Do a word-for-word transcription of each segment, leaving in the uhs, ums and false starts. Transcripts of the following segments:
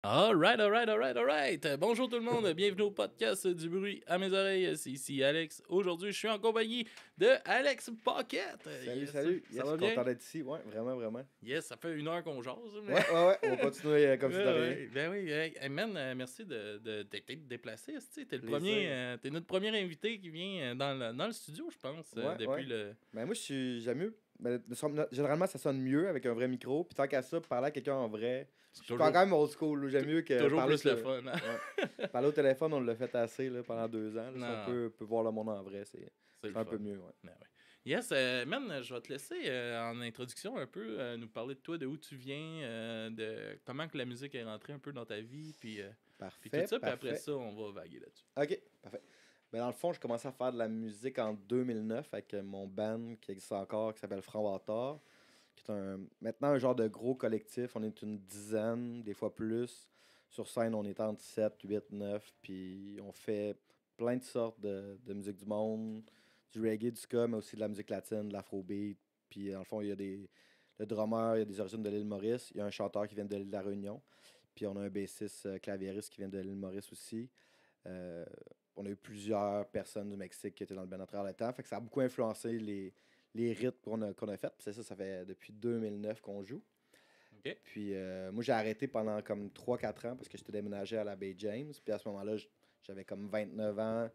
Alright, alright, alright, alright. Bonjour tout le monde, bienvenue au podcast du bruit à mes oreilles. C'est ici Alex. Aujourd'hui, je suis en compagnie de Alex Pocket. Salut, Yes. salut. Ça Yes, va bien? content d'être ici. Ouais, vraiment, vraiment. Yes, ça fait une heure qu'on jase. Mais... Ouais, ouais, ouais. On va continuer euh, comme ouais, si de rien. ouais. Ben oui, hey, hey, man, euh, merci de, de, de t'être déplacé. T'es le Plaisir. premier, euh, t'es notre premier invité qui vient euh, dans le, dans le studio, je pense, euh, Ouais, depuis ouais. le... Ben, moi, je suis. J'aime mieux. Ben, de son- généralement, ça sonne mieux avec un vrai micro. Puis tant qu'à ça, parler à quelqu'un en vrai. C'est Je suis toujours, quand même old school. là. J'aime mieux que. toujours parler plus le au- fun. Hein? Ouais. Parler au téléphone, on l'a fait assez là, pendant deux ans. Là, si Non. on peut, peut voir le monde en vrai, c'est C'est c'est le un fun. peu mieux. Ouais. Ben ouais. Yes, euh, man, je vais te laisser euh, en introduction un peu euh, nous parler de toi, de où tu viens, euh, de comment que la musique est rentrée un peu dans ta vie, puis, euh, puis Parfait. tout ça, puis parfait. après ça, on va vaguer là-dessus. Ok, parfait. Ben, dans le fond, je commençais à faire de la musique en deux mille neuf avec euh, mon band qui existe encore, qui s'appelle Franc Bâtard, qui est un, maintenant un genre de gros collectif. On est une dizaine, des fois plus. Sur scène, on est entre sept, huit, neuf, puis on fait plein de sortes de, de musique du monde, du reggae, du ska, mais aussi de la musique latine, de l'afrobeat. Puis dans le fond, il y a des, le drummer, il y a des origines de l'île Maurice, il y a un chanteur qui vient de l'île de la Réunion, puis on a un bassiste euh, claviériste qui vient de l'île Maurice aussi. Euh, on a eu plusieurs personnes du Mexique qui étaient dans le band à travers le temps. Fait que ça a beaucoup influencé les, les rythmes qu'on a, qu'on a fait. Puis c'est ça, ça fait depuis deux mille neuf qu'on joue. OK. Puis euh, moi, j'ai arrêté pendant comme trois quatre ans parce que j'étais déménagé à la Bay James. Puis à ce moment-là, j- j'avais comme vingt-neuf ans.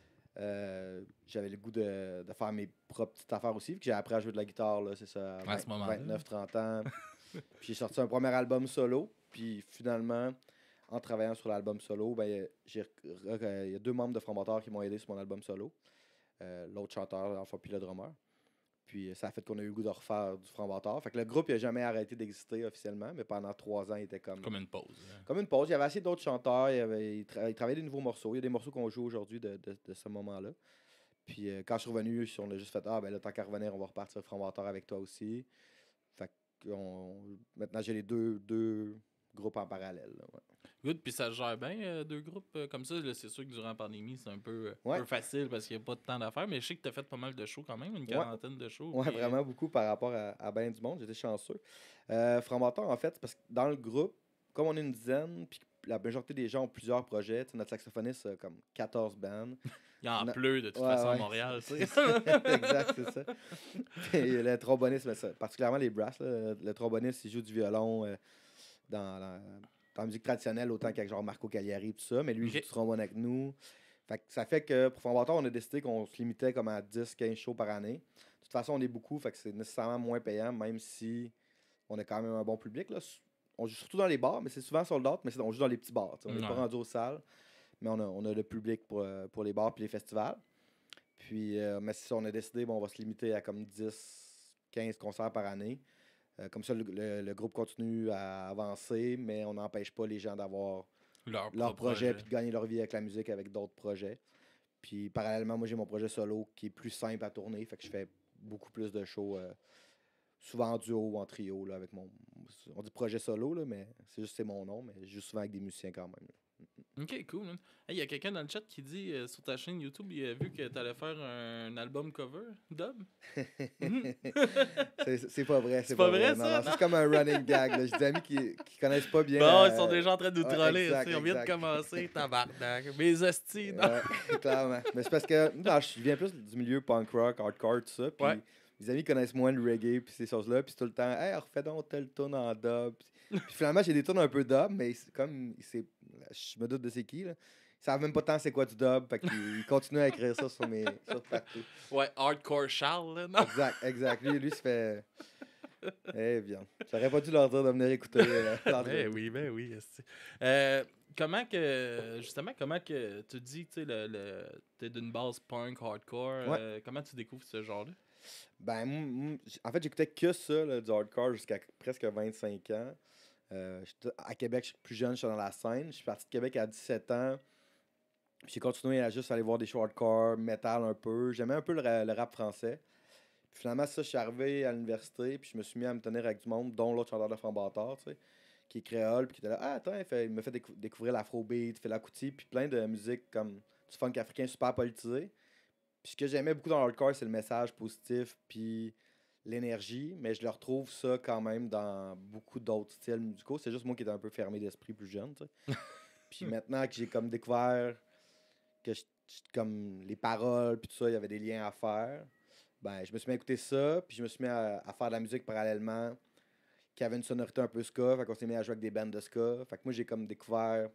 Euh, j'avais le goût de, de faire mes propres petites affaires aussi. Puis j'ai appris à jouer de la guitare, là, c'est ça, à À ce moment-là. vingt-neuf trente ans. Puis j'ai sorti un premier album solo. Puis finalement, en travaillant sur l'album solo, ben, j'ai re- re- il y a deux membres de Franc-Bâtard qui m'ont aidé sur mon album solo. Euh, L'autre chanteur, enfin, puis le drummer. Puis euh, ça a fait qu'on a eu le goût de refaire du Franc-Bâtard. Fait que le groupe n'a jamais arrêté d'exister officiellement, mais pendant trois ans, il était comme, Comme une pause. hein. comme une pause. Il y avait assez d'autres chanteurs, il, y avait, il, tra- il travaillait des nouveaux morceaux. Il y a des morceaux qu'on joue aujourd'hui de, de, de ce moment-là. Puis euh, quand je suis revenu, on a juste fait Ah, ben là, tant qu'à revenir, on va repartir Franc-Bâtard avec toi aussi. Fait que on- maintenant, j'ai les deux, deux groupes en parallèle. là, ouais. Good, puis ça se gère bien, euh, deux groupes euh, comme ça. Là, c'est sûr que durant la pandémie, c'est un peu, euh, Ouais. peu facile parce qu'il n'y a pas de temps d'affaires, mais je sais que tu as fait pas mal de shows quand même, une Ouais. quarantaine de shows. Ouais, puis, euh, vraiment beaucoup par rapport à, à ben du monde. J'étais chanceux. Euh, Franc-Bâtard, en fait, c'est parce que dans le groupe, comme on est une dizaine, puis la majorité des gens ont plusieurs projets, tu sais, notre saxophoniste a comme quatorze bands. Il en Na- pleut de toute Ouais, façon à ouais, Montréal. c'est- tu sais. c'est- exact, c'est ça. Puis le tromboniste, ben, ça, particulièrement les brass, là, le tromboniste, il joue du violon euh, dans, la, dans la musique traditionnelle, autant qu'avec genre Marco Cagliari et tout ça, mais lui, il joue Ok. du trombone avec nous. Fait que ça fait que pour Franc-Bâtard, on a décidé qu'on se limitait comme à dix quinze shows par année. De toute façon, on est beaucoup, fait que c'est nécessairement moins payant, même si on a quand même un bon public. Là. On joue surtout dans les bars, mais c'est souvent sold out, mais c'est- on joue dans les petits bars. tu sais. On n'est pas Ouais. rendu aux salles, mais on a, on a le public pour, euh, pour les bars et les festivals. Puis, euh, mais si on a décidé, bon, on va se limiter à comme dix quinze concerts par année. Euh, comme ça, le, le- le groupe continue à avancer, mais on n'empêche pas les gens d'avoir Leur, leur propre projet puis de gagner leur vie avec la musique avec d'autres projets. Puis parallèlement, moi j'ai mon projet solo qui est plus simple à tourner, fait que je fais beaucoup plus de shows, euh, souvent en duo ou en trio là, avec mon. On dit projet solo, là, mais c'est juste c'est mon nom, mais je joue souvent avec des musiciens quand même. Ok, cool. man. Hey, il y a quelqu'un dans le chat qui dit euh, sur ta chaîne YouTube, il a vu que tu allais faire un album cover, dub. Mhm. c'est c'est pas vrai, c'est C'est pas pas, vrai, vrai. Non, ça, non, non? c'est comme un running gag. là. J'ai des amis qui, qui connaissent pas bien. Bon, euh, ils sont déjà en train de nous ouais, troller. exact, tu sais, on vient de exact. commencer, tabarnak. Mes hosties, non? Ouais, clairement. Mais c'est parce que non, je viens plus du milieu punk rock, hardcore, tout ça. Puis Ouais. mes amis connaissent moins le reggae, puis ces choses-là. Puis c'est tout le temps, hey, refais donc tel tune en dub. Puis finalement, j'ai des tunes un peu dub, mais c'est comme, c'est, je me doute de c'est qui. Là. Ils savent même pas tant c'est quoi du dub. Fait qu'ils continuent à écrire ça sur mes. Sur partout. Ouais, Hardcore Charles, là, non? Exact, exact. Lui, lui, se fait. Eh bien. J'aurais pas dû leur dire de venir écouter euh, l'entrevue. Ben oui, ben oui. esti. Euh, comment que, justement, comment que tu dis, tu sais, le, le, t'es d'une base punk, hardcore, Ouais. euh, comment tu découvres ce genre-là? Ben, m- m- j- en fait, j'écoutais que ça, là, du hardcore, jusqu'à presque vingt-cinq ans. Euh, j'étais- à Québec, je suis plus jeune, je suis dans la scène. Je suis parti de Québec à dix-sept ans. J'ai continué à juste aller voir des shows hardcore, metal un peu. J'aimais un peu le, ra- le rap français. Puis finalement, ça, je suis arrivé à l'université, puis je me suis mis à me tenir avec du monde, dont l'autre chanteur de Franc-Bâtard, tu sais, qui est créole, puis qui était là. Ah, attends, il, fait- il me fait décou- découvrir l'afrobeat, Fela Kuti, puis plein de musique comme du funk africain super politisé. Puis ce que j'aimais beaucoup dans le hardcore, c'est le message positif, puis l'énergie, mais je le retrouve ça quand même dans beaucoup d'autres styles musicaux. C'est juste moi qui étais un peu fermé d'esprit plus jeune, tu sais. Puis maintenant que j'ai comme découvert que je- je- comme les paroles puis tout ça, il y avait des liens à faire, ben je me suis mis à écouter ça, puis je me suis mis à, à faire de la musique parallèlement qui avait une sonorité un peu ska, fait qu'on s'est mis à jouer avec des bandes de ska. Fait que moi j'ai comme découvert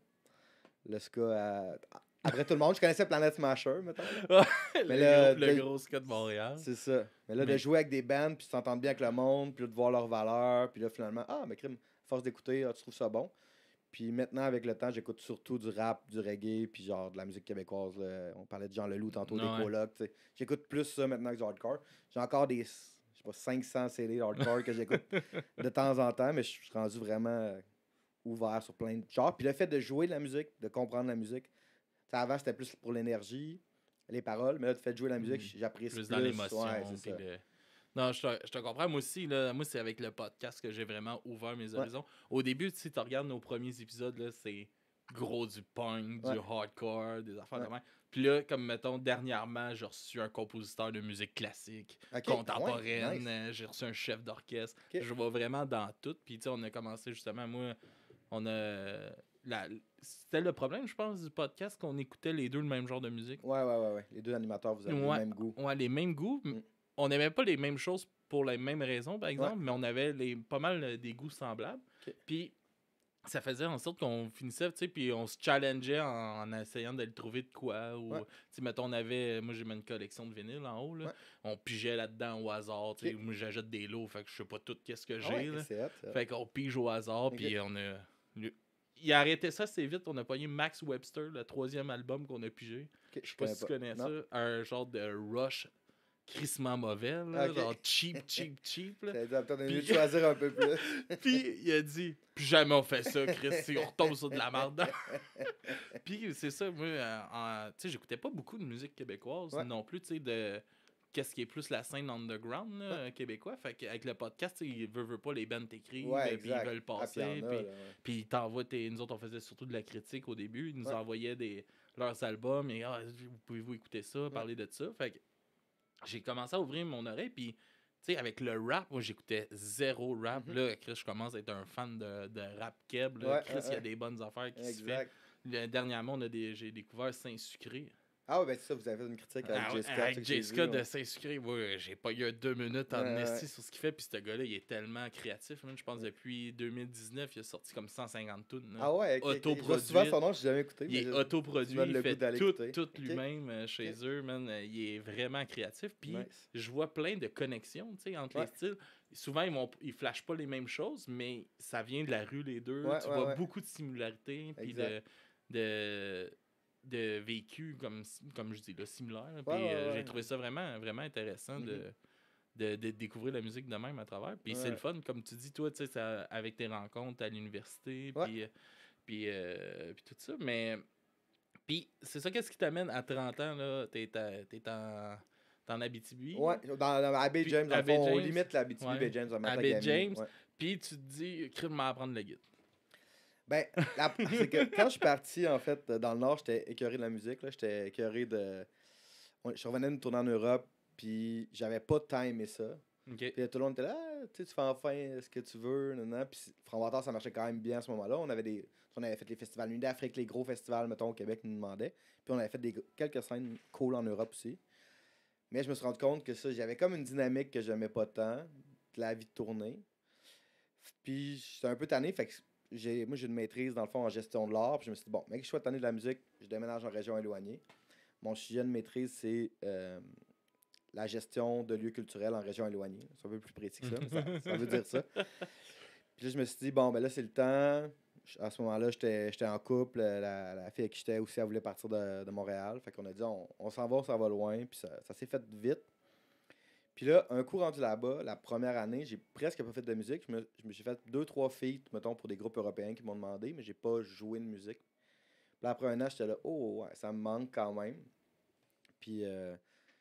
le ska à- après tout le monde. Je connaissais Planet Smasher, mettons. là. le, Mais là, gros, le de- gros ska de Montréal. C'est ça. Mais là, de Mais- jouer avec des bands, puis de s'entendre bien avec le monde, puis là, de voir leurs valeurs, puis là, finalement, ah, mais crime, force d'écouter, ah, tu trouves ça bon. Puis maintenant, avec le temps, j'écoute surtout du rap, du reggae, puis genre de la musique québécoise. Là. On parlait de Jean Leloup tantôt, des Ouais. colocs. tu sais. J'écoute plus ça maintenant que du hardcore. J'ai encore des, je sais pas, cinq cents C D hardcore que j'écoute de temps en temps, mais je suis rendu vraiment euh, ouvert sur plein de genres. Puis le fait de jouer de la musique, de comprendre la musique, tu sais, avant, c'était plus pour l'énergie, les paroles, mais là, le fait de jouer de la musique, Mm. j'apprécie Plus plus. dans l'émotion. Ouais, c'est puis ça. le- Non, je te, je te comprends. Moi aussi, là, moi, c'est avec le podcast que j'ai vraiment ouvert mes Ouais. horizons. Au début, si tu regardes nos premiers épisodes, là, c'est gros du punk, Ouais. du hardcore, des affaires Ouais. de même. Puis là, comme mettons, dernièrement, j'ai reçu un compositeur de musique classique, Ok, contemporaine, ah ouais, nice. euh, j'ai reçu un chef d'orchestre. Ok. Je vais vraiment dans tout. Puis tu sais, on a commencé justement, moi, on a. La... C'était le problème, je pense, du podcast, qu'on écoutait les deux le même genre de musique. Ouais, ouais, ouais, ouais. Les deux animateurs, vous avez Ouais, le même goût. ouais, les mêmes goûts. Mm. On n'aimait pas les mêmes choses pour les mêmes raisons, par exemple, mais on avait les, pas mal euh, des goûts semblables. Ok. Puis ça faisait en sorte qu'on finissait, tu sais, puis on se challengeait en, en essayant de le trouver de quoi. Ou, Ouais. tu sais, mettons, on avait, moi j'ai mis une collection de vinyles en haut, là. Ouais. On pigeait là-dedans au hasard, tu sais. Ok. Moi j'achète des lots, fait que je sais pas tout qu'est-ce que j'ai, Ah ouais, là. c'est hot, ça. Fait qu'on pige au hasard, Ok. puis on a. Il a arrêté ça assez vite. On a pogné Max Webster, le troisième album qu'on a pigé. Ok, Je sais pas si tu connais Non. ça. Un genre de rush crissement mauvais, là, Ok. genre cheap, cheap, cheap. Là. Ça veut dire, peut-être mieux de Puis- choisir un peu plus. Puis il a dit, plus jamais on fait ça, Chris, si on retombe sur de la merde. Puis c'est ça, moi, euh, en- tu sais, j'écoutais pas beaucoup de musique québécoise Ouais. non plus, tu sais, de qu'est-ce qui est plus la scène underground là, québécois. Fait qu'avec le podcast, tu sais, ils veulent, veulent pas, les bands t'écrivent, Ouais, puis ils exact. veulent Ah, puis passer. y en a, puis là, ouais. puis ils t'envoient tes... Nous autres, on faisait surtout de la critique au début. Ils nous Ouais. envoyaient des... leurs albums et ah, vous pouvez-vous écouter ça, parler de ça. Fait que j'ai commencé à ouvrir mon oreille. Puis, tu sais, avec le rap, moi, j'écoutais zéro rap. Mhm. Là, Chris, je commence à être un fan de, de rap keb. Là. Ouais, Chris, ouais, il y a ouais. des bonnes affaires qui se fait. Exact. Le- Dernièrement, on a des... j'ai découvert Saint-Sucré. Ah ouais, ben c'est ça, vous avez fait une critique avec Ah, Jay Scott. avec c'est que Jay j'ai Scott vu, de ouais. Saint-Sucré, ouais, j'ai pas eu deux minutes en Ouais, ouais. esti sur ce qu'il fait. Puis ce gars-là, il est tellement créatif. Man. Je pense depuis deux mille dix-neuf, il a sorti comme cent cinquante tunes. là. Ah ouais, ok. ok. Je vois Autoproduit. souvent son nom, j'ai jamais écouté. Il mais est je- autoproduit, tu donnes le il fait goût d'aller tout, écouter. tout Ok. lui-même euh, chez eux, man. Euh, Il est vraiment créatif. Puis Nice. je vois plein de connexions, tu sais, entre Ouais. les styles. Souvent, ils vont, ils flashent pas les mêmes choses, mais ça vient de la rue, les deux. Ouais, tu ouais, vois ouais. beaucoup de similarités, puis de, Exact. de, de vécu, comme, comme je dis, là, similaires. Puis Ouais, ouais, euh, ouais. j'ai trouvé ça vraiment, vraiment intéressant de, Mhm. de, de découvrir la musique de même à travers. Puis c'est Ouais. le fun, comme tu dis, toi, tu sais, ça- avec tes rencontres à l'université, Ouais. puis, euh, puis, euh, puis tout ça. Mais, puis c'est ça, qu'est-ce qui t'amène à trente ans, là, t'es, à- t'es en, t'es en Abitibi. Ouais, dans, dans Abbey Puis, James, dans le Abbey fond, on James, limite la B T B, ouais. Bay James, en Abbey Matagami. James. Ouais. Puis tu te dis, crime m'a apprendre la guitare. Ben, la- c'est que quand je suis parti, en fait, dans le Nord, j'étais écœuré de la musique. là. J'étais écœuré de... on- Je revenais de tourner en Europe, puis j'avais pas tant aimé ça. OK. Puis là, tout le monde était là, ah, tu sais, tu fais enfin ce que tu veux, nanana. Puis Franc-Water, ça marchait quand même bien à ce moment-là. On avait des... On avait fait les festivals Nuit d'Afrique, les gros festivals, mettons, au Québec, nous demandaient. Puis on avait fait des... quelques scènes cool en Europe aussi. Mais je me suis rendu compte que ça, j'avais comme une dynamique que j'aimais pas tant, de la vie de tournée. Puis j'étais un peu tanné, fait que j'ai, moi j'ai une maîtrise dans le fond en gestion de l'art. Puis je me suis dit, bon, mec, je suis tanné de la musique, je déménage en région éloignée. Mon sujet de maîtrise, c'est euh, la gestion de lieux culturels en région éloignée. C'est un peu plus précis que ça, mais ça, ça veut dire ça. Puis là, je me suis dit, bon, ben là, c'est le temps. Je- À ce moment-là, j'étais, j'étais en couple. La, la fille avec qui j'étais aussi, elle voulait partir de, de Montréal. Fait qu'on a dit, on, on s'en va, on s'en va loin. Puis ça, ça s'est fait vite. Puis là, un coup rendu là-bas, la première année, j'ai presque pas fait de musique. Je me, je me suis fait deux, trois feats, mettons, pour des groupes européens qui m'ont demandé, mais j'ai pas joué de musique. Puis là, après un an, j'étais là, oh, ouais, ça me manque quand même. Puis, euh,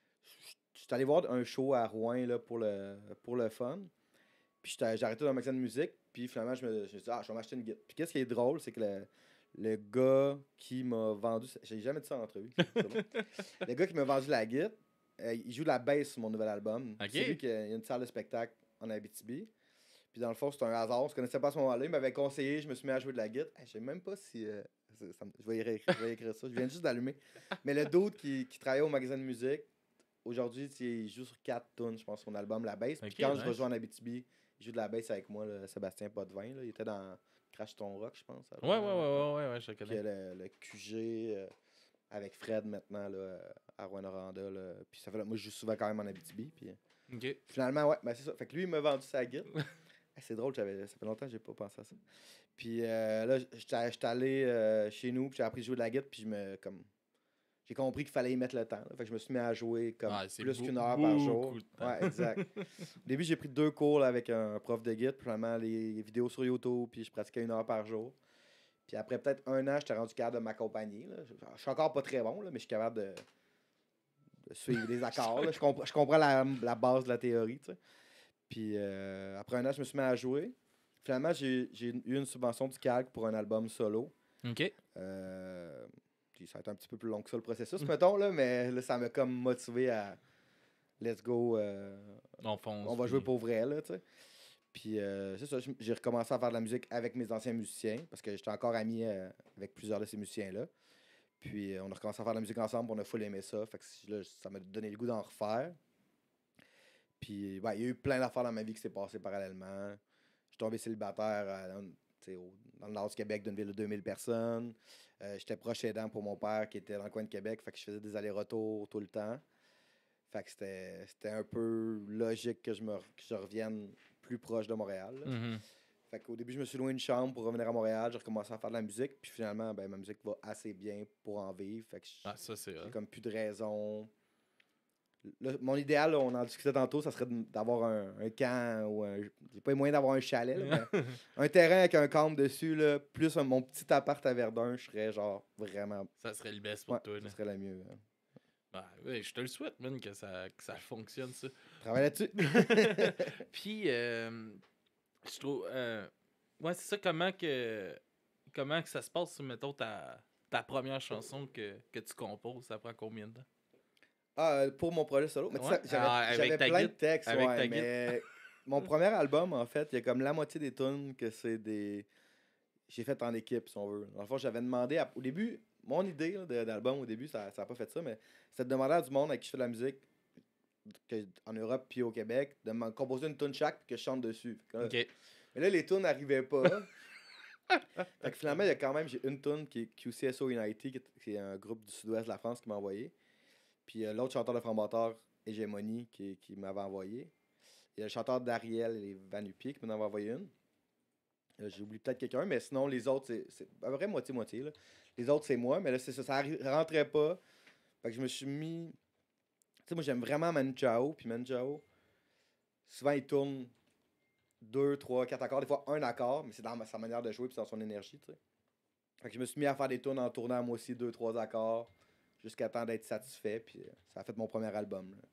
je suis allé voir un show à Rouen là, pour, le, pour le fun. Puis j'étais- j'ai arrêté dans un magasin de musique. Puis finalement, je me, je me suis dit, ah, je vais m'acheter une guitare. Puis qu'est-ce qui est drôle, c'est que le, le gars qui m'a vendu. J'ai jamais dit ça en entrevue. c'est bon. Le gars qui m'a vendu la guitare, euh, il joue de la bass sur mon nouvel album. Ok. C'est lui qui a, il y a une salle de spectacle en Abitibi. Puis dans le fond, c'est un hasard. On se connaissait pas à ce moment-là. Il m'avait conseillé, je me suis mis à jouer de la guitare. Hey, je sais même pas si. euh, ça- ça me- je, vais y ré- je vais écrire ça. Je viens juste d'allumer. Mais le dude qui, qui travaillait au magasin de musique, aujourd'hui, tu sais, il joue sur quatre tunes, je pense, son album, la bass. Puis Ok, quand nice. je rejoins en Abitibi, il joue de la bass avec moi, là, Sébastien Potvin. Là. Il était dans Crash Ton Rock, je pense. Ouais, ouais, ouais, ouais, ouais, ouais, je le Puis connais. le, le Q G euh, avec Fred maintenant là, euh, à Rwanda. Là. Puis ça fait, moi, je joue souvent quand même en Abitibi. Puis euh, Ok. finalement, ouais, ben c'est ça. Fait que lui, il m'a vendu sa guitare. Ah, c'est drôle, j'avais, ça fait longtemps que j'ai pas pensé à ça. Puis euh, là, j'étais j'étais allé euh, chez nous, puis j'ai appris à jouer de la guitare, puis je me, comme, j'ai compris qu'il fallait y mettre le temps. Là. Fait que je me suis mis à jouer comme Ah, c'est plus beau- qu'une heure par jour. beaucoup de temps. Ouais, exact. Au début, j'ai pris deux cours là, avec un prof de guitare, puis finalement, les vidéos sur YouTube, puis je pratiquais une heure par jour. Puis après peut-être un an, j'étais rendu capable de m'accompagner. là. Je, je suis encore pas très bon, là, mais je suis capable de, de suivre les accords. là. Je, compre- je comprends la, la base de la théorie, tu sais. Puis euh, après un an, je me suis mis à jouer. Finalement, j'ai j'ai eu une subvention du calque pour un album solo. Ok. Euh, puis ça a été un petit peu plus long que ça le processus, mettons, là, mais là, ça m'a comme motivé à let's go, euh, On fonce. on va puis- jouer pour vrai, là, tu sais. Puis euh, c'est ça, j- j'ai recommencé à faire de la musique avec mes anciens musiciens, parce que j'étais encore ami euh, avec plusieurs de ces musiciens-là. Puis euh, on a recommencé à faire de la musique ensemble, puis on a full aimé ça. Fait que c- là, ça m'a donné le goût d'en refaire. Puis ben, il y a eu plein d'affaires dans ma vie qui s'est passé parallèlement. Je suis tombé célibataire à- dans, tu sais, au- dans le nord du Québec d'une ville de deux mille personnes. Euh, J'étais proche aidant pour mon père qui était dans le coin de Québec. Fait que je faisais des allers-retours tout le temps. Fait que c'était c'était un peu logique que je, me, que je revienne plus proche de Montréal. là. Mhm. Fait qu'au début, je me suis loué une chambre pour revenir à Montréal. J'ai recommencé à faire de la musique. Puis finalement, ben, ma musique va assez bien pour en vivre. Fait que j- Ah, ça, c'est j'ai hot. comme plus de raison. Là, mon idéal, là, on en discutait tantôt, ça serait de- d'avoir un, un camp ou un. J'ai pas les moyens d'avoir un chalet, là, mais un terrain avec un camp dessus, là, plus un- mon petit appart à Verdun, je serais genre vraiment. Ça serait le best pour Ouais, toi. ça Là. serait la mieux. hein. Ah, ouais, je te le souhaite, man, que ça, que ça fonctionne, ça. Travaille là-dessus. Puis, euh, je trouve. euh, ouais, c'est ça, comment que. Comment que ça se passe, mettons, ta, ta première chanson que, que tu composes, ça prend combien de temps? Ah, euh, pour mon projet solo. Mais tu Ouais. sais, j'avais Ah, avec j'avais ta plein de guitare- textes, avec ouais, ta guitare. mais mon premier album, en fait, il y a comme la moitié des tunes que c'est des. J'ai fait en équipe, si on veut. Dans le fond, j'avais demandé. à- Au début, mon idée là, de- d'album, au début, ça n'a pas fait ça, mais c'était de demander à du monde avec qui je fais de la musique, que- en Europe puis au Québec, de me composer une tune chaque puis que je chante dessus. Fait que là- Ok. Mais là, les tunes n'arrivaient pas. Fait que finalement, il y a quand même, j'ai une tune qui est Q C S O United, qui est, qui est un groupe du sud-ouest de la France qui m'a envoyé. Puis euh, l'autre chanteur de Framboteur, Hégémonie, qui, qui m'avait envoyé. Il y a le chanteur d'Ariel et les Vanupier qui m'en avait envoyé une. Euh, J'ai oublié peut-être quelqu'un, mais sinon, les autres, c'est c'est à peu près moitié-moitié. là. Les autres, c'est moi, mais là, c'est ça, ça arri- rentrait pas. Fait que je me suis mis. Tu sais, moi, j'aime vraiment Manu Chao. Puis Manu Chao, souvent, il tourne deux, trois, quatre accords, des fois un accord, mais c'est dans ma- sa manière de jouer puis dans son énergie, tu sais. Fait que je me suis mis à faire des tunes en tournant moi aussi deux, trois accords, jusqu'à temps d'être satisfait, puis euh, ça a fait mon premier album. là.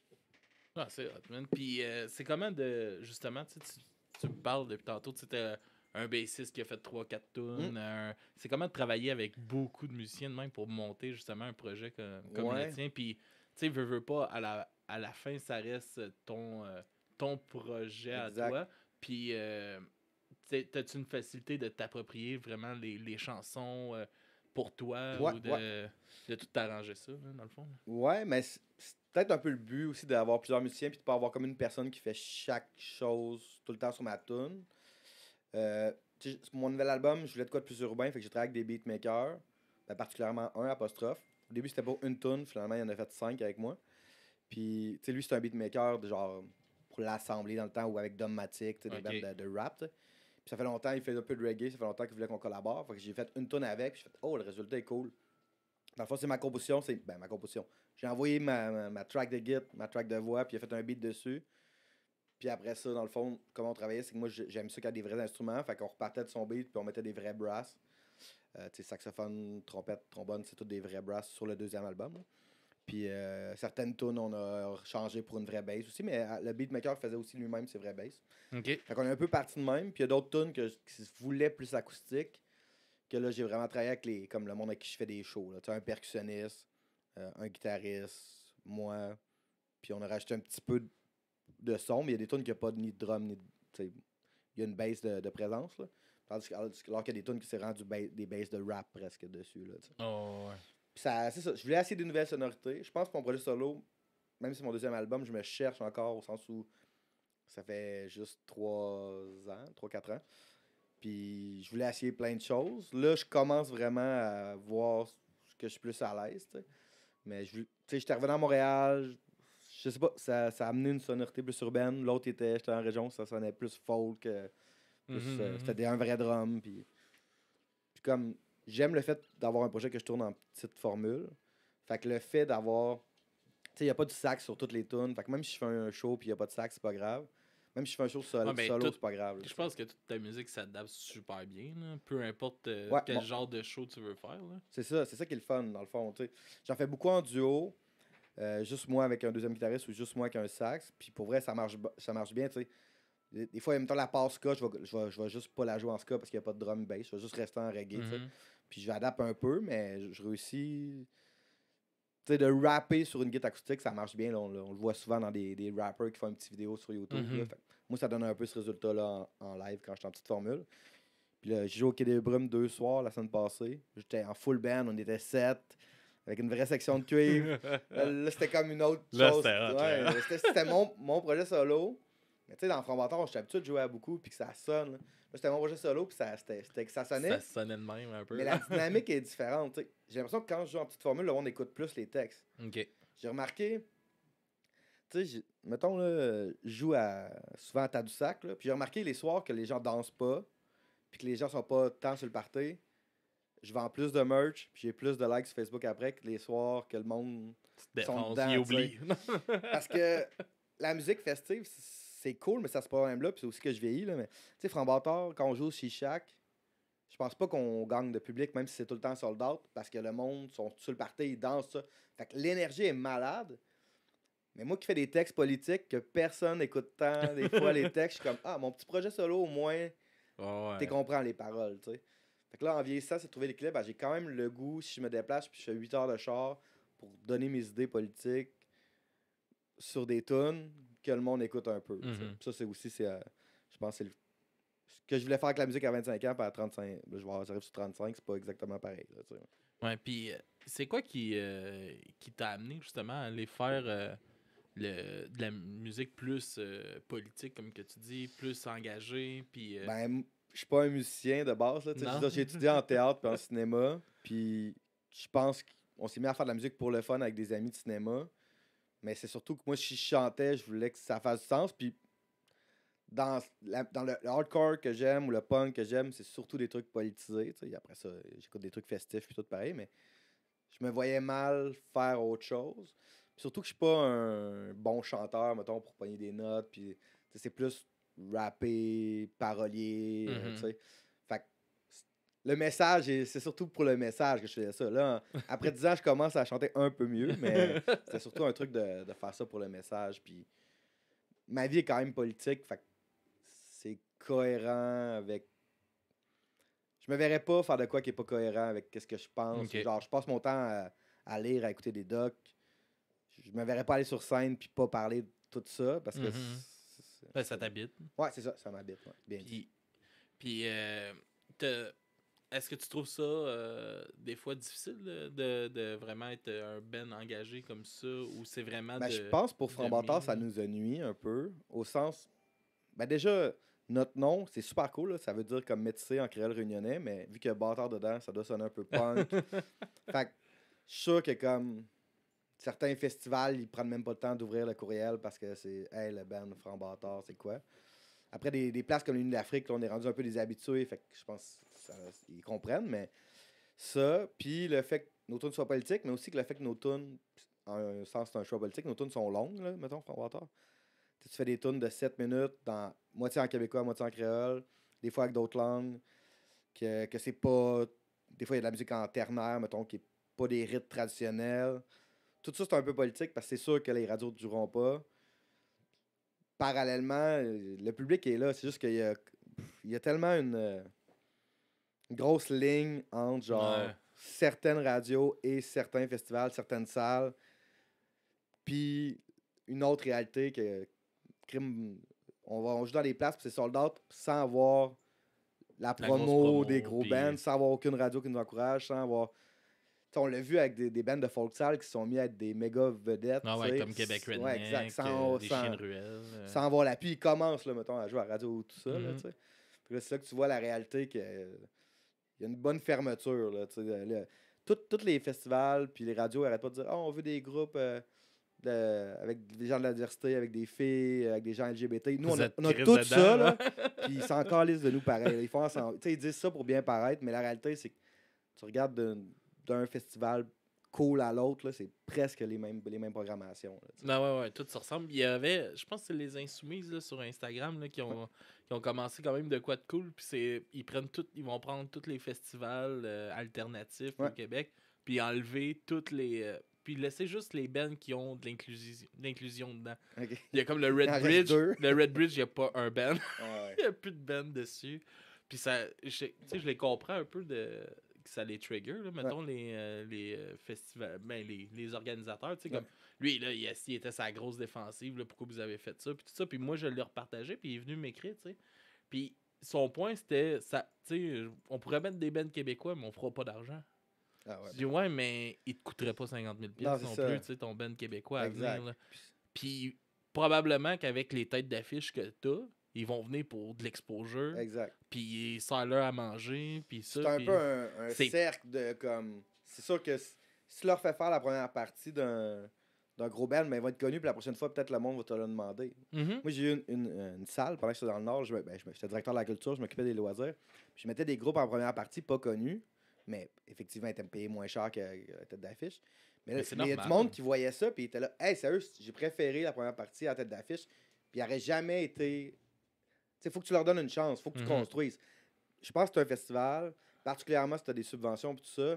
Ah, c'est hot, man. Puis, euh, c'est comment de. Justement, tu, sais, tu, tu me parles depuis tantôt, tu sais, un bassiste qui a fait trois quatre tunes. Mm. un- C'est comment de travailler avec beaucoup de musiciens de même pour monter justement un projet comme, comme Ouais. le tien. Puis, tu sais, veux, veux pas, à la, à la fin, ça reste ton, euh, ton projet Exact. à toi. Puis, euh, tu sais, t'as-tu une facilité de t'approprier vraiment les, les chansons euh, pour toi Ouais, ou de, de tout t'arranger ça, là, dans le fond? Ouais, mais c'est c'est peut-être un peu le but aussi d'avoir plusieurs musiciens puis de pas avoir comme une personne qui fait chaque chose tout le temps sur ma tune. Euh, tu sais, sur mon nouvel album, je voulais de quoi de plus urbain, fait que j'ai travaillé avec des beatmakers, ben, particulièrement un apostrophe. Au début, c'était pour une tune, finalement, il en a fait cinq avec moi. Puis, tu sais, lui, c'est un beatmaker de genre pour l'assembler dans le temps ou avec Dommatic, tu sais, des Ok. bandes de, de rap. tu sais. Puis ça fait longtemps, il fait un peu de reggae, ça fait longtemps qu'il voulait qu'on collabore. Fait que j'ai fait une tune avec, puis j'ai fait oh, le résultat est cool. Dans le fond, c'est ma composition, c'est ben ma composition. J'ai envoyé ma, ma, ma track de git, ma track de voix, puis il a fait un beat dessus. Puis après ça, dans le fond, comment on travaillait, c'est que moi, j'ai- j'aime ça qu'il y a des vrais instruments. Fait qu'on repartait de son beat, puis on mettait des vrais brasses. Euh, tu sais, saxophone, trompette, trombone, c'est tout des vrais brasses sur le deuxième album. là. Puis euh, certaines tunes, on a changé pour une vraie bass aussi, mais euh, le beatmaker faisait aussi lui-même ses vraies basses. OK. Fait qu'on est un peu parti de même. Puis il y a d'autres tunes que, qui se voulaient plus acoustiques, que là, j'ai vraiment travaillé avec les, comme le monde avec qui je fais des shows. Là. Tu sais, un percussionniste, euh, un guitariste, moi. Puis on a rajouté un petit peu de son, mais il y a des tunes qui n'ont pas ni de drum, ni de. Il y a une bass de, de présence. Là. Tandis que, alors qu'il y a des tunes qui s'est rendu ba- des basses de rap presque dessus. Là, oh, ouais. Puis ça, c'est ça. Je voulais essayer des nouvelles sonorités. Je pense que mon projet solo, même si c'est mon deuxième album, je me cherche encore au sens où ça fait juste trois ans, trois quatre ans. Puis je voulais essayer plein de choses. Là, je commence vraiment à voir ce que je suis plus à l'aise. T'sais. Mais je, j'étais revenu à Montréal. Je sais pas, ça, ça a amené une sonorité plus urbaine. L'autre était, j'étais en région, ça sonnait plus folk. Plus, Mm-hmm, euh, mm-hmm. c'était des, un vrai drum. Puis, puis comme j'aime le fait d'avoir un projet que je tourne en petite formule. Fait que le fait d'avoir. Tu sais, il n'y a pas de sax sur toutes les tunes. Fait que même si je fais un show et il n'y a pas de sax, c'est pas grave. Même si je fais un show solo, Ah, ben, solo tout- c'est pas grave. là, Je tu pense que toute ta musique s'adapte super bien, là. Peu importe euh, Ouais, quel bon. genre de show tu veux faire. Là. C'est ça, c'est ça qui est le fun, dans le fond. tu sais. J'en fais beaucoup en duo. euh, juste moi avec un deuxième guitariste ou juste moi avec un sax. Puis pour vrai, ça marche, ba- ça marche bien. tu sais. Des, des fois, en même temps, la passe ska, je vais, je, vais, je vais juste pas la jouer en ska parce qu'il n'y a pas de drum bass. Je vais juste rester en reggae. tu sais. Mhm. Puis je vais adapter un peu, mais je, je réussis. Tu sais, de rapper sur une guitare acoustique, ça marche bien. là. on, on le voit souvent dans des, des rappers qui font une petite vidéo sur YouTube. Mhm. là. Fait que moi, ça donne un peu ce résultat-là en, en live quand j'étais en petite formule. Puis là, j'ai joué au Quai des Brumes deux soirs la semaine passée. J'étais en full band, on était sept, avec une vraie section de cuivre. Là, là, c'était comme une autre Là, chose. c'était hot, Ouais, là. c'était, c'était mon, mon projet solo. Mais tu sais, dans Front Bâtard, j'étais habitué de jouer à beaucoup puis que ça sonne. Là, Là, c'était mon projet solo puis ça, c'était, c'était que ça sonnait. Ça sonnait de même un peu. Mais la dynamique est différente. tu sais. J'ai l'impression que quand je joue en petite formule, le monde écoute plus les textes. Ok. J'ai remarqué, tu sais, j'ai- mettons, là, je joue à, souvent à Tadoussac, là, puis j'ai remarqué les soirs que les gens dansent pas, puis que les gens sont pas tant sur le party, je vends plus de merch, puis j'ai plus de likes sur Facebook après que les soirs que le monde. Tu te sont défonces, dedans, il tu sais. oublie. Parce que la musique festive, c'est cool, mais ça, ce problème-là, puis c'est aussi que je vieillis, là, mais tu sais, Franc Bâtard, quand on joue au Chichac, je pense pas qu'on gagne de public, même si c'est tout le temps sold out, parce que le monde sont sur le party, ils dansent, ça. Fait que l'énergie est malade. Mais moi qui fais des textes politiques que personne n'écoute tant, des fois les textes, je suis comme ah, mon petit projet solo, au moins, Oh, tu ouais. comprends les paroles, tu sais. Fait que là, en vieillissant, c'est de trouver l'équilibre. Ben, j'ai quand même le goût, si je me déplace, puis je fais huit heures de char pour donner mes idées politiques sur des tunes que le monde écoute un peu. tu sais. Mhm. Puis ça, c'est aussi, c'est, euh, je pense, que c'est le- ce que je voulais faire avec la musique à vingt-cinq ans, puis à trente-cinq, là, je vais avoir- j'arrive sur trente-cinq, c'est pas exactement pareil. Là, tu sais. Ouais, puis euh, c'est quoi qui, euh, qui t'a amené justement à aller faire euh, le, de la musique plus euh, politique, comme que tu dis, plus engagée, puis... euh, Ben, m- je suis pas un musicien de base. Là, tu sais. Je veux Non. dire, j'ai étudié en théâtre puis en cinéma. Puis je pense qu'on s'est mis à faire de la musique pour le fun avec des amis de cinéma. Mais c'est surtout que moi, si je chantais, je voulais que ça fasse du sens. Puis dans, la- dans le, le hardcore que j'aime ou le punk que j'aime, c'est surtout des trucs politisés. tu sais. Après ça, j'écoute des trucs festifs puis tout pareil. Mais je me voyais mal faire autre chose. Puis surtout que je suis pas un bon chanteur, mettons, pour pogner des notes. Puis tu sais, c'est plus rapper, parolier. euh, Mhm. tu sais. Fait que c- le message, est- c'est surtout pour le message que je faisais ça. Là, en- après dix ans, je commence à chanter un peu mieux, mais c'était surtout un truc de, de faire ça pour le message. Puis ma vie est quand même politique, fait que c'est cohérent avec. Je me verrais pas faire de quoi qui est pas cohérent avec ce que je pense. Ok. Genre, je passe mon temps à, à lire, à écouter des docs. Je me verrais pas aller sur scène puis pas parler de tout ça parce que. Mhm. c'est- c'est- Ben, ça t'habite. Ouais, c'est ça, ça m'habite. Ouais. Bien dit. Puis, puis euh, t'as- est-ce que tu trouves ça euh, des fois difficile là, de, de vraiment être un ben engagé comme ça, ou c'est vraiment Ben, de... je pense pour Franc de Bâtard, ça mine? nous a nuit un peu. Au sens. Ben, déjà, notre nom, c'est super cool. Là, ça veut dire comme métissé en créole réunionnais, mais vu qu'il y a Bâtard dedans, ça doit sonner un peu punk. Fait que je suis sûr que comme certains festivals, ils prennent même pas le temps d'ouvrir le courriel parce que c'est hey, le band Franc Bâtard, c'est quoi? Après des, des places comme l'Union d'Afrique, là, on est rendu un peu des habitués, fait que je pense qu'ils comprennent, mais ça, puis le fait que nos tunes soient politiques, mais aussi que le fait que nos tunes, en un sens, c'est un choix politique, nos tunes sont longues, là, mettons, Franc Bâtard. Tu sais, tu fais des tunes de sept minutes, dans moitié en québécois, moitié en créole, des fois avec d'autres langues, que, que c'est pas. Des fois, il y a de la musique en ternaire, mettons, qui est pas des rythmes traditionnels. Tout ça, c'est un peu politique parce que c'est sûr que les radios ne dureront pas. Parallèlement, euh, le public est là. C'est juste qu'il y a, il y a tellement une, euh, une grosse ligne entre genre Ouais. certaines radios et certains festivals, certaines salles. Puis une autre réalité que crime, on va on joue dans des places, puis c'est sold out sans avoir la La grosse promo, promo, des gros puis- bands, sans avoir aucune radio qui nous encourage, sans avoir. T'sais, on l'a vu avec des, des bands de folk style qui se sont mis à être des méga vedettes. Ah ouais, t'sais. comme Québec Ouais, Redneck, exact. Sans, euh, des sans- chiens de ruelle. euh. sans avoir l'appui, ils commencent, là, mettons, à jouer à la radio ou tout ça. Là, Mhm. t'sais. Puis là, c'est là que tu vois la réalité qu'il y a une bonne fermeture. Là, t'sais. Là, tout- tous les festivals puis les radios n'arrêtent pas de dire oh, on veut des groupes euh, de- avec des gens de la diversité, avec des filles, avec des gens L G B T. Nous, Vous on a, êtes on a Chris tout dedans, ça, là. là, puis ils s'en calissent de nous pareil. là. Ils, font ensemble. T'sais, ils disent ça pour bien paraître, mais la réalité, c'est que tu regardes d'un, d'un festival cool à l'autre, là, c'est presque les mêmes, les mêmes programmations. Là, t'sais. Non, ouais, ouais, tout se ressemble. Il y avait, je pense que c'est les Insoumises là, sur Instagram là, qui, ont, qui ont commencé quand même de quoi de cool. Puis c'est, ils prennent tout, ils vont prendre tous les festivals euh, alternatifs Ouais. au Québec, puis enlever toutes les. euh, puis laisser juste les bands qui ont de l'inclusion, de l'inclusion dedans. Ok. Il y a comme le Il en Red reste Bridge. deux. Le Red Bridge, il n'y a pas un band. Ah ouais. Il n'y a plus de band dessus. Puis ça, je, tu sais, je les comprends un peu de que ça les trigger, là, mettons, les, euh, les euh, festivals, ben, les, les organisateurs, tu sais, Ouais. comme lui, là, il, il était sa grosse défensive, là, pourquoi vous avez fait ça, puis tout ça, puis moi, je l'ai repartagé, puis il est venu m'écrire, tu sais. Puis son point, c'était, ça, tu sais, on pourrait mettre des bands québécois, mais on fera pas d'argent. Ah ouais. Je dis, ouais, mais il te coûterait pas cinquante mille Non, non, c'est non ça. plus, tu sais, ton band québécois à Exact. venir, là. Puis probablement qu'avec les têtes d'affiche que t'as, ils vont venir pour de l'exposure, Exact. puis ça leur à manger, puis ça. C'est un puis- peu un, un c'est- cercle de comme. C'est sûr que si si tu leur fais faire la première partie d'un d'un gros band, mais ils vont être connus, puis la prochaine fois, peut-être le monde va te le demander. Mhm. Moi, j'ai eu une, une, une salle pendant que j'étais dans le Nord. Je, me- ben, je me- j'étais directeur de la culture, je m'occupais des loisirs. Puis je mettais des groupes en première partie, pas connus, mais effectivement, ils étaient payés moins cher que que la tête d'affiche. Mais là, Mais c'est mais il y a du normal. monde qui voyait ça, puis il était là, hey, sérieux, j'ai préféré la première partie à la tête d'affiche, puis il n'aurait jamais été. Tu sais, il faut que tu leur donnes une chance, il faut que tu Mhm. construises. Je pense que c'est un festival, particulièrement si tu as des subventions et tout ça.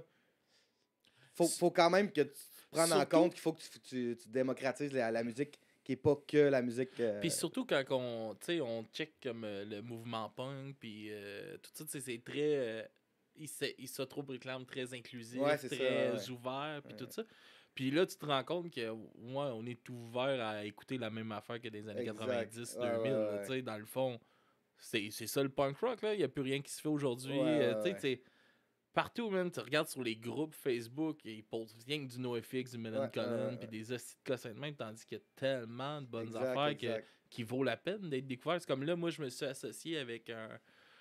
Faut, faut quand même que tu prennes en Surtout- compte qu'il faut que tu, tu- tu démocratises la, la musique qui n'est pas que la musique. euh, Puis surtout quand on, tu sais, on check comme euh, le mouvement punk, puis euh, tout ça, tu sais, c'est très. euh, ils se, ils se trop réclament très inclusif, Ouais, c'est ça, très ouais. ouvert, puis Ouais. tout ça. Puis là, tu te rends compte que, ouais, on est ouvert à écouter la même affaire que des années Exact. quatre-vingt-dix, Ouais, deux mille. ouais, là, ouais. tu sais, dans le fond, c'est c'est ça le punk rock, là. Il n'y a plus rien qui se fait aujourd'hui. Ouais, euh, ouais, tu sais, ouais. tu sais, partout, même, tu regardes sur les groupes Facebook, et ils postent rien que du NoFX, du Mellon Ouais, Colin, ouais, ouais, puis ouais. des hosties de cossins de même, tandis qu'il y a tellement de bonnes Exact, affaires que, exact. qui vaut la peine d'être découvertes. C'est comme là, moi, je me suis associé avec un,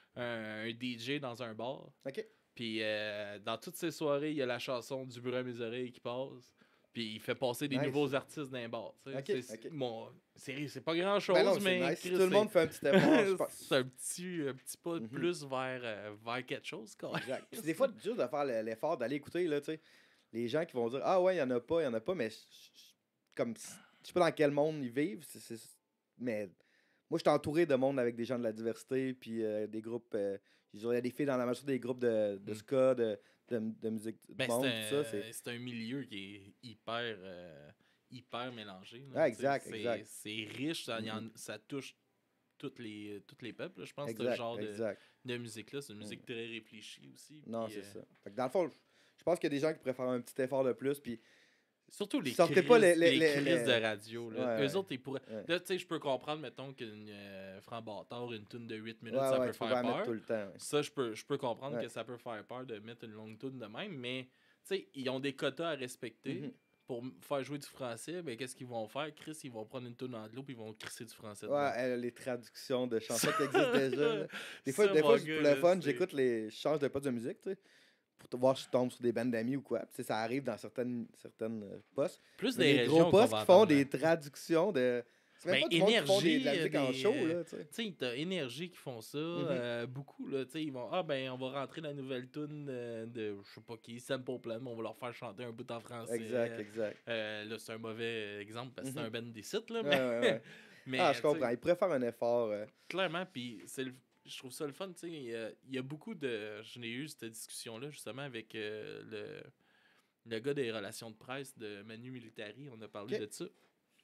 un, un D J dans un bar. OK. Puis euh, dans toutes ces soirées, il y a la chanson Du bruit à mes oreilles qui passe. Puis il fait passer des Nice. nouveaux artistes dans les bars. tu sais. Ok, c'est, ok. mon- c'est, c'est pas grand chose, Ben non, mais c'est nice. Si Chris, tout le monde fait un petit effort, je pense. c'est un petit, un petit pas de Mhm. plus vers, euh, vers quelque chose. Quoi. Exact. Puis c'est des fois dur de faire le- l'effort d'aller écouter, là, tu sais. Les gens qui vont dire ah ouais, il y en a pas, il y en a pas, mais je- je- comme je sais pas dans quel monde ils vivent, c'est- c'est- mais moi je suis entouré de monde avec des gens de la diversité, puis euh, des groupes, euh, je dirais, il y a des filles dans la majorité des groupes de, de Mm. ska, de, de, de musique de Ben, monde, c'est, tout un, ça, c'est c'est un milieu qui est hyper, euh, hyper mélangé. Ah, là, tu sais. exact, c'est, exact. c'est riche, ça, il y en- Mhm. ça touche tous les, tous les peuples. là. Je pense que ce exact, genre de, exact. de musique-là, c'est une musique Mm. très réfléchie aussi. Non, puis, c'est euh, ça. Fait que dans le fond, je- je pense qu'il y a des gens qui préfèrent un petit effort de plus, puis Surtout les Sortez crises, pas les- les, les- les- crises les- de radio. Là. Ouais, Eux ouais. autres, ils pourraient. Ouais. Là, tu sais, je peux comprendre, mettons, qu'une euh, Franc Bâtard, une tune de huit minutes, ouais, ça ouais, peut tu peux faire pas en mettre peur. tout le temps. ouais. Ça, je peux, je peux comprendre Ouais. que ça peut faire peur de mettre une longue tune de même, mais tu sais, ils ont des quotas à respecter. Mhm. Pour m- faire jouer du français, ben, qu'est-ce qu'ils vont faire? Chris, ils vont prendre une tune anglo puis ils vont crisser du français. dedans. Ouais, euh, les traductions de chansons qui existent déjà. là. Des fois, Ça, des mon fois gars, pour là, le fun, c'est- j'écoute les. Je change de poste de musique, tu sais. Pour te voir si je tombe sur des bandes d'amis ou quoi. Puis, tu sais, ça arrive dans certaines, certaines euh, postes. Plus Mais des les régions gros qu'on postes va qui font entendre, des là. traductions de. C'est même Ben, pas du monde qui font des, de Énergie, la musique en des, show, euh, là, tu sais. Tu sais, t'as Énergie qui font ça, Mhm. euh, beaucoup, là, tu sais, ils vont, ah ben, on va rentrer la nouvelle tune de, de je sais pas qui, Simple Plan, mais on va leur faire chanter un bout en français. Exact, exact. Euh, là, c'est un mauvais exemple, parce que c'est Mhm. un band des sites, là, Ouais, mais, ouais, ouais. mais, Ah, je tu sais, comprends. Ils pourraient faire un effort. euh, clairement, puis c'est le- je trouve ça le fun, tu sais, il y, a- il y a beaucoup de, je n'ai eu cette discussion-là, justement, avec euh, le, le gars des relations de presse de Manu Militari, on a parlé Ok. de ça.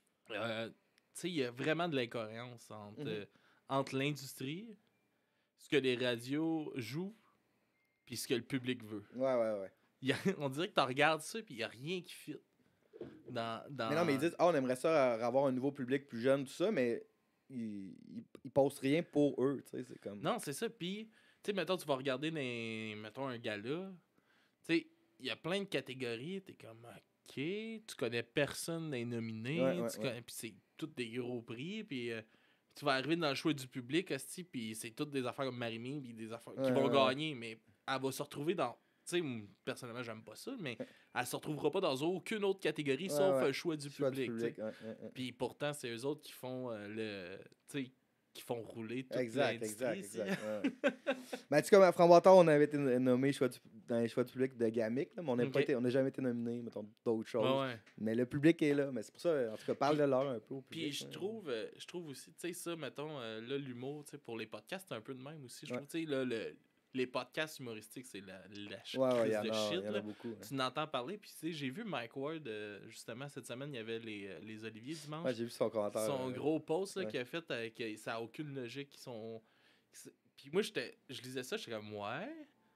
Euh, tu sais, il y a vraiment de l'incohérence entre, Mhm. euh, entre l'industrie, ce que les radios jouent, puis ce que le public veut. Ouais, ouais, ouais. Il y a- on dirait que tu regardes ça, puis il n'y a rien qui fit. dans, dans... Mais non, mais ils disent, ah, on aimerait ça avoir un nouveau public plus jeune, tout ça, mais ils, ils, ils postent rien pour eux, tu sais, c'est comme... Non, c'est ça, puis, tu sais, mettons, tu vas regarder, dans, mettons, un gala, tu sais, il y a plein de catégories, t'es comme, OK, tu connais personne des nominés, Ouais, ouais, tu ouais. connais, puis c'est tous des gros prix, puis euh, tu vas arriver dans le choix du public, esti, puis c'est toutes des affaires comme Marimé, puis des affaires qui Ouais, vont ouais, ouais. gagner, mais elle va se retrouver dans... Tu sais, m- personnellement, j'aime pas ça, mais elle se retrouvera pas dans aucune autre catégorie Ouais, sauf ouais. le choix du Choix du public. public, tu sais. ouais, ouais, ouais. Puis pourtant, c'est eux autres qui font euh, le. Tu sais, qui font rouler toute Exact, l'industrie. exact, ici. exact. Ouais. Ben, tu sais, comme à Framboiteur, on avait été nommé choix du- dans les choix du public de Gamic, là, mais on n'a pas Ok. été, on n'a jamais été nominé, mettons, d'autres choses. Ouais, ouais. Mais le public est là. Mais c'est pour ça, en tout cas, parle Puis- de l'heure un peu au public. Puis je hein. trouve, euh, je trouve aussi, tu sais, ça, mettons, euh, là, l'humour, tu sais, pour les podcasts, c'est un peu de même aussi. Je Ouais. trouve, tu sais, là, le- les podcasts humoristiques, c'est la, la ch- Ouais, ouais, il crise y en de a, shit. il y en là. a beaucoup. ouais. Tu n'entends parler, puis tu sais, j'ai vu Mike Ward, euh, justement, cette semaine, il y avait les, euh, les Oliviers dimanche. Ouais, j'ai vu son commentaire. Son euh, gros post là, ouais. qu'il a fait, euh, que ça a aucune logique. Ils sont... Puis moi, j'étais, je lisais ça, j'étais comme, ouais,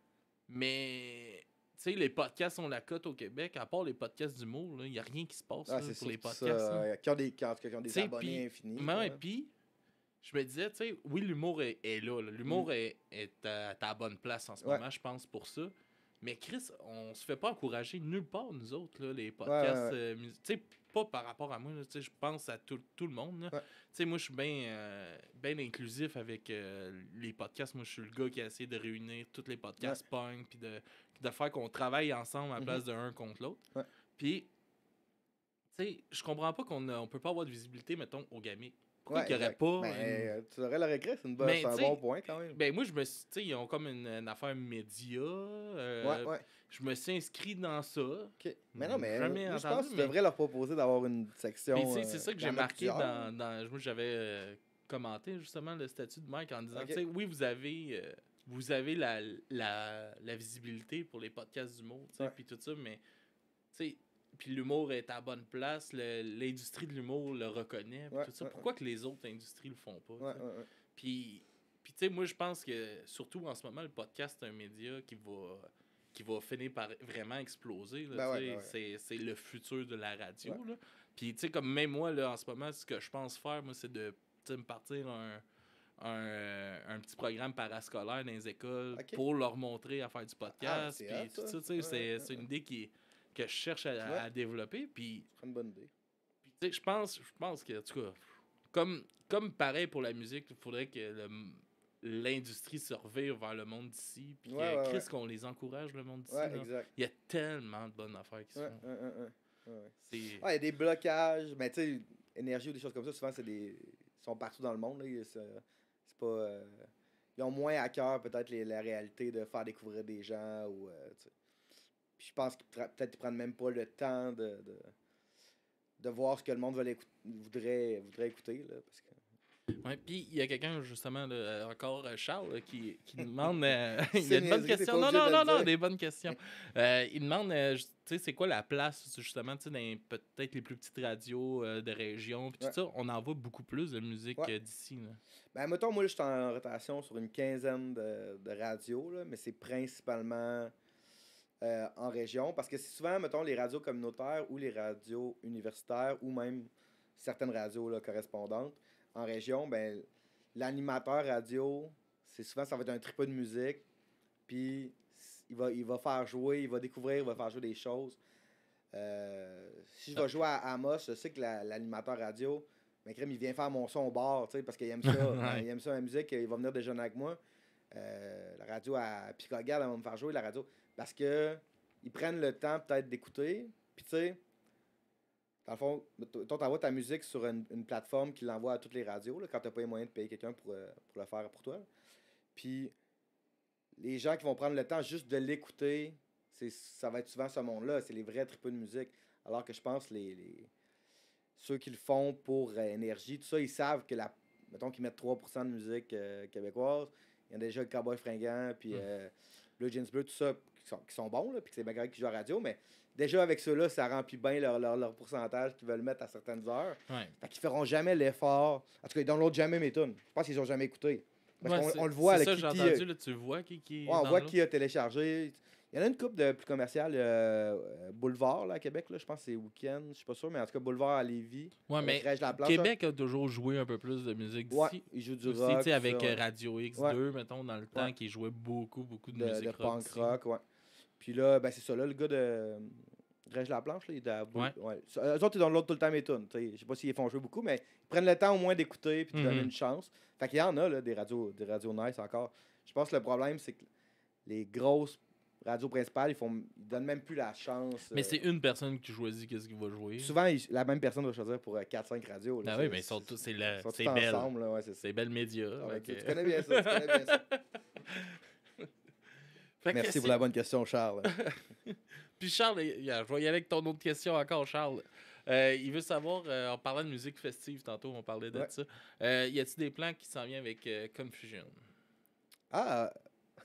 mais tu sais, les podcasts ont la cote au Québec, à part les podcasts d'humour, il n'y a rien qui se passe Ah, là, c'est pour sûr les que ça, podcasts. là. euh, qui ont des, qui ont, qui ont des T'sais, abonnés puis- infinis. Mais là. et puis, je me disais, tu sais, oui, l'humour est, est là. là. L'humour est, est à, à ta bonne place en ce Mm. Ouais. moment, je pense, pour ça. Mais Chris, on se fait pas encourager nulle part, nous autres, là, les podcasts. ouais, ouais. euh, mus- tu sais, pas par rapport à moi, là, tu sais, je pense à tout, tout le monde. là. Ouais. Tu sais, moi, je suis bien euh, ben inclusif avec euh, les podcasts. Moi, je suis le gars qui a essayé de réunir tous les podcasts punk, puis de, de faire qu'on travaille ensemble à la Mhm. place de un contre l'autre. Ouais. Puis, tu sais, je comprends pas qu'on a- on peut pas avoir de visibilité, mettons, au gamic. Pourquoi Ouais, qu'il n'y aurait exact. pas. Ben, une- euh, tu aurais le regret, c'est, une bonne, Mais, c'est un t'sais, bon point quand même. Ben, moi, je me suis. Tu sais, ils ont comme une, une affaire média. euh, ouais, ouais. Je me suis inscrit dans ça. Ok. Mais non, mais Jamais moi, je entendu, pense que tu mais- devrais leur proposer d'avoir une section. Puis, tu sais, euh, c'est ça que il y j'ai en a marqué plusieurs. dans, dans. Moi, j'avais euh, commenté justement le statut de Mike en disant, Ok. tu sais, oui, vous avez, euh, vous avez la, la, la visibilité pour les podcasts d'humour, tu sais, Ouais. puis tout ça, mais, tu sais, puis l'humour est à bonne place, le- l'industrie de l'humour le reconnaît, puis Ouais, tout ça. ouais, Pourquoi que les autres industries le font pas, tu Ouais, sais? ouais, ouais. Puis, puis tu sais, moi, je pense que, surtout en ce moment, le podcast, c'est un média qui va, qui va finir par vraiment exploser. Là, Ben tu ouais, sais. ben ouais. C'est, c'est le futur de la radio. Ouais. Là. Puis, tu sais, comme même moi, là, en ce moment, ce que je pense faire, moi, c'est de tu sais, me partir un, un, euh, un petit programme parascolaire dans les écoles Ok. pour leur montrer à faire du podcast. c'est puis hot, tout ça. ça, tu sais, Ouais, c'est, ouais, c'est ouais. une idée qui, que je cherche à, Ouais. à développer. Puis, C'est une bonne idée. puis, tu sais, je pense, je pense que, en tout cas, comme, comme pareil pour la musique, il faudrait que le- l'industrie se revire vers le monde d'ici. Puis Ouais, que ouais, Chris, ouais. qu'on les encourage, le monde d'ici. Ouais, là. exact. Il y a tellement de bonnes affaires qui se Ouais, font. ouais, ouais, ouais. Ouais, ouais. C'est... Ouais, il y a des blocages, mais tu sais, énergie ou des choses comme ça, souvent, c'est des. Ils sont partout dans le monde. Là. Ils- C'est c'est pas. euh, Ils ont moins à cœur, peut-être, les- la réalité de faire découvrir des gens. ou euh, tu sais. Puis je pense qu'ils pra- peut-être qu'ils prennent même pas le temps de, de, de voir ce que le monde veut écou- voudrait, voudrait écouter. Là, parce que... Ouais, puis il y a quelqu'un, justement, là, euh, encore euh, Charles, là, qui, qui nous demande. euh, il y C'est a une bonne niaiserie, t'es question. pas Non, obligé non, de non, le non, dire. des bonnes questions. Euh, il demande, euh, tu sais, c'est quoi la place, justement, tu sais, dans peut-être les plus petites radios euh, de région, puis Ouais. tout ça. On en voit beaucoup plus de musique Ouais. euh, d'ici. Là. Ben, mettons, moi, je suis en rotation sur une quinzaine de, de radios, là, mais c'est principalement euh, en région. Parce que c'est souvent, mettons, les radios communautaires ou les radios universitaires ou même certaines radios là, correspondantes en région, ben, l'animateur radio, c'est souvent, ça va être un tripot de musique. Puis, il va, il va faire jouer, il va découvrir, il va faire jouer des choses. Euh, si je vais jouer à Amos, je sais que la- l'animateur radio, ben, crème, il vient faire mon son au bar, tu sais, parce qu'il aime ça. Ouais. Il aime ça, la musique, il va venir déjeuner avec moi. Euh, la radio à Picogal, elle va me faire jouer la radio. Parce que ils prennent le temps peut-être d'écouter. Puis tu sais, dans le fond, tu envoies ta musique sur une, une plateforme qui l'envoie à toutes les radios, là, quand tu n'as pas les moyens de payer quelqu'un pour, euh, pour le faire pour toi. Puis les gens qui vont prendre le temps juste de l'écouter, c'est, ça va être souvent ce monde-là. C'est les vrais tripeux de musique. Alors que je pense les, les ceux qui le font pour euh, énergie, tout ça, ils savent que la. Mettons qu'ils mettent trois pour cent de musique euh, québécoise. Il y a déjà le Cowboy Fringant, puis Mm. euh, Blue Jeans Bleu, tout ça, qui sont, qui sont bons, là, puis que c'est bien correct qui jouent à la radio. Mais déjà avec ceux-là, ça remplit bien leur, leur, leur pourcentage qu'ils veulent mettre à certaines heures. Ouais. Fait qu'ils feront jamais l'effort. En tout cas, ils downloadent jamais mes tunes. Je pense qu'ils ont jamais écouté. Parce Ouais, qu'on c'est- on le voit, c'est là, ça, qui, j'ai qui, entendu, là, tu vois qui, qui est ouais, on dans voit le lot. qui a téléchargé. Il y en a une couple de plus commerciales. Euh, euh, Boulevard, là, à Québec, là, je pense que c'est Weekend, je suis pas sûr, mais en tout cas, Boulevard à Lévis. Ouais, avec mais Reg Laplanche, Québec a toujours joué un peu plus de musique là. Ouais, d'ici. ils jouent du Aussi, rock. tu sais, tout avec ça, euh, ouais. Radio X Ouais. deux, mettons, dans le temps, Ouais. qui jouait beaucoup, beaucoup de, De, musique de rock punk d'ici. rock, ouais. Puis là, ben c'est ça, là, le gars de Reg Laplanche, là, il est à Boul- Ouais. ouais. Ça- Eux autres, ils downloadent tout le temps mes tunes. tu sais. Je sais pas s'ils font jouer beaucoup, mais ils prennent le temps au moins d'écouter puis de donner Mhm. une chance. Fait qu'il y en a, là, des radios, des radios nice encore. Je pense que le problème, c'est que les grosses radios principales, ils font ils donnent même plus la chance. Mais euh, c'est une personne qui choisit qu'est-ce qu'il va jouer. Souvent, ils- la même personne va choisir pour quatre cinq radios. Là, Ah c'est- oui, mais ils sont tous, c'est ils le- sont c'est tous belle. ensemble. Là, ouais, c'est ça. C'est belle média. Ah ouais, fait tu, que- tu connais bien ça. Tu connais bien ça. Fait que Merci si- pour la bonne question, Charles. Puis Charles, il- il- je vais y aller avec ton autre question encore, Charles. Euh, il veut savoir, euh, en parlant de musique festive, tantôt on parlait de Ouais. ça, euh, y a-t-il des plans qui s'en viennent avec euh, Confusion? Ah!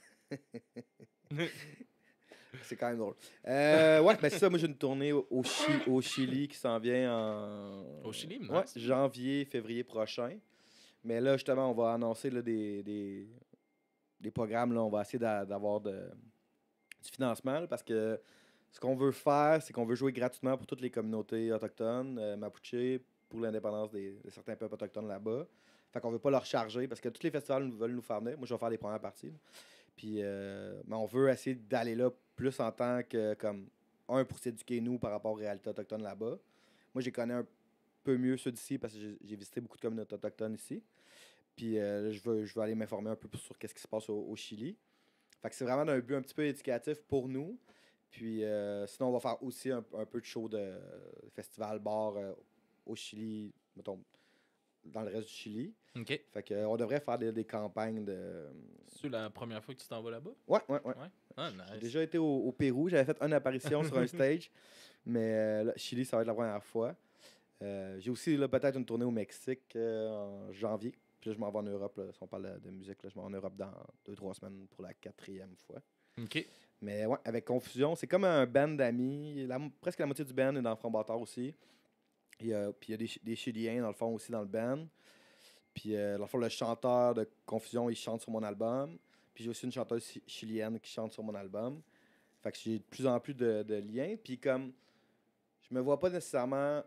C'est quand même drôle. Euh, ouais, ben c'est ça. Moi, j'ai une tournée au, au Chi- au Chili qui s'en vient en. Au Chili, Ouais, nice. janvier, février prochain. Mais là, justement, on va annoncer là, des, des, des programmes. Là, on va essayer d'a- d'avoir de, du financement là, parce que ce qu'on veut faire, c'est qu'on veut jouer gratuitement pour toutes les communautés autochtones, euh, Mapuche, pour l'indépendance des, de certains peuples autochtones là-bas. Fait qu'on veut pas leur charger parce que tous les festivals nous- veulent nous faire venir. Moi, je vais faire les premières parties. là. Puis, euh, mais on veut essayer d'aller là plus en tant que, comme, un, pour s'éduquer nous par rapport aux réalités autochtones là-bas. Moi, j'ai connais un peu mieux ceux d'ici parce que j'ai j'ai visité beaucoup de communautés autochtones ici. Puis, euh, là, je veux, je veux aller m'informer un peu plus sur qu'est-ce qui se passe au, au Chili. Fait que c'est vraiment d'un but un petit peu éducatif pour nous. Puis, euh, sinon, on va faire aussi un, un peu de show de festival bar euh, au Chili, mettons, dans le reste du Chili. OK. Fait que, euh, on devrait faire des, des campagnes de. C'est la première fois que tu t'en vas là-bas? Ouais, ouais, ouais. Ouais. Ah, J'ai nice. déjà été au, au Pérou, j'avais fait une apparition sur un stage, mais euh, là, Chili, ça va être la première fois. Euh, j'ai aussi là, peut-être une tournée au Mexique euh, en janvier. Puis là, je m'en vais en Europe. Là, si on parle de, de musique, là, je m'en vais en Europe dans deux trois semaines pour la quatrième fois. OK. Mais ouais, avec Confusion, c'est comme un band d'amis. La- presque la moitié du band est dans Front Bâtard aussi. Il y a- puis il y a des, Chi- des Chiliens, dans le fond, aussi dans le band. Puis, euh, dans le fond, le chanteur de Confusion, il chante sur mon album. Puis, j'ai aussi une chanteuse chi- chilienne qui chante sur mon album. Fait que j'ai de plus en plus de, de liens. Puis, comme je me vois pas nécessairement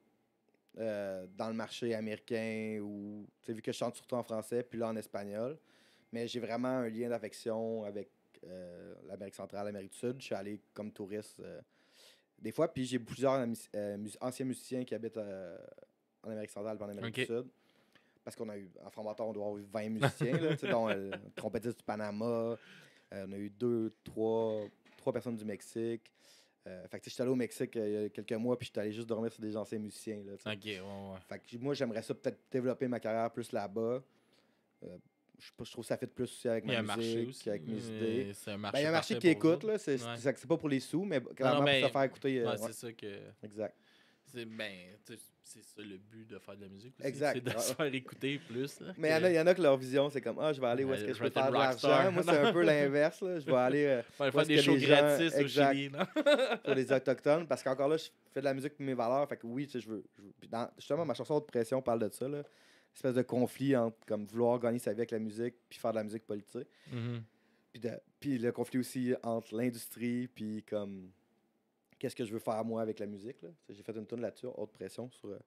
euh, dans le marché américain ou, tu sais, vu que je chante surtout en français, puis là en espagnol. Mais j'ai vraiment un lien d'affection avec euh, l'Amérique centrale, l'Amérique du Sud. Je suis allé comme touriste euh, des fois. Puis, j'ai plusieurs amis- euh, mus- anciens musiciens qui habitent euh, en Amérique centrale et en Amérique Ok. du Sud. Parce qu'on a eu, en Franc-Bâton, on doit avoir eu vingt musiciens, là, tu sais, dont euh, le trompettiste du Panama. Euh, on a eu deux, trois, trois personnes du Mexique. Euh, fait que tu sais, j'étais allé au Mexique euh, il y a quelques mois, puis j'étais allé juste dormir sur des anciens musiciens. Là, tu sais. OK, ouais, ouais. Fait que moi, j'aimerais ça peut-être développer ma carrière plus là-bas. Euh, je sais pas, je trouve que ça fait plus aussi avec Il y a ma un marché musique, aussi. avec mes euh, idées. C'est un Ben, marché il y a un marché parfait qui pour écoute, vous. là, c'est Ouais. c'est c'est pas pour les sous, mais clairement mais- pour se faire écouter. euh, Ouais, ouais. c'est ça que... Exact. C'est ben, tu sais, c'est ça le but de faire de la musique aussi. Exact. C'est de Ouais. se faire écouter plus. Là, Mais il y, en a- il y en a que leur vision, c'est comme, ah, je vais aller où est-ce Ouais, que je je vais peux être faire une de rockstar. l'argent. Moi, c'est un peu l'inverse. là. Je vais aller euh, Faire, où faire est-ce des que shows les gens- gratis au exact. Chili. là. pour les Autochtones. Parce qu'encore là, je fais de la musique pour mes valeurs. Fait que oui, tu sais, je veux. je veux- puis dans- justement, ma chanson Haute Pression parle de ça. Là. Une espèce de conflit entre comme vouloir gagner sa vie avec la musique puis faire de la musique politique. Mhm. Puis, de- puis le conflit aussi entre l'industrie puis comme qu'est-ce que je veux faire moi avec la musique. là. Tu sais, J'ai fait une tune là-dessus, Haute Pression, sur euh,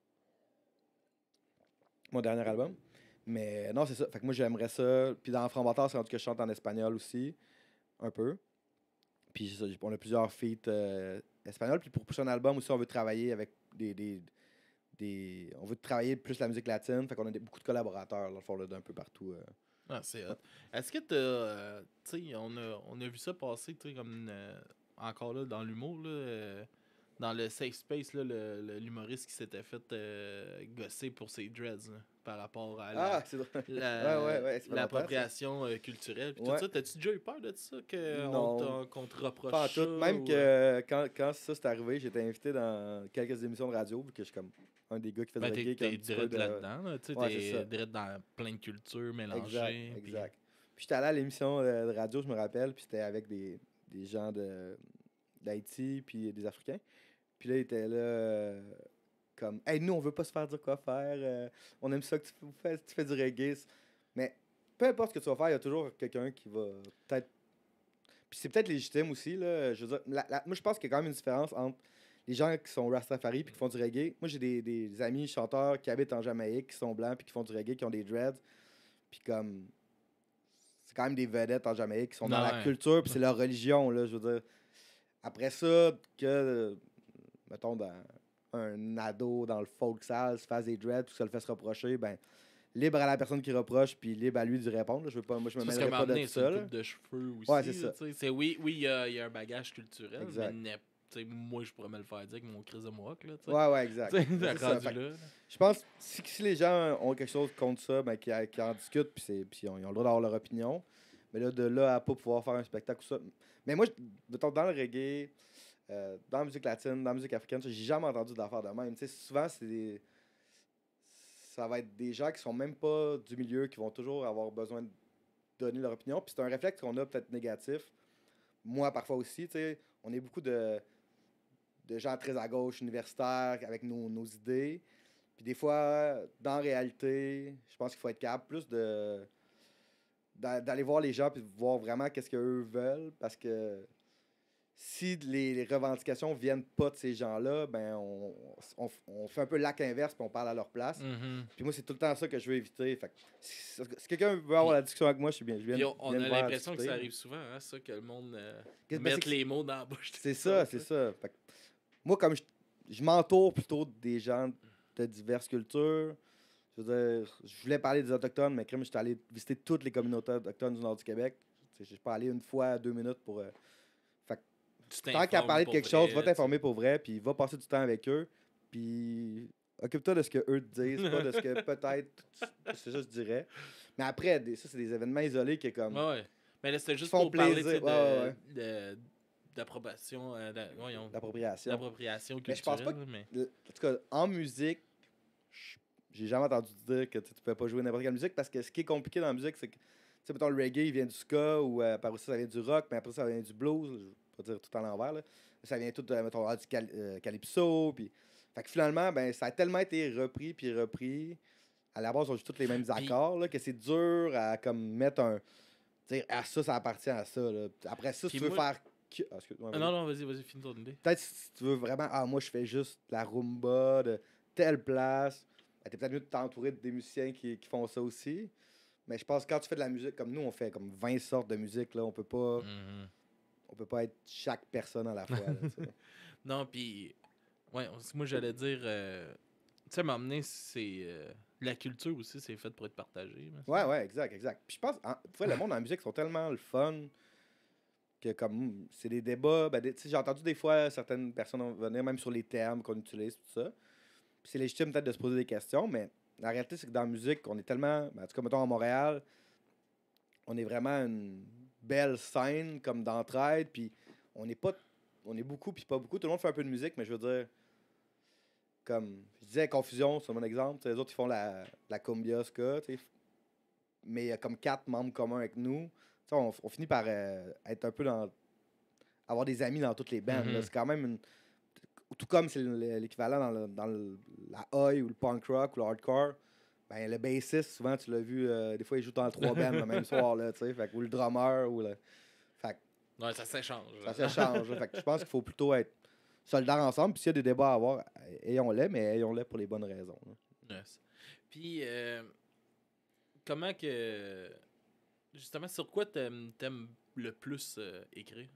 mon dernier album. Mais non, c'est ça. Fait que moi, j'aimerais ça. Puis dans Franc-Bâtard, c'est rendu que je chante en espagnol aussi, un peu. Puis c'est ça, j'ai- on a plusieurs feats euh, espagnols. Puis pour pousser un album aussi, on veut travailler avec des, des, des- On veut travailler plus la musique latine. Fait qu'on a des- beaucoup de collaborateurs, dans le fond, là, d'un peu partout. euh. Ah, c'est hot. Est-ce que t'as. euh, tu sais, on a, on a vu ça passer, tu sais, comme. euh, encore là, dans l'humour, là. euh, dans le safe space, là, le- le- l'humoriste qui s'était fait euh, gosser pour ses dreads, là, par rapport à la- Ah, c'est drôle. la- Ouais, ouais, ouais, ça fait l'appropriation euh, culturelle. Puis Ouais. tout ça, t'as-tu déjà eu peur de ça, que Non. on t'a- qu'on te reproche Pas en ça, tout. Même ou, que euh, quand, quand ça s'est arrivé, j'étais invité dans quelques émissions de radio, vu que je suis comme un des gars qui fait ben, du t'es reggae. qui a un t'es petit peu direct de- là-dedans, là, tu sais, Ouais, c'est ça. t'es direct dans plein de cultures mélangées. Exact, puis- exact. Puis j'étais allé à l'émission euh, de radio, je me rappelle, puis c'était avec des, des gens de d'Haïti, puis des Africains. Puis là, ils étaient là euh, comme, hey, nous, on veut pas se faire dire quoi faire, euh, on aime ça que tu fais, tu fais du reggae. Mais peu importe ce que tu vas faire, il y a toujours quelqu'un qui va peut-être Puis c'est peut-être légitime aussi, là. Je veux dire, la- la- moi, je pense qu'il y a quand même une différence entre les gens qui sont Rastafari puis qui font du reggae. Moi, j'ai des, des amis chanteurs qui habitent en Jamaïque, qui sont blancs puis qui font du reggae, qui ont des dreads. Puis comme... C'est quand même des vedettes en Jamaïque qui sont dans Non, la ouais. culture puis c'est leur religion, là. Je veux dire, après ça, que, mettons, dans un ado dans le folk sale se fasse des dreads puis que ça le fait se reprocher, ben... Libre à la personne qui reproche, puis libre à lui d'y répondre. Là. Je veux pas, moi, je me Parce mêlerai qu'à un pas moment de donné, tout c'est ça. une là. coupe de cheveux aussi. Ouais, c'est là, ça. tu sais. C'est, oui, oui, il y a, il y a un bagage culturel, Exact. mais n'est- tu sais, moi, je pourrais me le faire dire avec mon crise de mohawk. Là, tu sais. Ouais, ouais, exact. Tu sais, C'est ça. rendu Fait que là, là. je pense que si, si les gens ont quelque chose contre ça, ben, qu'ils qu'ils en discutent, puis c'est- puis ils ont, ils ont le droit d'avoir leur opinion. Mais là, de là à pas pouvoir faire un spectacle ou ça. Mais moi, je- mettons, dans le reggae, euh, dans la musique latine, dans la musique africaine, ça, j'ai jamais entendu d'affaires de même. Tu sais, souvent, c'est des. Ça va être des gens qui sont même pas du milieu, qui vont toujours avoir besoin de donner leur opinion. Puis c'est un réflexe qu'on a peut-être négatif. Moi, parfois aussi, tu sais, on est beaucoup de, de gens très à gauche, universitaires, avec nos, nos idées. Puis des fois, dans la réalité, je pense qu'il faut être capable plus de d'a- d'aller voir les gens puis de voir vraiment qu'est-ce qu'eux veulent. Parce que si les, les revendications viennent pas de ces gens-là, ben on, on, on fait un peu l'acte inverse puis on parle à leur place. Mhm. Puis moi, c'est tout le temps ça que je veux éviter. Fait que si, si quelqu'un veut avoir la discussion avec moi, je suis bien. Je viens, Puis on, on viens a me voir l'impression que discuter. ça arrive souvent, hein, ça, que le monde euh, Qu'est-ce- ben, mette c'est- les mots dans la bouche. des C'est ça, autres, c'est là. ça. Fait que moi, comme je, je m'entoure plutôt des gens de diverses cultures, je veux dire, je voulais parler des Autochtones, mais crème, j'étais allé visiter toutes les communautés autochtones du nord du Québec. Je suis pas allé une fois, deux minutes pour. euh, Fait que Tu tant qu'à t'informes parler de pour quelque vrai, chose, va tu- t'informer pour vrai, puis va passer du temps avec eux, puis occupe-toi de ce que eux te disent, pas de ce que peut-être. C'est ça, je dirais. Mais après, des- ça, c'est des événements isolés qui est comme. Ouais, ouais. Mais là, c'était juste font pour parler tu plaisir. sais, de, Ouais, ouais, de- d'approbation, euh, d'a- voyons, L'appropriation. d'appropriation Mais je pense pas culturelle. Mais Le- En tout cas, en musique, je- j'ai jamais entendu dire que tu tu peux pas jouer n'importe quelle musique parce que ce qui est compliqué dans la musique, c'est que, tu sais, mettons, le reggae, il vient du ska ou euh, par aussi ça vient du rock, mais après ça vient du blues, je vais pas dire tout en l'envers, là. Ça vient tout, euh, mettons, ah, du cal- euh, calypso, puis... Fait que finalement, ben, ça a tellement été repris puis repris, à la base, on joue tous les mêmes accords, là, que c'est dur à, comme, mettre un... Dire, ah, ça, ça appartient à ça, là. Après ça, si Puis tu veux moi- faire... que- ah, excuse-moi, Ah vas-y. non, non, vas-y, vas-y, finis ton idée. Peut-être si tu veux vraiment, ah, moi, je fais juste la rumba de telle place. Ben, t'es peut-être mieux de t'entourer de des musiciens qui, qui font ça aussi. Mais je pense que quand tu fais de la musique, comme nous, on fait comme vingt sortes de musique, là, on peut pas, Mhm. on peut pas être chaque personne à la fois. Là, tu sais. Non, puis, ouais, on- moi j'allais dire, euh, tu sais, m'emmener, c'est. euh, la culture aussi, c'est fait pour être partagé. là. Ouais, ouais, exact, exact. Puis je pense, en, pour vrai, le monde en musique sont tellement le fun que comme c'est des débats. Ben, des- tu sais, j'ai entendu des fois certaines personnes venir même sur les termes qu'on utilise, tout ça. Puis c'est légitime peut-être de se poser des questions, mais la réalité, c'est que dans la musique, on est tellement. Ben, en tout cas, mettons à Montréal, on est vraiment une belle scène comme d'entraide, puis on est pas. On est beaucoup, puis pas beaucoup. Tout le monde fait un peu de musique, mais je veux dire. Comme. Je disais Confusion, c'est mon exemple. Tu sais, les autres, ils font la, la cumbia ska, tu sais. Mais il y a comme quatre membres communs avec nous. Tu sais, on, on finit par euh, être un peu dans. Avoir des amis dans toutes les bandes. là. Mhm. C'est quand même une. Tout comme c'est le- l'équivalent dans, le, dans le- la oi ou le punk rock ou le hardcore. Ben, le bassiste, souvent, tu l'as vu, euh, des fois, il joue dans le trois bands le même soir, là, tu sais. Fait que- ou le drummer, ou le. Fait que Ouais, ça s'échange. ça s'échange. là. Fait que je pense qu'il faut plutôt être solidaires ensemble. Puis s'il y a des débats à avoir, ayons-les, mais ayons-les pour les bonnes raisons. là. Yes. Puis, euh, comment que. Justement, sur quoi t'aimes, t'aimes le plus euh, écrire?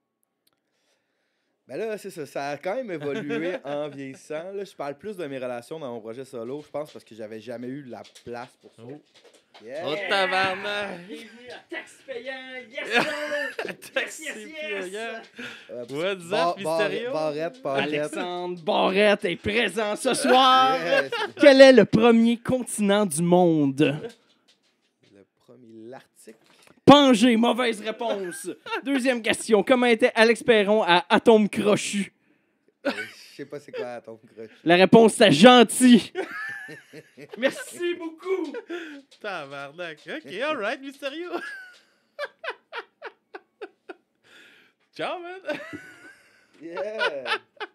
Ben là, c'est ça. Ça a quand même évolué en vieillissant. Là, je parle plus de mes relations dans mon projet solo, je pense, parce que j'avais jamais eu la place pour ça. Oh, Yeah! oh tabarnak! Bienvenue à Taxe Payant, yes sir! Taxi yes, yes, payant. Euh, What's Bar- up, Bar- Mysterio? Barrette, Barrette. Alexandre Barrette est présent ce soir. Yes. Quel est le premier continent du monde? Le premier, l'Arctique. Pangée, mauvaise réponse. Deuxième question. Comment était Alex Perron à Atome Crochu? Euh, Je sais pas c'est quoi ton crush. La réponse c'est gentil. Merci beaucoup. Tabarnak. Ok, alright, Mysterio. Ciao, man. Yeah!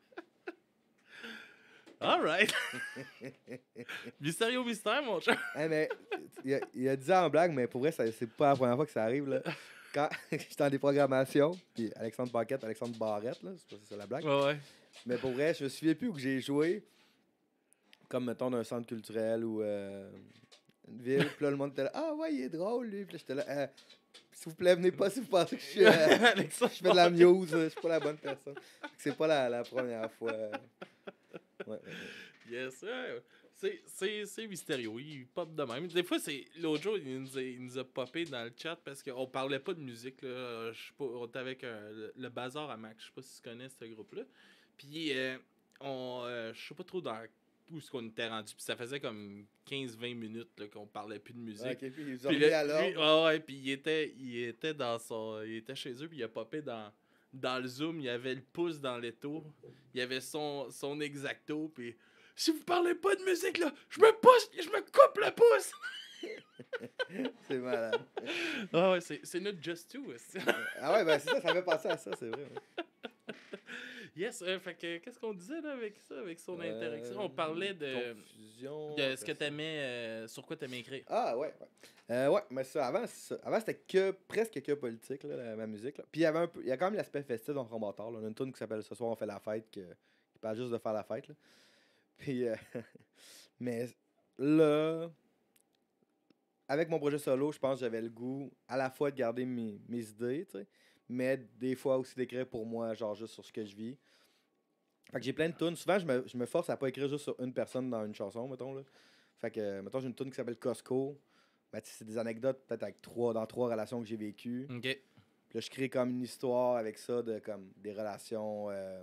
Alright. Mysterio mystère, mon chat. Hey, mais il a, il a dit ça en blague, mais pour vrai, ça- c'est pas la première fois que ça arrive. Là. quand j'étais en déprogrammation, puis Alexandre Paquette, Alexandre Barrette, là, c'est pas c'est ça la blague. Ouais, ouais. Mais pour vrai, je me souviens plus où que j'ai joué, comme mettons d'un centre culturel ou euh, une ville, puis là le monde était là, ah ouais, il est drôle lui, puis là j'étais là, euh, s'il vous plaît, venez pas si vous pensez que je suis. Euh, Alexandre je fais de la muse, je suis pas la bonne personne. C'est pas la, la première fois. Ouais, ouais, ouais. Yes, ouais. C'est, c'est, c'est mystérieux, il pop de même. Des fois, c'est l'autre jour, il nous a, il nous a popé dans le chat parce qu'on parlait pas de musique. Là. Je sais pas, on était avec un- le, le Bazar à Mac, je sais pas si tu connais ce groupe-là. Puis, euh, on, euh, je sais pas trop dans où est-ce qu'on était rendu. Puis ça faisait comme quinze vingt minutes là, qu'on parlait plus de musique. Ok, puis ils ont Puis remis là, à l'ordre. lui- ouais, ouais, puis il était, il était dans son, il était chez eux, puis il a popé dans, dans le Zoom, il y avait le pouce dans l'étau, il y avait son, son exacto, puis si vous parlez pas de musique là, je me pousse, je me coupe le pouce. C'est malade. Ah ouais, c'est, c'est notre Just Two. aussi. Ah ouais, ben c'est ça, ça fait penser à ça, c'est vrai. Ouais. Yes, euh, fait que qu'est-ce qu'on disait là avec ça, avec son Euh, interaction, on parlait de, Confusion. de ce que après ça. t'aimais, euh, sur quoi t'aimais écrire. Ah ouais, ouais. Euh, ouais, mais ça, avant, ça- avant c'était que presque que politique, là, la- ma musique. Là. Puis il y avait un peu. Il y a quand même l'aspect festif dans Front Bâtard. Là. On a une tune qui s'appelle Ce soir on fait la fête, que, qui parle juste de faire la fête. Là. Puis euh, mais là, avec mon projet solo, je pense que j'avais le goût à la fois de garder mes, mes idées, tu sais, mais des fois aussi d'écrire pour moi, genre juste sur ce que je vis. Fait que j'ai plein de tunes. Souvent, je me, je me force à pas écrire juste sur une personne dans une chanson, mettons. Là. Fait que, euh, mettons, j'ai une tune qui s'appelle Costco. Ben, tu sais, c'est des anecdotes peut-être avec trois, dans trois relations que j'ai vécues. Ok. Puis là, je crée comme une histoire avec ça de comme des relations, euh,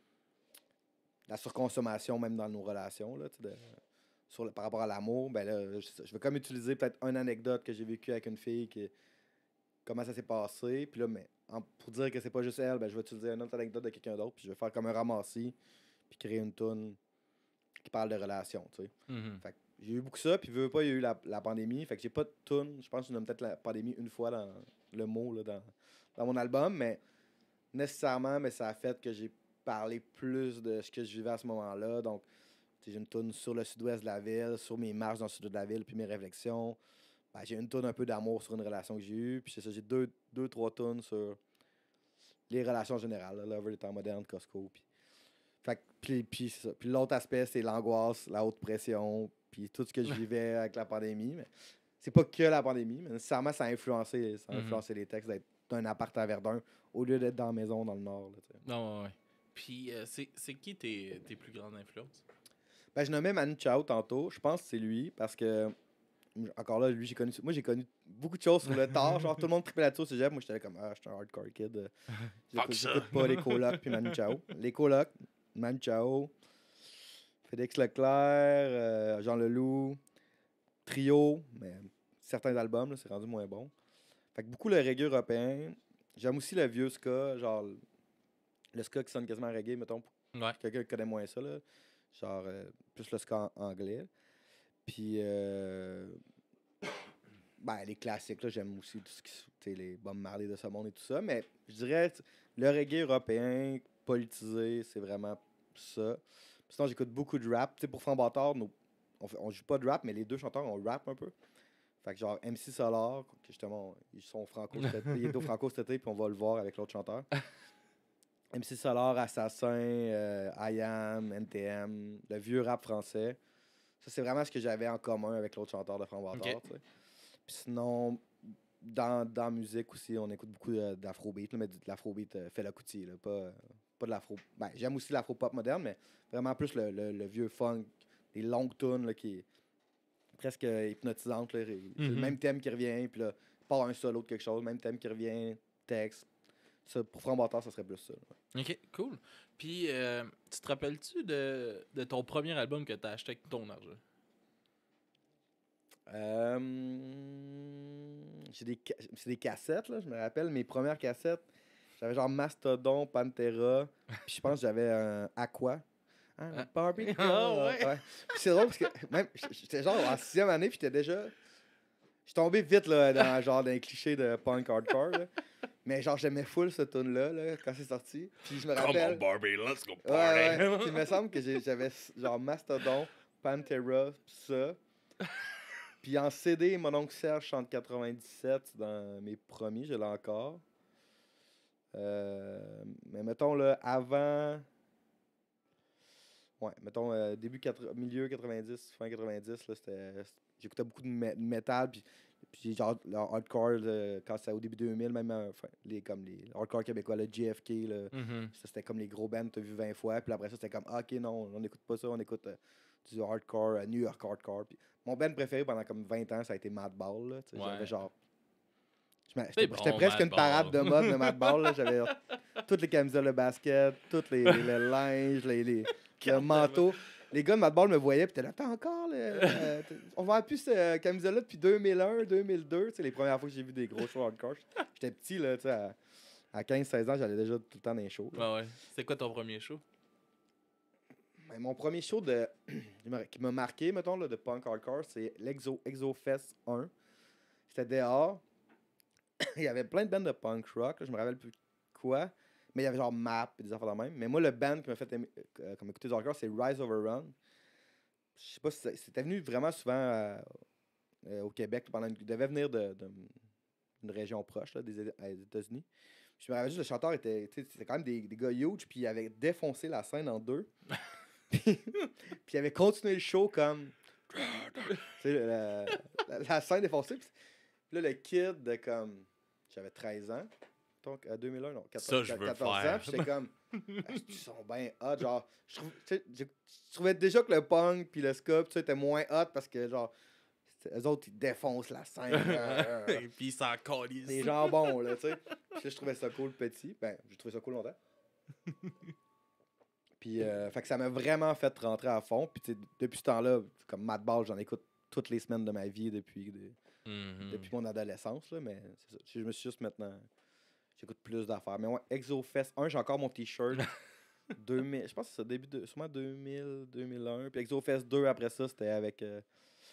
la surconsommation même dans nos relations, là, tu sais, de- sur le- par rapport à l'amour. Ben là, je, je vais comme utiliser peut-être une anecdote que j'ai vécue avec une fille, qui, comment ça s'est passé. Puis là, mais en- pour dire que c'est pas juste elle, ben, je vais utiliser une autre anecdote de quelqu'un d'autre, puis je vais faire comme un ramassis, puis créer une tune qui parle de relations, tu sais. Mhm. Fait que j'ai eu beaucoup ça, puis veux veux pas, il y a eu la, la pandémie. Fait que j'ai pas de tune. Je pense que je nomme peut-être la pandémie une fois dans le mot là, dans, dans mon album, mais nécessairement, mais ça a fait que j'ai parlé plus de ce que je vivais à ce moment-là. Donc, tu sais, j'ai une tune sur le sud-ouest de la ville, sur mes marches dans le sud de la ville, puis mes réflexions. Ben, j'ai une tune un peu d'amour sur une relation que j'ai eue, puis c'est ça, j'ai deux, deux, trois tunes sur les relations générales, là, Lover des temps modernes, Costco, puis fait que- puis, puis, c'est ça. Puis l'autre aspect, c'est l'angoisse, la haute pression, puis tout ce que je vivais avec la pandémie. Mais c'est pas que la pandémie, mais nécessairement, ça a influencé, ça a Mhm. influencé les textes d'être d'un appart à Verdun au lieu d'être dans la maison dans le nord. Là, tu sais. Non, ouais, ouais. Puis, euh, c'est, c'est qui tes, tes plus grandes influences? Ben, je nommais Manu Chao tantôt. Je pense que c'est lui parce que, encore là, lui, j'ai connu. Moi, j'ai connu beaucoup de choses sur le tard. Genre, tout le monde trippait là-dessus au cégep. Moi, j'étais là comme, ah, j'étais un hardcore kid. euh, Fuck J'écoute ça. j'écoute pas les colocs puis Manu Chao. Les colocs, Manu Chao, Félix Leclerc, euh, Jean Leloup, Trio, mais certains albums, là, c'est rendu moins bon. Fait que beaucoup le reggae européen. J'aime aussi le vieux ska, genre le ska qui sonne quasiment reggae, mettons, pour Ouais. quelqu'un qui connaît moins ça, là. Genre euh, plus le ska en- anglais. Puis, euh, ben, les classiques, là, j'aime aussi tout ce qui, tu sais, les Bob Marley de ce monde et tout ça, mais je dirais t- le reggae européen politisé, c'est vraiment ça. Puis sinon, j'écoute beaucoup de rap. Tu sais, pour Franc Bâtard, nos- on, fait- on joue pas de rap, mais les deux chanteurs, on rap un peu. Fait que genre M C Solar, que justement, ils sont franco cet été, il est au franco cet été, puis on va le voir avec l'autre chanteur. M C Solar, Assassin, euh, I Am, N T M, le vieux rap français. Ça, c'est vraiment ce que j'avais en commun avec l'autre chanteur de Franc Bâtard, Ok. tu sais. Puis sinon, dans, dans la musique aussi, on écoute beaucoup de- d'afrobeat, là, mais de l'afrobeat euh, Fela Kuti, là, pas, euh, pas de l'afro. Ben, j'aime aussi l'afro-pop moderne, mais vraiment plus le, le- le vieux funk, les longues tunes là, qui est presque hypnotisante. là. C'est le Mhm. même thème qui revient, puis là, pas un solo de quelque chose, même thème qui revient, texte. Ça, pour Franc Bâtard, ça serait plus ça. là. Ok, cool. Puis, euh, tu te rappelles-tu de, de ton premier album que t'as acheté avec ton argent? Euh, j'ai des, ca- c'est des cassettes, là, je me rappelle. Mes premières cassettes, j'avais genre Mastodon, Pantera, puis je pense que j'avais un Aqua. Hein, Ah. Barbie. Ah, ouais. Puis c'est drôle parce que même, j'étais genre en sixième année, puis j'étais déjà. Je suis tombé vite là, dans genre d'un cliché de punk hardcore. Là. Mais genre, j'aimais full ce tune-là là, quand c'est sorti. Puis je me rappelle. Barbie, let's go Ouais, ouais. Puis il me semble que j'ai- j'avais genre Mastodon, Pantera, pis ça. Puis en C D, mon oncle Serge chante quatre-vingt-dix-sept dans mes premiers, je l'ai encore. Euh, mais mettons, là, avant... Ouais, mettons, euh, début, quatre- milieu quatre-vingt-dix, fin quatre-vingt-dix, là, c'était... J'écoutais beaucoup de mé- de métal, puis, puis genre, le hardcore, là, quand c'était au début deux mille, même, euh, enfin, les, comme les hardcore québécois, le J F K, là, Mhm. ça, c'était comme les gros bands que t'as vu vingt fois, puis après ça, c'était comme, ah, ok, non, on n'écoute pas ça, on écoute euh, du hardcore, euh, New York hardcore. Puis mon band préféré pendant comme vingt ans, ça a été Madball, là, tu sais, Ouais. j'avais genre... Je m'en- C'est J'étais bon, j'étais presque une Madball. parade de mode de Madball, là, j'avais toutes les camisoles de basket, tous les, les, les linges, les, les, le Carte de manteau. Les gars de Madball me voyaient, puis t'es là, t'as encore, là, euh, t'es- on vend plus cette camisole-là depuis deux mille un, deux mille deux, tu sais, les premières fois que j'ai vu des gros shows hardcore. J'étais petit, là, tu sais, à, à quinze seize ans, j'allais déjà tout le temps dans les shows. là. Ouais, ouais. C'est quoi ton premier show? Mais mon premier show de qui m'a- qui m'a marqué, mettons, là, de punk hardcore, c'est l'Exo Exo Fest un. C'était dehors. Il y avait plein de bands de punk rock, là, je me rappelle plus quoi. Mais il y avait genre Map et des affaires de même. Mais moi, le band qui m'a fait aimer- euh, comme écouter du hardcore, c'est Rise Over Run. Je sais pas si c'est- c'était venu vraiment souvent euh, euh, au Québec. Pendant une- il devait venir de, de- d'une région proche là, des, Éta- des États-Unis. Puis je me rappelle juste, le chanteur était, tu sais, c'était quand même des, des gars huge, puis il avait défoncé la scène en deux. puis, puis il avait continué le show comme. Tu sais, la, la, la scène défoncée. Puis là, le kid de comme. J'avais treize ans. Donc, à deux mille un, non, Ça, je veux quatorze faire. ans. Puis j'étais comme. Ils sont bien hot. Genre, je, trouve- tu sais, je- je trouvais déjà que le punk puis le ska, puis ça, était moins hot parce que, genre, c'était- eux autres, ils défoncent la scène. euh, Et puis il s'en calisse. des jambons, là, tu sais. Puis là, je trouvais ça cool petit. Ben, j'ai trouvé ça cool longtemps. Puis, euh, fait que ça m'a vraiment fait rentrer à fond. Puis, tu sais, depuis ce temps-là, comme Madball, j'en écoute toutes les semaines de ma vie depuis, de- Mhm. depuis mon adolescence, là. Mais c'est ça. Je me suis juste maintenant. J'écoute plus d'affaires. Mais ouais, ExoFest un, j'ai encore mon t-shirt. deux mille, je pense que c'est ça, début de. Sûrement deux mille, deux mille un. Puis ExoFest deux, après ça, c'était avec. euh,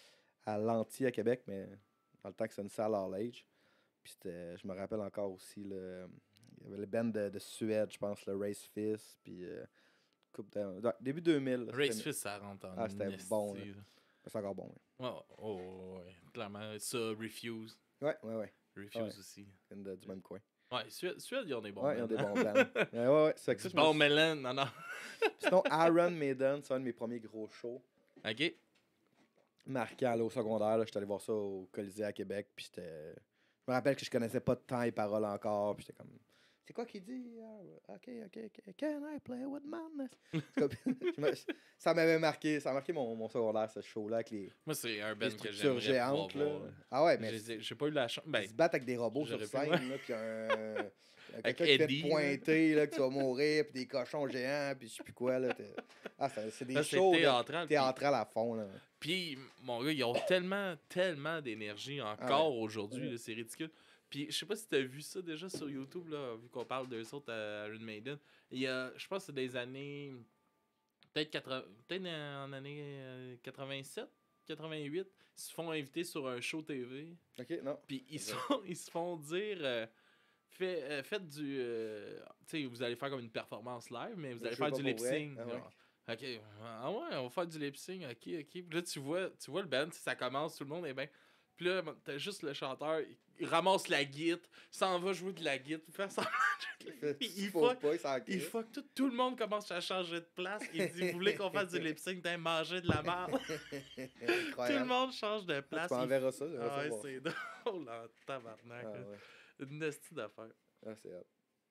à Lanty à Québec, mais dans le temps que c'était une salle All Age. Puis c'était, je me rappelle encore aussi, le, il y avait le band de, de Suède, je pense, le Race Fist, puis euh, coupe de, dans- début deux mille. là, Race c'était- Fist, ça rentre en Ah, c'était esti, bon, là. là. C'est encore bon. Ouais, oh, ouais, clairement. Ça, Refuse. Ouais, ouais, ouais. ouais. Refuse Ouais. aussi. Une de- du même coin. Ouais, Suède, Suède, ils ont des bons Ouais, ils ont des bands, bons hein. bands. ouais, ouais, ouais. C'est que ça, Du je me bon suis- Mélan, non, non. Sinon, Iron Maiden, c'est un de mes premiers gros shows. OK. Marquant là, au secondaire, là, j'étais allé voir ça au Colisée à Québec, puis c'était... Je me rappelle que je connaissais pas de temps et paroles encore, puis j'étais comme... C'est quoi qu'il dit? Ah, ok, ok, ok. Can I play with madness? C'est comme- je me- ça m'avait marqué, ça a marqué mon, mon secondaire, ce show-là, avec les, Moi, c'est un les band que structures j'aimerais géantes. pouvoir Là. voir. Ah ouais, mais J'ai j'ai pas eu la chance. ils Ben, se battent avec des robots sur j'aurais pu, scène, ouais. là, puis un... Avec Quelqu'un qui fait Eddie, te pointer, là, que tu vas mourir, puis des cochons géants, puis je sais plus quoi. Là, t'es- ah, c'est c'est des là, c'est shows là, théâtral. puis- théâtrales à fond. Là. Puis, mon gars, ils ont tellement, tellement d'énergie encore aujourd'hui, Ouais. là, c'est ridicule. Puis, je sais pas si t'as vu ça déjà sur YouTube, là, vu qu'on parle d'eux autres à Iron Maiden. Il y a, je pense que c'est des années. Peut-être quatre- peut-être en année euh, quatre-vingt-sept, quatre-vingt-huit. Ils se font inviter sur un show T V. Ok, non. Puis, ils, Ok. sont, ils se font dire. euh, fait, euh, faites du. euh, tu sais, vous allez faire comme une performance live, mais vous Le allez jeu faire pas du pour lip vrai. sync. Ah ouais. genre. Ok, ah ouais, on va faire du lip sync, ok, ok. Puis là, tu vois, tu vois le band, ça commence, tout le monde est bien. Puis là, t'as juste le chanteur, il, il ramasse la guitare, s'en va jouer de la guitare, il fait semblant de jouer de la guitare. Il faut fuck, pas, il s'en il crisse. fuck tout, tout le monde commence à changer de place. Il dit, vous voulez qu'on fasse du lip sync, t'as mangé de la merde. Tout le Incroyable. monde change de place. Tu il- m'enverras ça. j'aimerais Ah ça ouais, voir. c'est drôle en tabarnak. Ah, là. ouais. Une hostie d'affaires. Ah, c'est hot.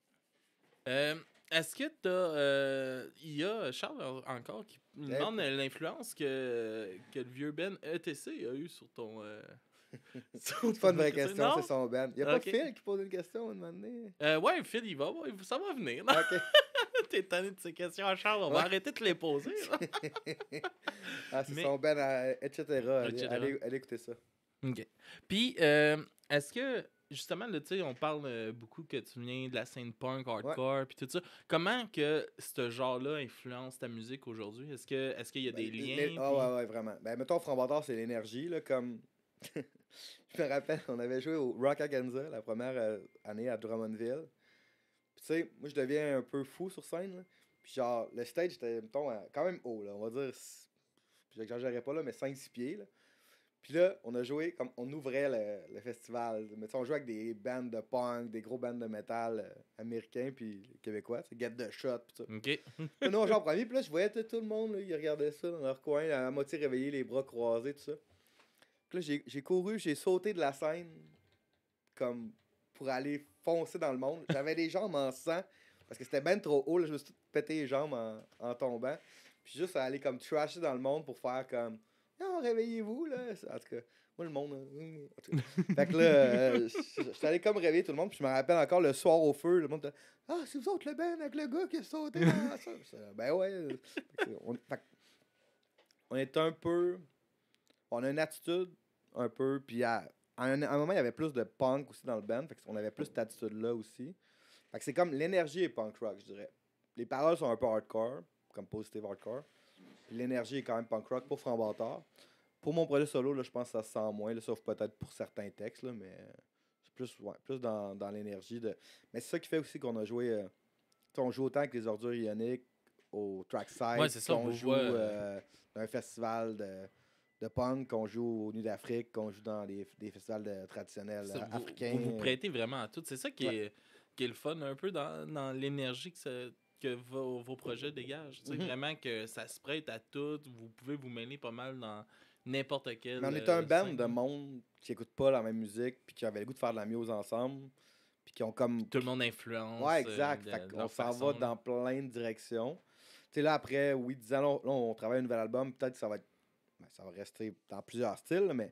Euh, Est-ce que t'as. euh, Il y a Charles en- encore qui me Eh, demande l'influence que, que le vieux Ben E T C a eu sur ton. Euh, sur C'est pas une ton vraie E T C. question, Non? c'est son band. Y a Ok. pas Phil qui pose une question à un moment donné? Euh, ouais, Phil, il va, il va- ça va venir. là. Ok. T'es tanné de ces questions à Charles, on va Ouais. arrêter de te les poser. là. Ah, c'est Mais- son band, à- et cetera. Allez, et cetera. allez, allez écouter ça. OK. Puis, euh, est-ce que, justement, là, tu sais, on parle euh, beaucoup que tu viens de la scène punk, hardcore, puis tout ça. Comment que ce genre-là influence ta musique aujourd'hui? Est-ce que est-ce qu'il y a des Ben, liens? les- puis- Ah ouais, ouais, vraiment. Ben, mettons, Framboise, c'est l'énergie, là, comme... Je me rappelle, on avait joué au Rock Aganza la première euh, année à Drummondville. Puis tu sais, moi, je deviens un peu fou sur scène, là. Puis genre, le stage était, mettons, à- quand même haut, là. On va dire, s- j'exagérerai pas, là, mais cinq six pieds, là. Puis là, on a joué comme on ouvrait le, le festival. Mais tu sais, on jouait avec des bandes de punk, des gros bandes de métal euh, américains puis québécois, tu sais, Get the Shot pis ça. OK. Puis nous, on jouait en premier, puis là, je voyais tout, tout le monde, là, ils regardaient ça dans leur coin, à moitié réveillés, les bras croisés, tout ça. Puis là, j'ai, j'ai couru, j'ai sauté de la scène comme pour aller foncer dans le monde. J'avais les jambes en sang parce que c'était ben trop haut, là, je me suis tout pété les jambes en, en tombant. Puis juste aller comme trasher dans le monde pour faire comme non, réveillez-vous, là. En tout cas, moi, le monde. euh, en tout cas. Fait que là, euh, j'étais allé comme réveiller tout le monde. Puis je me rappelle encore le soir au feu, le monde était ah, c'est vous autres le ben avec le gars qui a sauté dans ça. Puis, ben ouais. Fait que on, fait que on est un peu. On a une attitude un peu. Puis à, à, un, à un moment, il y avait plus de punk aussi dans le band. Fait qu'on avait plus cette attitude-là aussi. Fait que c'est comme l'énergie est punk rock, je dirais. Les paroles sont un peu hardcore, comme positive hardcore. L'énergie est quand même punk rock pour Frambatard. Pour mon projet solo, là, je pense que ça se sent moins, là, sauf peut-être pour certains textes, là, mais c'est plus, ouais, plus dans, dans l'énergie. De... Mais c'est ça qui fait aussi qu'on a joué. Euh, on joue autant avec les ordures ioniques au trackside. Ouais, c'est ça, on qu'on joue voit, euh, dans un festival de, de punk, qu'on joue au Nuit d'Afrique, qu'on joue dans des, des festivals de, traditionnels Ça, euh, vous, africains. vous vous prêtez vraiment à tout. C'est ça qui, Ouais. est, qui est le fun un peu dans, dans l'énergie que, ça, que vos, vos projets dégagent. Tu sais, Mhm. Vraiment que ça se prête à tout. Vous pouvez vous mêler pas mal dans n'importe quel. Mais on est euh, un band scène. de monde qui écoute pas la même musique, puis qui avait le goût de faire de la musique ensemble, puis qui ont comme. Tout le monde influence. Ouais, exact. euh, de- Fait de qu'on leur s'en façon, va là. dans plein de directions. Tu sais, là, après, oui, dix ans, là, on, là, on travaille un nouvel album. Peut-être que ça va être. Ben, ça va rester dans plusieurs styles, mais.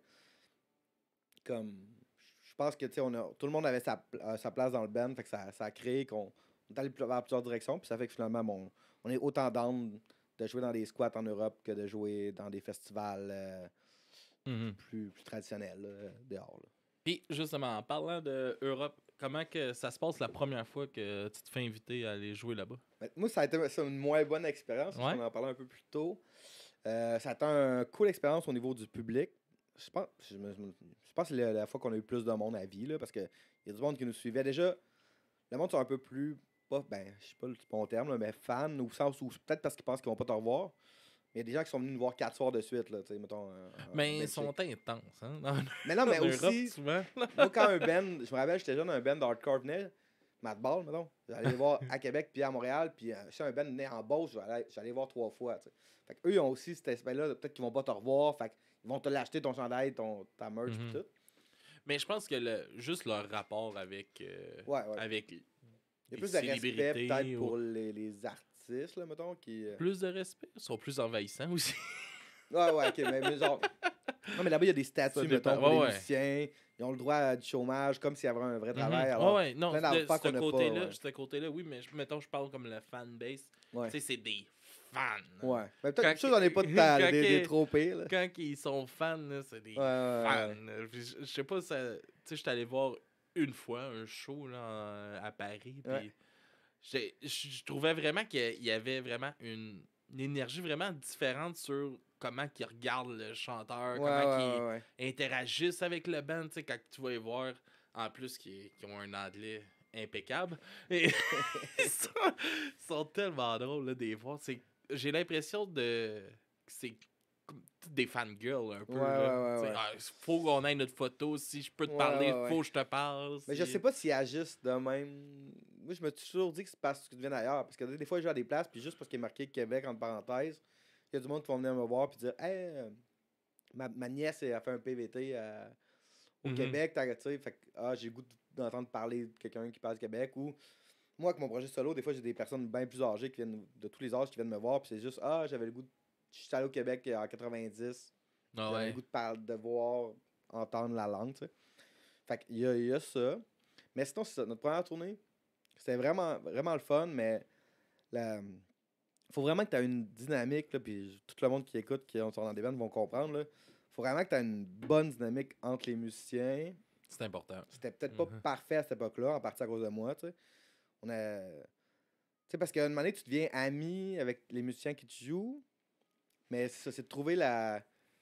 Comme. Je pense que, tu sais, on a, tout le monde avait sa, pl- euh, sa place dans le band. Fait que ça, ça a créé qu'on on est allé pl- vers plusieurs directions. Puis ça fait que finalement, bon, on est autant down de jouer dans des squats en Europe que de jouer dans des festivals euh, Mhm. plus, plus traditionnels, là, dehors. Là. Puis, justement, en parlant de Europe, comment que ça se passe la première fois que tu te fais inviter à aller jouer là-bas? Ben, moi, ça a été ça, une moins bonne expérience. Ouais. On en parlait un peu plus tôt. Euh, ça a été une cool expérience au niveau du public. Je pense, je, me- je me- je pense que c'est la, la fois qu'on a eu plus de monde à vie, là, parce qu'il y a du monde qui nous suivait. Déjà, le monde sont un peu plus, pas, ben, je sais pas le bon terme, là, mais fans, au sens où peut-être parce qu'ils pensent qu'ils vont pas te revoir. Mais il y a des gens qui sont venus nous voir quatre soirs de suite, là, tu sais, mettons. euh, en Mais ils Belgique. sont intenses, hein? Dans, Mais non, mais en Europe, aussi, souvent. moi, quand un band, je me rappelle, j'étais jeune, un band hardcore venait, Matt Ball, mettons. J'allais les voir à Québec puis à Montréal. Puis euh, si un band venait en Beauce, j'allais, j'allais les voir trois fois. T'sais. Fait qu'eux, ils ont aussi cet aspect-là. Peut-être qu'ils vont pas te revoir. Fait qu'ils vont te l'acheter, ton chandail, ton, ta merch, Mhm. pis tout. Mais je pense que le, juste leur rapport avec, euh, Ouais, ouais. avec Il y a les plus de respect, célébrités peut-être, ou- pour les, les artistes, là, mettons. Qui, euh, plus de respect, ils sont plus envahissants aussi. Ouais, ouais, ok. Mais, mais genre. Non, mais là-bas, il y a des Ça statuts, dépend. mettons, pour Ouais, les ouais. musiciens. Ils ont le droit à du chômage, comme s'il y avait un vrai travail. Mhm. Alors, ouais, ouais, non, plein de d'affaires qu'on ce a pas, côté-là, ouais. ce côté-là, oui, mais je- mettons, je parle comme la fanbase. ouais. Tu sais, c'est des fans. Ouais. Mais peut-être Quand que ça, j'en ai pas de temps, quand des, des que- trop pires, là. Quand ils sont fans, là, c'est des Ouais, ouais, fans. ouais. là. Puis Je je sais pas, ça- tu sais, j'étais allé voir une fois un show là, en- à Paris, puis Ouais. j'ai- je je trouvais vraiment qu'il y avait vraiment une, une énergie vraiment différente sur comment ils regardent le chanteur, Ouais, comment ouais, ils ouais, ouais. interagissent avec le band, tu sais, quand tu vas les voir, en plus qu'ils qu'ils ont un anglais impeccable. Et ils, sont, ils sont tellement drôles là, de les voir. C'est- J'ai l'impression de que c'est comme toutes des fangirls un peu. Ouais, là. ouais, ouais, Tu sais, ouais. ah, faut qu'on ait notre photo. Si je peux te Ouais, parler, ouais, ouais. faut que je te parle. Mais je si- sais pas s'ils agissent de même. Moi, je me suis toujours dit que c'est parce que tu viens d'ailleurs. Parce que des fois, je vais à des places, puis juste parce qu'il est marqué Québec entre parenthèses, il y a du monde qui vont venir me voir puis dire Hey, euh, ma, ma nièce elle a fait un P V T à- au Mhm. Québec, t'as- tu sais, fait que ah, j'ai le goût d'entendre parler de quelqu'un qui parle du Québec. Ou moi, avec mon projet solo, des fois, j'ai des personnes bien plus âgées qui viennent de tous les âges qui viennent me voir, puis c'est juste Ah, j'avais le goût de. Je suis allé au Québec en quatre-vingt-dix. Ah J'avais ouais. le goût de, parler, de voir, entendre la langue, tu sais. Fait qu'il y a, il y a ça. Mais sinon, c'est ça. Notre première tournée, c'était vraiment, vraiment le fun, mais la... faut vraiment que tu aies une dynamique, là, puis tout le monde qui écoute, qui sont dans des bandes, vont comprendre. Là. Faut vraiment que tu aies une bonne dynamique entre les musiciens. C'est important. C'était peut-être pas Mhm. parfait à cette époque-là, en partie à cause de moi, tu sais. On a... Tu sais, parce qu'à un moment donné, tu deviens ami avec les musiciens qui te jouent, mais c'est ça, c'est de trouver la...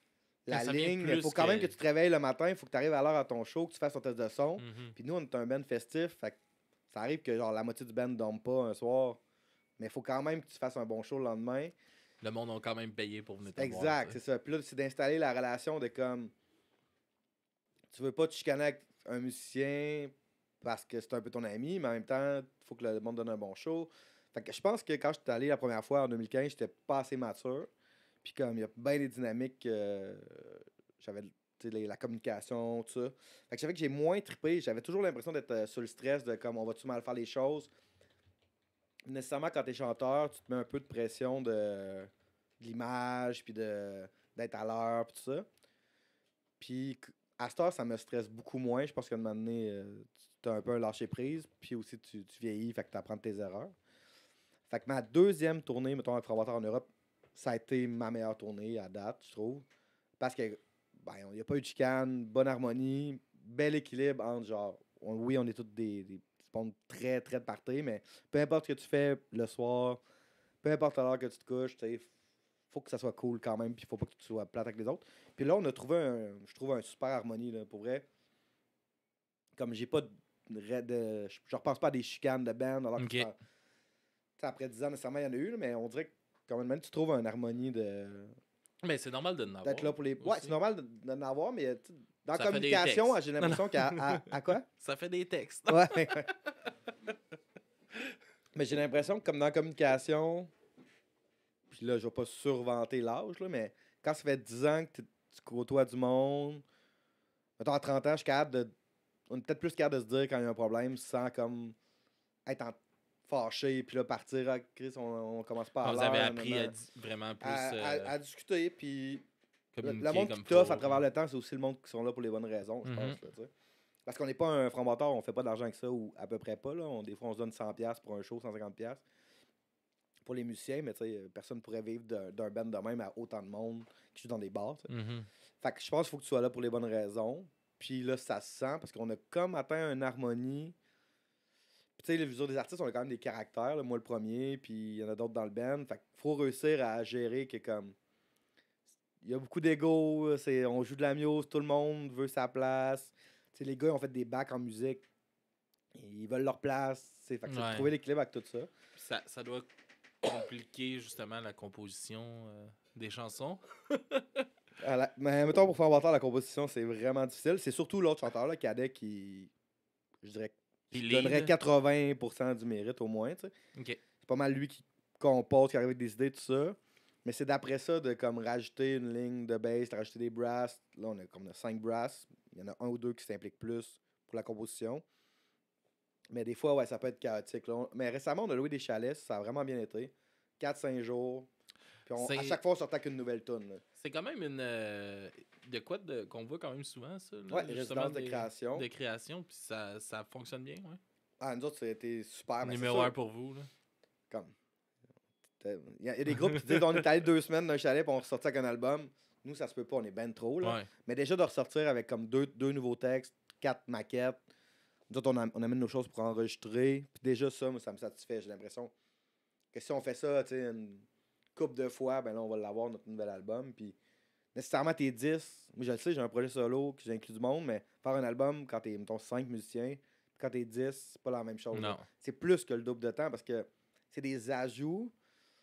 La Mais ça vient ligne, il plus faut quand même que- que tu te réveilles le matin, il faut que tu arrives à l'heure à ton show, que tu fasses ton test de son. Mhm. Puis nous, on est un band festif, fait que ça arrive que genre la moitié du band ne dorme pas un soir, mais il faut quand même que tu fasses un bon show le lendemain. Le monde a quand même payé pour venir te voir. Exact, tu sais. c'est ça. Puis là, c'est d'installer la relation de comme, tu veux pas te chicaner avec un musicien parce que c'est un peu ton ami, mais en même temps, il faut que le monde donne un bon show. Fait que je pense que quand j'étais allé la première fois en deux mille quinze, j'étais pas assez mature. Puis comme il y a bien des dynamiques, euh, j'avais tu sais, les- la communication, tout ça. Fait que ça fait que j'ai moins trippé. J'avais toujours l'impression d'être euh, sur le stress de comme on va-tu mal faire les choses. Nécessairement, quand t'es chanteur, tu te mets un peu de pression de, de l'image, puis de, d'être à l'heure, puis tout ça. Puis c- à cette heure, ça me stresse beaucoup moins. Je pense qu'à un moment donné, euh, tu as un peu un lâcher prise, puis aussi tu, tu vieillis, fait que tu apprends de tes erreurs. Fait que ma deuxième tournée, mettons, avec Framateur en Europe, ça a été ma meilleure tournée à date, je trouve. Parce que, ben, il n'y a pas eu de chicane, bonne harmonie, bel équilibre entre genre, on- oui, on est tous des, des petits mondes très, très de party, mais peu importe ce que tu fais le soir, peu importe l'heure que tu te couches, tu sais, faut que ça soit cool quand même, puis faut pas que tu sois plate avec les autres. Puis là, on a trouvé, un, je trouve, un super harmonie, là, pour vrai. Comme j'ai pas de, de, de- je je repense pas à des chicanes de band, alors que Ok. ça- tu sais, après dix ans, nécessairement, il y en a eu, là, mais on dirait que quand même, tu trouves une harmonie de Mais c'est normal de n'avoir. d'être là pour les. Ouais, c'est normal de- d'en avoir, mais tu sais, dans la Ça fait des communication, textes. j'ai Non, l'impression qu'à. À, à quoi? Ça fait des textes. Ouais. ouais. Mais j'ai l'impression que comme dans la communication, puis là, je vais pas survanter l'âge, là, mais quand ça fait dix ans que t'es- tu côtoies du monde, mettons à trente ans, je suis capable de. On est peut-être plus capable de se dire quand il y a un problème sans comme être en fâché, puis là, partir, ah, Chris, on, on commence pas à Vous l'heure, avez nanana. appris à di- vraiment plus à, à- euh, à discuter, puis le, communiquer le monde comme qui t'offre faut. à travers le temps, c'est aussi le monde qui sont là pour les bonnes raisons, je Mhm. pense. Là, tu sais. Parce qu'on n'est pas un franc-batteur, on fait pas d'argent avec ça, ou à peu près pas. Là. On, des fois, on se donne cent dollars pour un show, cent cinquante dollars pour les musiciens, mais tu sais, personne ne pourrait vivre d'un d'un band de même à autant de monde qui joue dans des bars. tu sais. Mhm. Fait que je pense qu'il faut que tu sois là pour les bonnes raisons. Puis là, ça se sent parce qu'on a comme atteint une harmonie. Puis tu sais, les visuels des artistes, on a quand même des caractères. Là. Moi, le premier, puis il y en a d'autres dans le band. Fait qu'il faut réussir à gérer que comme. Il y a beaucoup d'ego, c'est on joue de la muse, tout le monde veut sa place. Tu sais, les gars ils ont fait des bacs en musique. Ils veulent leur place. C'est fait que c'est de Ouais. trouver l'équilibre avec tout ça. Puis ça, ça doit compliquer justement la composition euh, des chansons. À la- Mais mettons, pour faire battre la composition, c'est vraiment difficile. C'est surtout l'autre chanteur, là, Cadet, qui, je dirais, Puis je lead. donnerais quatre-vingts pour cent du mérite au moins. tu sais. Ok. C'est pas mal lui qui compose, qui arrive avec des idées, tout ça. Mais c'est d'après ça de comme rajouter une ligne de bass, de rajouter des brasses. Là, on a comme on a cinq brasses. Il y en a un ou deux qui s'impliquent plus pour la composition. Mais des fois, ouais, ça peut être chaotique. là. On- Mais récemment, on a loué des chalets, ça a vraiment bien été. quatre cinq jours. Puis on- à C'est- chaque fois, on sortait avec une nouvelle tune. C'est quand même une. euh, de quoi de, qu'on voit quand même souvent, ça. Là, Ouais, les justement, résidences de des- création. De création, puis ça, ça fonctionne bien, ouais. Ah, nous autres, c'était super. mais c'est Numéro sûr, un pour vous, là. Comme. t'as- Il y, a il y a des groupes qui disent on est allé deux semaines d'un chalet puis on ressortit avec un album. Nous, ça se peut pas, on est ben trop. Là. Ouais. Mais déjà de ressortir avec comme deux, deux nouveaux textes, quatre maquettes. Nous autres, on, am- on amène nos choses pour enregistrer. Puis déjà, ça, moi, ça me satisfait. J'ai l'impression que si on fait ça, tu sais, une couple de fois, ben là, on va l'avoir, notre nouvel album. Puis nécessairement, t'es dix. Moi, je le sais, j'ai un projet solo que j'inclus du monde, mais faire un album quand t'es, mettons, cinq musiciens, puis quand t'es dix, c'est pas la même chose. là. Non. C'est plus que le double de temps parce que c'est des ajouts.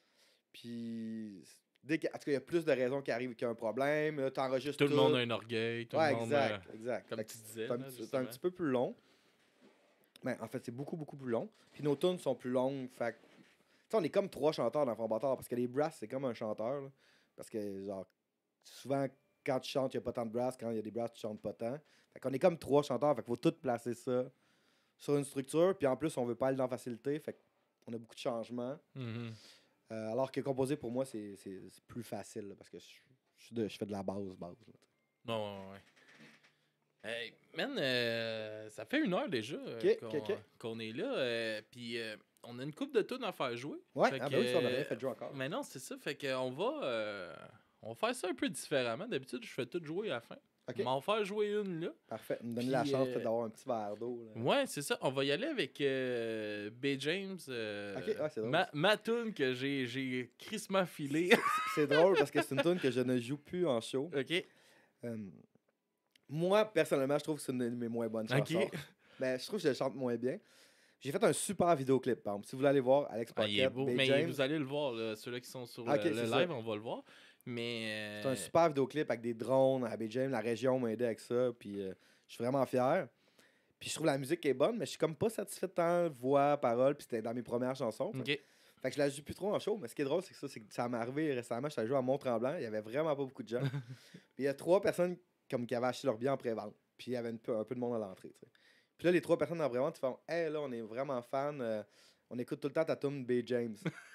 Puis, dès qu'il y a- en tout cas, il y a plus de raisons qui arrivent qu'il y a un problème. Là, t'enregistres Tout le tout. monde a un orgueil. Tout Ouais, le monde. exact, euh, exact. comme Fait que tu disais, C'est un, là, petit- c'est un justement. petit peu plus long. Mais en fait, c'est beaucoup, beaucoup plus long. Puis nos tunes sont plus longues. Fait que, tu sais, on est comme trois chanteurs dans Fond Bâtard parce que les brass, c'est comme un chanteur. là. Parce que, genre, souvent, quand tu chantes, il n'y a pas tant de brass. Quand il y a des brass, tu chantes pas tant. Fait qu'on est comme trois chanteurs. Fait qu'il faut tout placer ça sur une structure. Puis en plus, on veut pas aller dans la facilité. Fait qu'on a beaucoup de changements. Mhm. Euh, alors que composer, pour moi, c'est c'est- c'est plus facile. là, parce que je, je suis de- je fais de la base, base. là. Ouais, ouais, ouais. Hey, man, euh, ça fait une heure déjà euh, Ok, qu'on ok, ok. qu'on est là. euh, Puis euh, on a une coupe de tunes à faire jouer. Ouais, Fait ah que, ben oui, ça, on n'a rien euh, fait de jeu encore. Mais non, c'est ça. Fait qu'on va, euh, on va faire ça un peu différemment. D'habitude, je fais tout jouer à la fin. Ok. On va en faire jouer une là. Parfait. Me donner Puis, la chance euh, peut-être, d'avoir un petit verre d'eau. là. Ouais, c'est ça. On va y aller avec euh, B. James. euh, Ok, ouais, c'est drôle. ma, ma tune que j'ai, j'ai crissement filé. C'est drôle parce que c'est une tune que je ne joue plus en show. OK. Euh, moi, personnellement, je trouve que c'est une de mes moins bonnes Ok. chansons. Mais je trouve que je le chante moins bien. J'ai fait un super vidéoclip, par exemple. Si vous voulez aller voir, Alex Ah, Pocket, il est beau. Bay Mais James, vous allez le voir, là, ceux-là qui sont sur Ok, le, le c'est ça. live, on va le voir. Mais. c'est euh, un super vidéoclip avec des drones à Bay James. La région m'a aidé avec ça. Puis euh, Je suis vraiment fier. Puis je trouve la musique est bonne, mais je suis comme pas satisfait de tant voix, paroles, puis c'était dans mes premières chansons. t'sais. Ok. Fait que je la joue plus trop en show, mais ce qui est drôle, c'est que ça, c'est que ça m'est arrivé récemment, je suis allé jouer à Mont-Tremblant, il y avait vraiment pas beaucoup de gens. Puis il y a trois personnes comme qui avaient acheté leur bien en pré-vente, puis il y avait une peu- un peu de monde à l'entrée. t'sais. Puis là, les trois personnes en pré-vente, ils font Hey, là, on est vraiment fans, euh, on écoute tout le temps ta tune B. James.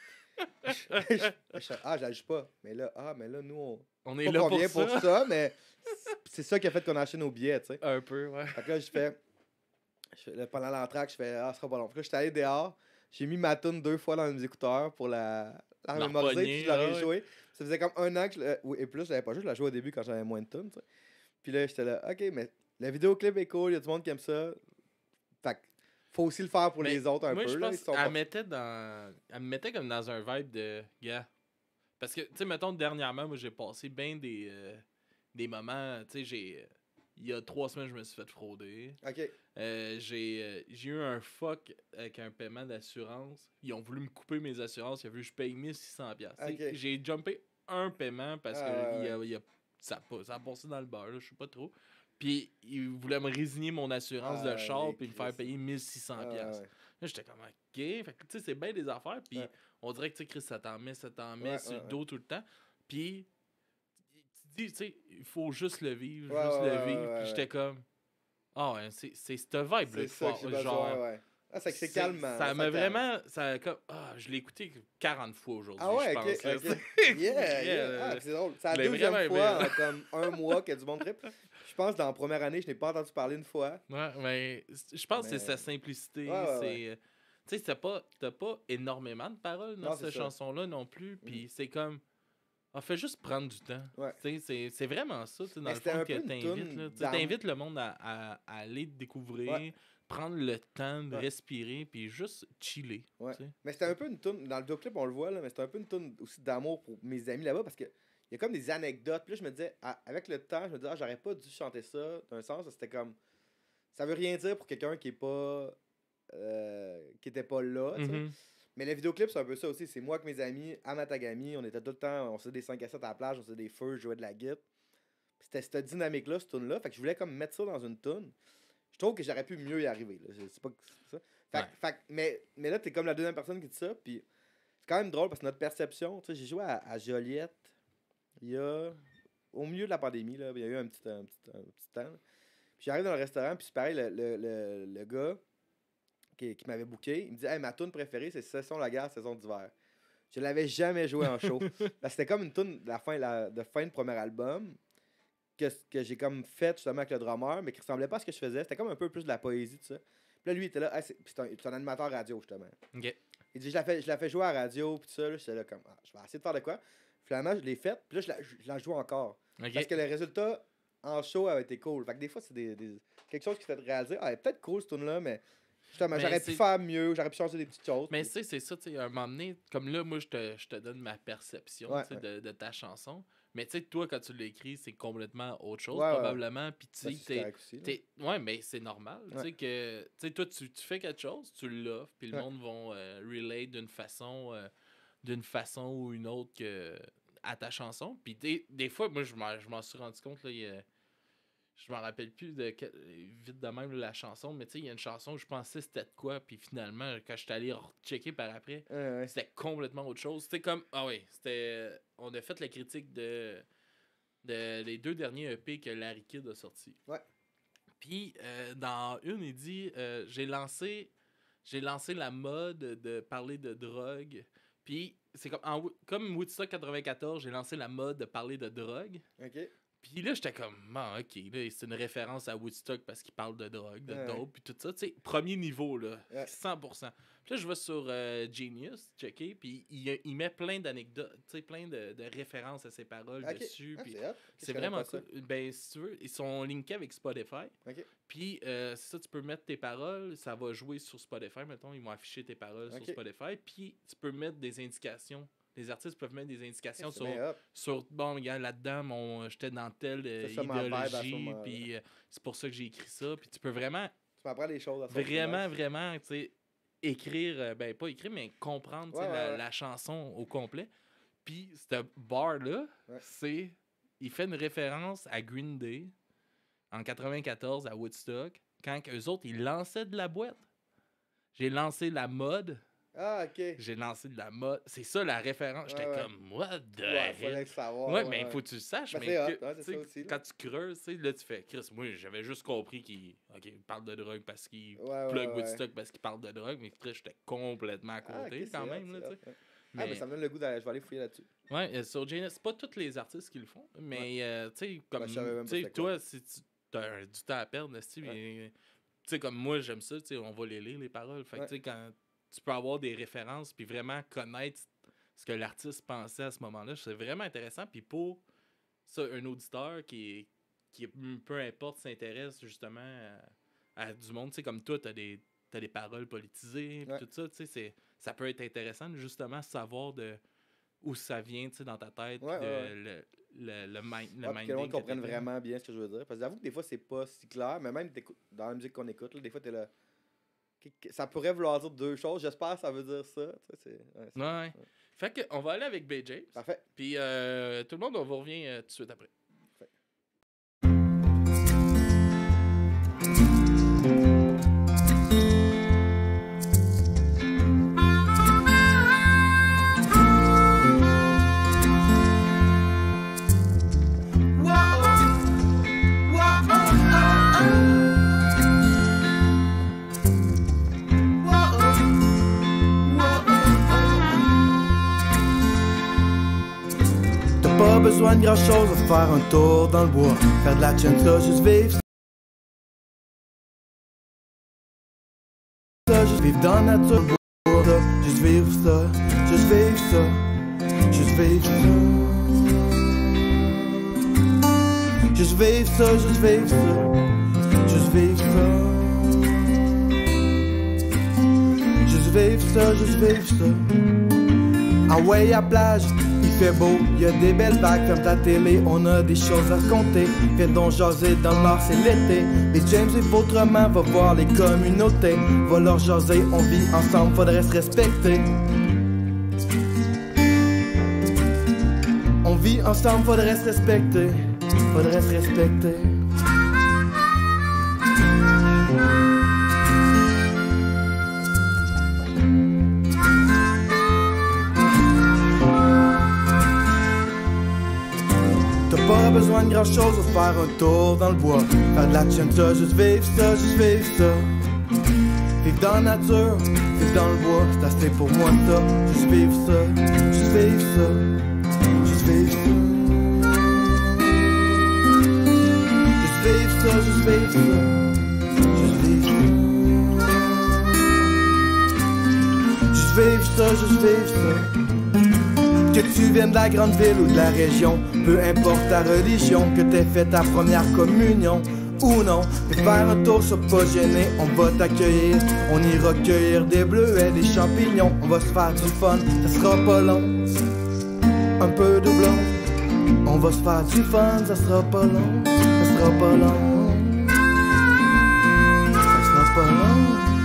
Je- je- je- ah, je la joue pas. Mais là, ah, mais là, nous, on. On est Pas là qu'on pour vient ça. pour ça, mais c'est ça qui a fait qu'on a acheté nos billets, tu sais. Un peu, ouais. Fait que là, je fais. je fais- là, pendant l'entraque, je fais Ah, ce sera pas long. Fait que là, j'étais allé dehors. J'ai mis ma tune deux fois dans mes écouteurs pour la, la La mémoriser, repogner, puis je l'aurais là, ouais. joué. Ça faisait comme un an que je l'ai- oui, et plus, je l'avais pas joué. Je l'ai joué au début quand j'avais moins de tunes, tu sais. Puis là, j'étais là, OK, mais le vidéoclip est cool, il y a du monde qui aime ça. Fait que faut aussi le faire pour Mais les autres un moi, peu. je là, pense ils sont qu'elle pas- mettait dans. Elle me mettait comme dans un vibe de gars. Parce que, tu sais, mettons, dernièrement, moi, j'ai passé bien des, euh, des moments. Tu sais, j'ai. euh, Il y a trois semaines, je me suis fait frauder. OK. Euh, j'ai euh, j'ai eu un fuck avec un paiement d'assurance. Ils ont voulu me couper mes assurances. Ils ont voulu que je paye mille six cents dollars. Ok. J'ai jumpé un paiement parce Ah, que ouais, il a- il a- ça, a pas- ça a passé dans le beurre, là, je sais pas trop. Puis ils voulaient me résigner mon assurance Ah, de char les puis me faire Christ. payer mille six cents Ah, dollars. ouais, ouais. Là, j'étais comme, OK. Fait que, tu sais, c'est bien des affaires. Puis Ouais. on dirait que, tu sais, Chris, ça t'en met, ça t'en met Ouais, sur ouais, le ouais. dos tout le temps. Puis, tu dis, tu sais, il faut juste le vivre, Ouais, juste ouais, le ouais, vivre. ouais, puis ouais. j'étais comme, ah ouais, c'est c'est cette vibe-là. C'est qu'il ça faut- que j'ai besoin, genre, ouais. Ah, c'est que c'est c'est- calmant. Ça là, m'a calme. vraiment. Ça, a comme, ah, je l'ai écouté quarante fois aujourd'hui, Ah ouais, je ok, pense. là. ok. C'est- Yeah, c'est- yeah. euh, Ah, c'est drôle. C'est la je l'ai deuxième vraiment fois aimé, en comme un mois qu'il y a du bon trip. Je pense que dans la première année, je n'ai pas entendu parler une fois. Ouais, mais c- je pense que Mais- c'est sa simplicité. Ouais, ouais, c'est, ouais. euh, Tu sais, t'as pas, t'as pas énormément de paroles dans Non, c'est cette ça. chanson-là non plus. Puis c'est comme. Ah, fais juste prendre du temps. Ouais. Tu sais, C'est c'est vraiment ça, tu sais, dans Mais le c'était fond, un que peu une t'invites. toune là. Tu sais, d'âme. T'invites le monde à, à- à aller te découvrir, Ouais. prendre le temps de Ouais. respirer, puis juste chiller. Ouais. tu sais. Mais c'était un peu une toune, dans le vidéoclip, on le voit, là, mais c'était un peu une toune aussi d'amour pour mes amis là-bas parce que il y a comme des anecdotes. Puis là, je me disais, à- avec le temps, je me disais, ah, j'aurais pas dû chanter ça. D'un sens, c'était comme. Ça veut rien dire pour quelqu'un qui est pas. euh, qui était pas là, tu sais. Mhm. Mais le vidéoclip, c'est un peu ça aussi. C'est moi avec mes amis à Matagami. On était tout le temps. On faisait des cinq à sept à la plage, on faisait des feux, je jouais de la guitare. Puis C'était cette dynamique-là, cette tune-là. Fait que je voulais comme mettre ça dans une tune. Je trouve que j'aurais pu mieux y arriver. Là. Je sais pas que c'est ça. Fait, que- Ouais. fait que- mais, mais là, t'es comme la deuxième personne qui dit ça. Puis c'est quand même drôle parce que notre perception. Tu sais, j'ai joué à, à Joliette il y a. Au milieu de la pandémie, là. Il y a eu un petit, un petit, un petit temps. là. Puis j'arrive dans le restaurant, puis c'est pareil, le, le, le, le gars qui, qui m'avait booké, il me dit Hey, ma tune préférée, c'est Saison la guerre, saison d'hiver. Je l'avais jamais joué en show. Parce que c'était comme une tune de la fin, la, de fin de premier album que, que j'ai comme fait justement avec le drummer, mais qui ressemblait pas à ce que je faisais. C'était comme un peu plus de la poésie, tout ça. Puis là, lui, il était là, Hey, c'est, puis c'est un, c'est un animateur radio, justement. Ok. Il dit Je la fais, je la fais jouer à la radio, puis tout ça. Là, j'étais là comme Ah, je vais essayer de faire de quoi. Finalement, je l'ai faite, puis là, je la, je la joue encore. Ok. Parce que le résultat en show avait été cool. Fait que des fois, c'est des, des- quelque chose qui fait réaliser Ah, elle est peut-être cool cette tune là mais justement, Mais j'aurais c'est- pu faire mieux, j'aurais pu changer des petites choses. Mais puis- tu sais, c'est ça, tu sais, à un moment donné, comme là, moi, je te, je te donne ma perception Ouais, tu sais, ouais. de, de ta chanson. Mais tu sais, toi, quand tu l'écris, c'est complètement autre chose, Ouais, ouais, probablement. Puis tu Ben, sais, c'est t'es- correct aussi, là. t'es- ouais, mais c'est normal. Tu sais, Ouais. que, tu sais, toi, tu, tu fais quelque chose, tu l'offres, puis le Ouais. monde va euh, relate d'une façon, euh, d'une façon ou une autre que, à ta chanson. Puis des, des fois, moi, je m'en je m'en suis rendu compte, là, il y a- je m'en rappelle plus de quel- vite de même la chanson, mais tu sais, il y a une chanson où je pensais c'était de quoi, puis finalement, quand je suis allé checker par après, Ouais, ouais. c'était complètement autre chose. C'était comme, ah oui, c'était, on a fait la critique de, de les deux derniers E P que Larry Kidd a sortis. Ouais. Puis euh, dans une, il dit, euh, j'ai lancé, j'ai lancé la mode de parler de drogue. Puis c'est comme, en, Wo- comme Woodstock quatre-vingt-quatorze, j'ai lancé la mode de parler de drogue. Ok. Puis là, j'étais comme, ah, ok, là, c'est une référence à Woodstock parce qu'il parle de drogue, de Ouais. dope, puis tout ça. Tu sais, premier niveau, là, Ouais. cent pour cent. Puis là, je vais sur euh, Genius, checker, puis il, il met plein d'anecdotes, tu sais, plein de, de références à ses paroles Ok. dessus. Ah, puis c'est hot. c'est Je connais vraiment pas ça. cool. Ben, si tu veux, ils sont linkés avec Spotify. Ok. Puis, euh, c'est ça, tu peux mettre tes paroles, ça va jouer sur Spotify, mettons, ils vont afficher tes paroles Ok. sur Spotify. Puis, tu peux mettre des indications. Les artistes peuvent mettre des indications C'est sur, bien hot. sur bon, regarde, là-dedans, mon, j'étais dans telle euh, C'est ça ma vibe à ce idéologie, moment-là. puis euh, c'est pour ça que j'ai écrit ça. Puis, tu peux vraiment, Tu m'apprends des choses à ça. vraiment, vraiment, tu sais, écrire, euh, ben, pas écrire, mais comprendre, tu sais, Ouais, ouais, la, ouais. la chanson au complet. Puis, cette bar-là, Ouais. c'est, il fait une référence à Green Day en quatre-vingt-quatorze à Woodstock, quand eux autres, ils lançaient de la boîte. J'ai lancé la mode. Ah, ok. J'ai lancé de la mode. C'est ça la référence. J'étais Ouais, ouais. comme, what the Ouais, hell? fallait le savoir. Ouais, ouais, mais il ouais. faut que tu le saches. Ben, mais c'est hot, que- ouais, c'est tu sais, ça aussi, là. quand tu creuses, tu sais, là, tu fais, Chris, moi, j'avais juste compris qu'il ok, il parle de drogue parce qu'il Ouais, plug ouais, Woodstock ouais. parce qu'il parle de drogue, mais Chris, j'étais complètement à côté Ah, ok, c'est quand hot, même. Là, c'est tu hot, sais. ouais. mais, Ah, mais ça me donne le goût d'aller. Je vais aller fouiller là-dessus. ouais, euh, sur J N S, c'est pas tous les artistes qui le font, mais euh, tu sais, comme Ben, je savais même tu pas sais, c'était toi, quoi. si tu as du temps à perdre, tu Ouais. sais, tu sais, comme moi, j'aime ça, tu sais, on va les lire, les paroles. Fait que Ouais. tu sais, quand tu peux avoir des références puis vraiment connaître ce que l'artiste pensait à ce moment-là, c'est vraiment intéressant. Puis pour ça, un auditeur qui, qui peu importe, s'intéresse justement à, à du monde, tu sais, comme toi, tu as des, t'as des paroles politisées, puis Ouais. tout ça, tu sais, c'est- ça peut être intéressant de justement savoir de où ça vient, tu sais, dans ta tête, Ouais, puis de, ouais, ouais. le, le, le, mind, le Ouais, puis que le monde minding comprenne t'étais. vraiment bien ce que je veux dire. Parce que j'avoue que des fois, c'est pas si clair, mais même t'écoutes- dans la musique qu'on écoute, là, des fois, t'es là. que- que- Ça pourrait vouloir dire deux choses. J'espère que ça veut dire ça. Tu sais, c'est- ouais, c'est- Ouais, ouais. Fait que, on va aller avec B J. Parfait. Puis euh, tout le monde, on vous revient euh, tout de suite après. T'as pas besoin de grand chose pour faire un tour dans le bois. Faire de la chenza, juste vivre ça, juste vivre dans la nature. Juste vivre ça, juste vivre ça, juste vivre ça. Juste vivre ça, juste vivre ça, juste vivre ça. Juste vivre ça, juste vivre ça. Ah ouais, à plage, il fait beau, y a des belles vagues comme ta télé, on a des choses à raconter. Viens donc jaser dans le nord, c'est l'été. Mais James et autrement, va voir les communautés. Va leur jaser, on vit ensemble, faudrait se respecter. On vit ensemble, faudrait se respecter. Faudrait se respecter. T'as pas besoin de grand chose pour faire un tour dans le bois. Faire de la chenza, juste vivre ça, juste vivre ça. Vivre dans la nature, vivre dans le bois, c'est assez pour moi ça. Juste vivre ça, juste vivre ça, juste vivre ça. Juste vivre ça, juste vivre ça, juste vivre ça. Juste vivre ça, juste vivre ça. Que tu viennes de la grande ville ou de la région, peu importe ta religion, que t'aies fait ta première communion ou non, mais faire un tour, sois pas gêné, on va t'accueillir, on ira cueillir des bleuets, des champignons, on va se faire du fun, ça sera pas long, un peu doublon, on va se faire du fun, ça sera pas long, ça sera pas long, ça sera pas long.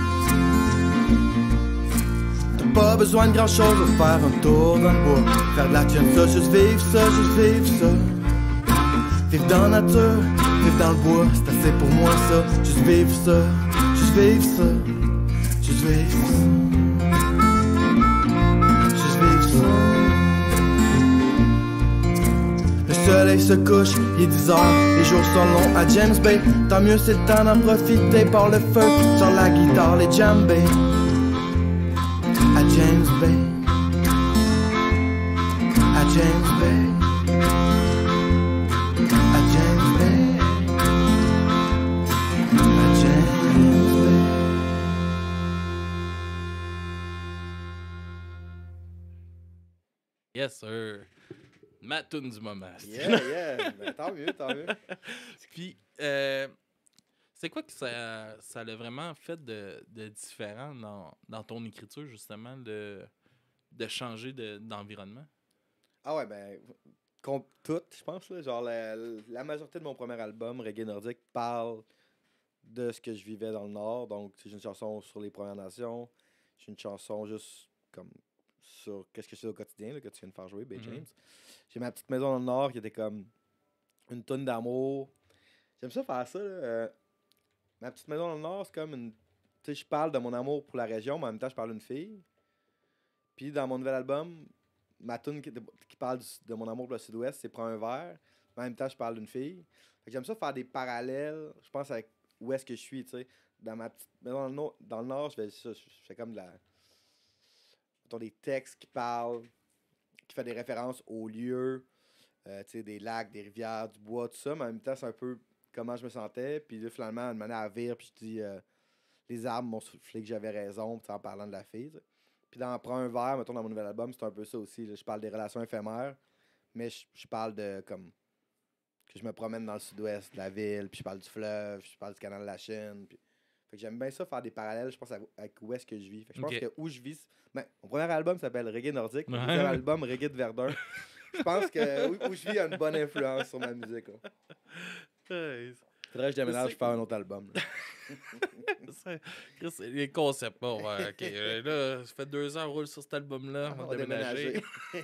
Pas besoin de grand chose pour faire un tour dans le bois. Faire de la chenza, juste vivre ça, juste vivre ça. Vivre dans la nature, vivre dans le bois, c'est assez pour moi ça. Juste vivre ça, juste vivre ça, juste vivre ça. Juste vivre ça. Le soleil se couche, il est dix heures, les jours sont longs à James Bay. Tant mieux c'est le temps d'en profiter par le feu, sur la guitare, les djembés. À James Bay, à James Bay, à James Bay, à James Bay. Yes, sir. Ma toune du moment. Yeah, yeah. Ben, tant mieux, tant mieux. Puis, euh, c'est quoi que ça, ça l'a vraiment fait de, de différent dans, dans ton écriture, justement, de, de changer de, d'environnement? Ah ouais, ben, com- tout, je pense. Là, genre, la, la majorité de mon premier album, Reggae Nordique, parle de ce que je vivais dans le Nord. Donc, c'est une chanson sur les Premières Nations. C'est une chanson juste comme sur qu'est-ce que je fais au quotidien, là, que tu viens de faire jouer, B. Mhm. James. J'ai ma petite maison dans le Nord qui était comme une tonne d'amour. J'aime ça faire ça. Là. Euh, ma petite maison dans le Nord, c'est comme une. Tu sais, je parle de mon amour pour la région, mais en même temps, je parle d'une fille. Puis dans mon nouvel album, ma tune qui, qui parle du- de mon amour pour le Sud-Ouest, c'est Prends un verre. Mais en même temps, je parle d'une fille. Fait que j'aime ça faire des parallèles, je pense, avec où est-ce que je suis, tu sais. Dans ma petite maison dans le Nord, dans le Nord je fais ça. Je je fais comme de la. Mettons, des textes qui parlent, qui fait des références aux lieux, euh, tu sais, des lacs, des rivières, du bois, tout ça. Mais en même temps, c'est un peu comment je me sentais. Puis là, finalement, une manière à vire, puis je dis, euh, les arbres m'ont soufflé que j'avais raison, puis en parlant de la fille. Tu sais. Puis dans Prends un verre, mettons, dans mon nouvel album, c'est un peu ça aussi. Là. Je parle des relations éphémères, mais je, je parle de comme que je me promène dans le sud-ouest de la ville, puis je parle du fleuve, puis je parle du canal de la Chine. Puis... Fait que j'aime bien ça, faire des parallèles, je pense, à- avec où est-ce que je vis. Fait que je pense Ok. que où je vis. Ben, mon premier album s'appelle Reggae Nordique, mon Ouais. deuxième album, Reggae de Verdun. Je pense que où, où je vis a une bonne influence sur ma musique. Là. Hey, Faudrait que je déménage C'est- pour faire un autre album. là. c'est- Chris, c'est les concepts. Bon, ouais, ok. euh, Là, ça fait deux ans qu'on roule sur cet album-là. On va déménager.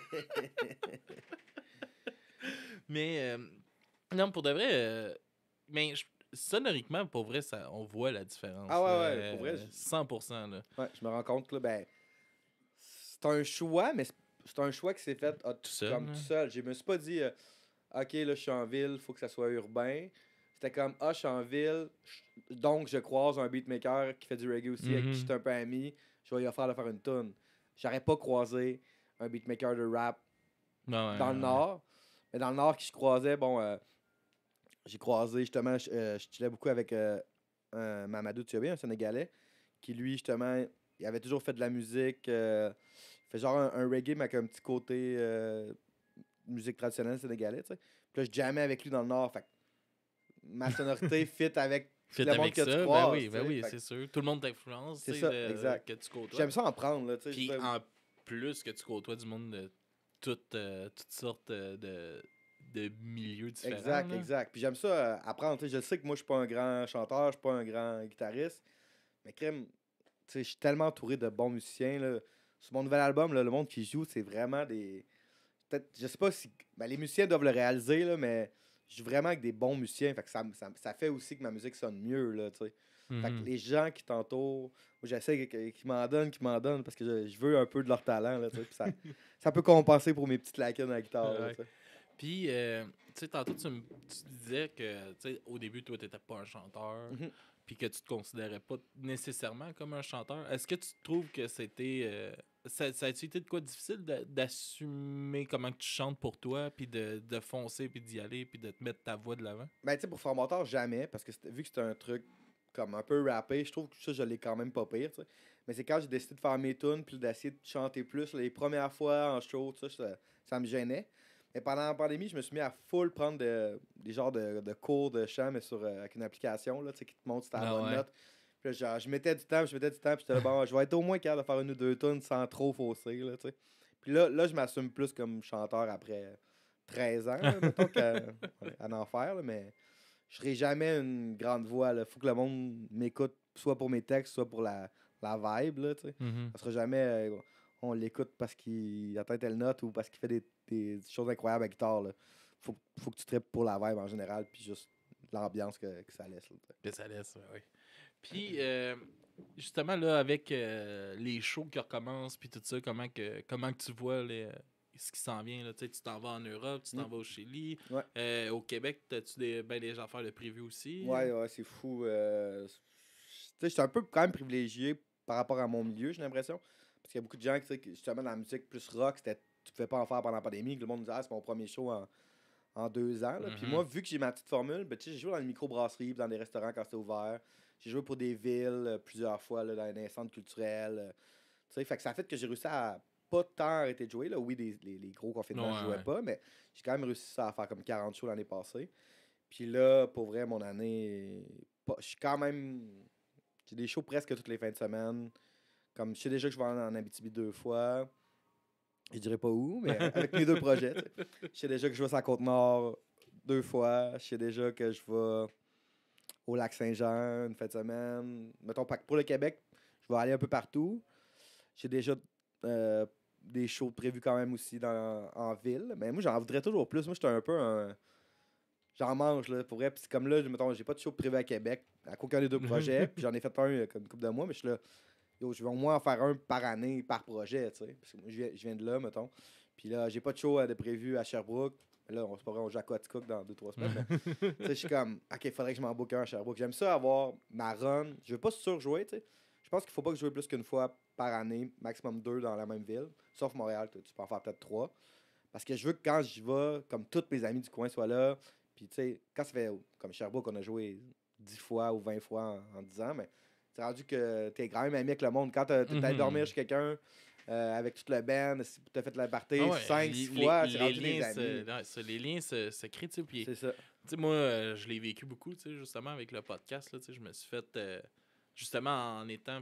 Mais euh, non, pour de vrai, euh, mais je- sonoriquement, pour vrai, ça, on voit la différence. Ah ouais, là, ouais, pour vrai, euh, je- cent pour cent. Là. Ouais, je me rends compte que là, ben, c'est un choix, mais c'est- c'est un choix qui s'est fait ah, Tout seul, comme là. tout seul. Je me suis pas dit, euh, OK, là, je suis en ville, faut que ça soit urbain. C'était comme, ah, je suis en ville, je- donc je croise un beatmaker qui fait du reggae aussi, avec Mhm. qui j'étais un peu ami, je vais lui offrir de faire une tune. J'aurais pas croisé un beatmaker de rap Ouais, ouais, dans le ouais. Nord. Mais dans le Nord, qui je croisais, bon, euh, j'ai croisé justement, je, euh, je chillais beaucoup avec euh, un Mamadou Thiobé, un Sénégalais, qui lui, justement, il avait toujours fait de la musique, euh, il fait genre un, un reggae, mais avec un petit côté euh, musique traditionnelle sénégalais, tu sais. Puis là, je jammais avec lui dans le Nord, fait que ma sonorité fit avec Fit le monde avec que ça, tu ben croises, oui, tu ben sais. oui, Fait c'est que sûr. Tout le monde t'influence, C'est tu sais, ça, de- exact. que tu côtoies. J'aime ça en prendre, là, tu sais. Puis je veux- en plus que tu côtoies du monde de toutes, euh, toutes sortes euh, de, de milieux différents. Exact, là. exact. Puis j'aime ça euh, apprendre. Tu sais, je sais que moi, je suis pas un grand chanteur, je suis pas un grand guitariste. Mais crème, tu sais, je suis tellement entouré de bons musiciens. Là. Sur mon nouvel album, là, le monde qui joue, c'est vraiment des. Peut-être, je sais pas si. Ben, les musiciens doivent le réaliser, là, mais je joue vraiment avec des bons musiciens. Fait que ça, ça, ça fait aussi que ma musique sonne mieux, là, tu sais. Fait que Mhm. les gens qui t'entourent, moi, j'essaie que- qu'ils m'en donnent, qu'ils m'en donnent, parce que je, je veux un peu de leur talent, là, tu sais. Puis ça, ça peut compenser pour mes petites lacunes à la guitare, là, Ouais. tu sais. Puis, euh, tu sais, tantôt, tu, me- tu disais que, tu sais, au début, toi, t'étais pas un chanteur, Mhm. puis que tu te considérais pas nécessairement comme un chanteur. Est-ce que tu trouves que c'était... euh, ça, ça a-tu été de quoi difficile de- d'assumer comment que tu chantes pour toi, puis de, de foncer, puis d'y aller, puis de te mettre ta voix de l'avant? Ben, tu sais, pour formateur, jamais, parce que c'était- vu que c'était un truc comme un peu rappé, je trouve que ça, je l'ai quand même pas pire, tu sais. Mais c'est quand j'ai décidé de faire mes tunes, puis d'essayer de chanter plus, les premières fois en show, tout ça, ça, ça me gênait. Mais pendant la pandémie, je me suis mis à full prendre de- des genres de, de cours de chant, mais sur, euh, avec une application, là, tu sais, qui te montre si t'as la Ah bonne ouais. note. Puis là, genre, je mettais du temps, je mettais du temps, puis j'étais là, bon, je vais être au moins capable de faire une ou deux tunes sans trop fausser, là, tu sais. Puis là, là je m'assume plus comme chanteur après treize ans, là, mettons, qu'à ouais, à en faire, là, mais je serai jamais une grande voix. Il faut que le monde m'écoute, soit pour mes textes, soit pour la, la vibe. Là, tu sais. Mhm. Ça sera jamais. euh, on l'écoute parce qu'il atteint telle note ou parce qu'il fait des, des choses incroyables à la guitare. Là. Faut, faut que tu tripes pour la vibe en général, puis juste l'ambiance que, que ça laisse. Là, tu sais. Que ça laisse, oui. Puis, euh, justement, là, avec euh, les shows qui recommencent, puis tout ça, comment que, comment que tu vois les, ce qui s'en vient? Là? Tu sais, tu t'en vas en Europe, tu t'en Mm. vas au Chili. Ouais. Euh, au Québec, as-tu des, ben, des affaires de prévu aussi? Ouais, ouais, c'est fou. euh, Tu sais, je suis un peu quand même privilégié par rapport à mon milieu, j'ai l'impression. Parce qu'il y a beaucoup de gens qui, tu sais, qui, justement, dans la musique plus rock, c'était, tu pouvais pas en faire pendant la pandémie. Que le monde disait, ah, c'est mon premier show en, en deux ans. Là. Puis Mhm. moi, vu que j'ai ma petite formule, ben, tu sais, j'ai joué dans les microbrasseries, puis dans des restaurants quand c'était ouvert. J'ai joué pour des villes euh, plusieurs fois, là, dans des centres culturels. euh, tu sais, fait que ça a fait que j'ai réussi à pas tant arrêter de jouer. Là. Oui, des, les, les gros confinements, Ouais, je jouais ouais. pas, mais j'ai quand même réussi ça à faire comme quarante shows l'année passée. Puis là, pour vrai, mon année, pas- je suis quand même. J'ai des shows presque toutes les fins de semaine. Comme je sais déjà que je vais en, en Abitibi deux fois. Je dirais pas où, mais avec mes deux projets. tu sais. Je sais déjà que je vais sur la Côte-Nord deux fois. Je sais déjà que je vais au Lac-Saint-Jean une fin de semaine. Mettons, pas- pour le Québec, je vais aller un peu partout. J'ai déjà euh, des shows prévus quand même aussi dans, en ville. Mais moi, j'en voudrais toujours plus. Moi, j'étais un peu un. j'en mange, là, pour vrai. Puis c'est comme là, mettons, j'ai pas de show privé à Québec, à aucun des deux projets. Puis j'en ai fait un euh, comme une couple de mois, mais je suis là, yo, je vais au moins en faire un par année, par projet, tu sais. Parce que moi, je viens, je viens de là, mettons. Puis là, j'ai pas de show euh, de prévu à Sherbrooke. Là, on se pas vrai, on joue à Quaticook dans deux trois semaines. mais, tu sais, je suis comme, OK, il faudrait que je m'en book un à Sherbrooke. J'aime ça avoir ma run. Je veux pas surjouer, tu sais. Je pense qu'il faut pas que je joue plus qu'une fois par année, maximum deux dans la même ville. Sauf Montréal, tu peux en faire peut-être trois. Parce que je veux que quand j'y vais, comme tous mes amis du coin soient là. Puis, tu sais, quand ça fait, comme Sherbrooke, on a joué dix fois ou vingt fois en, en dix ans, mais c'est rendu que t'es quand même ami avec le monde. Quand t'es allé Mhm. dormir chez quelqu'un euh, avec toute le band, si t'as fait la party Ah ouais, cinq, les- six les- fois, les c'est rendu des liens amis. se- ouais, ça, les liens se, se créent, tu sais, puis C'est ça. tu sais, moi, euh, je l'ai vécu beaucoup, tu sais, justement, avec le podcast, là, tu sais, je me suis fait, euh, justement, en étant,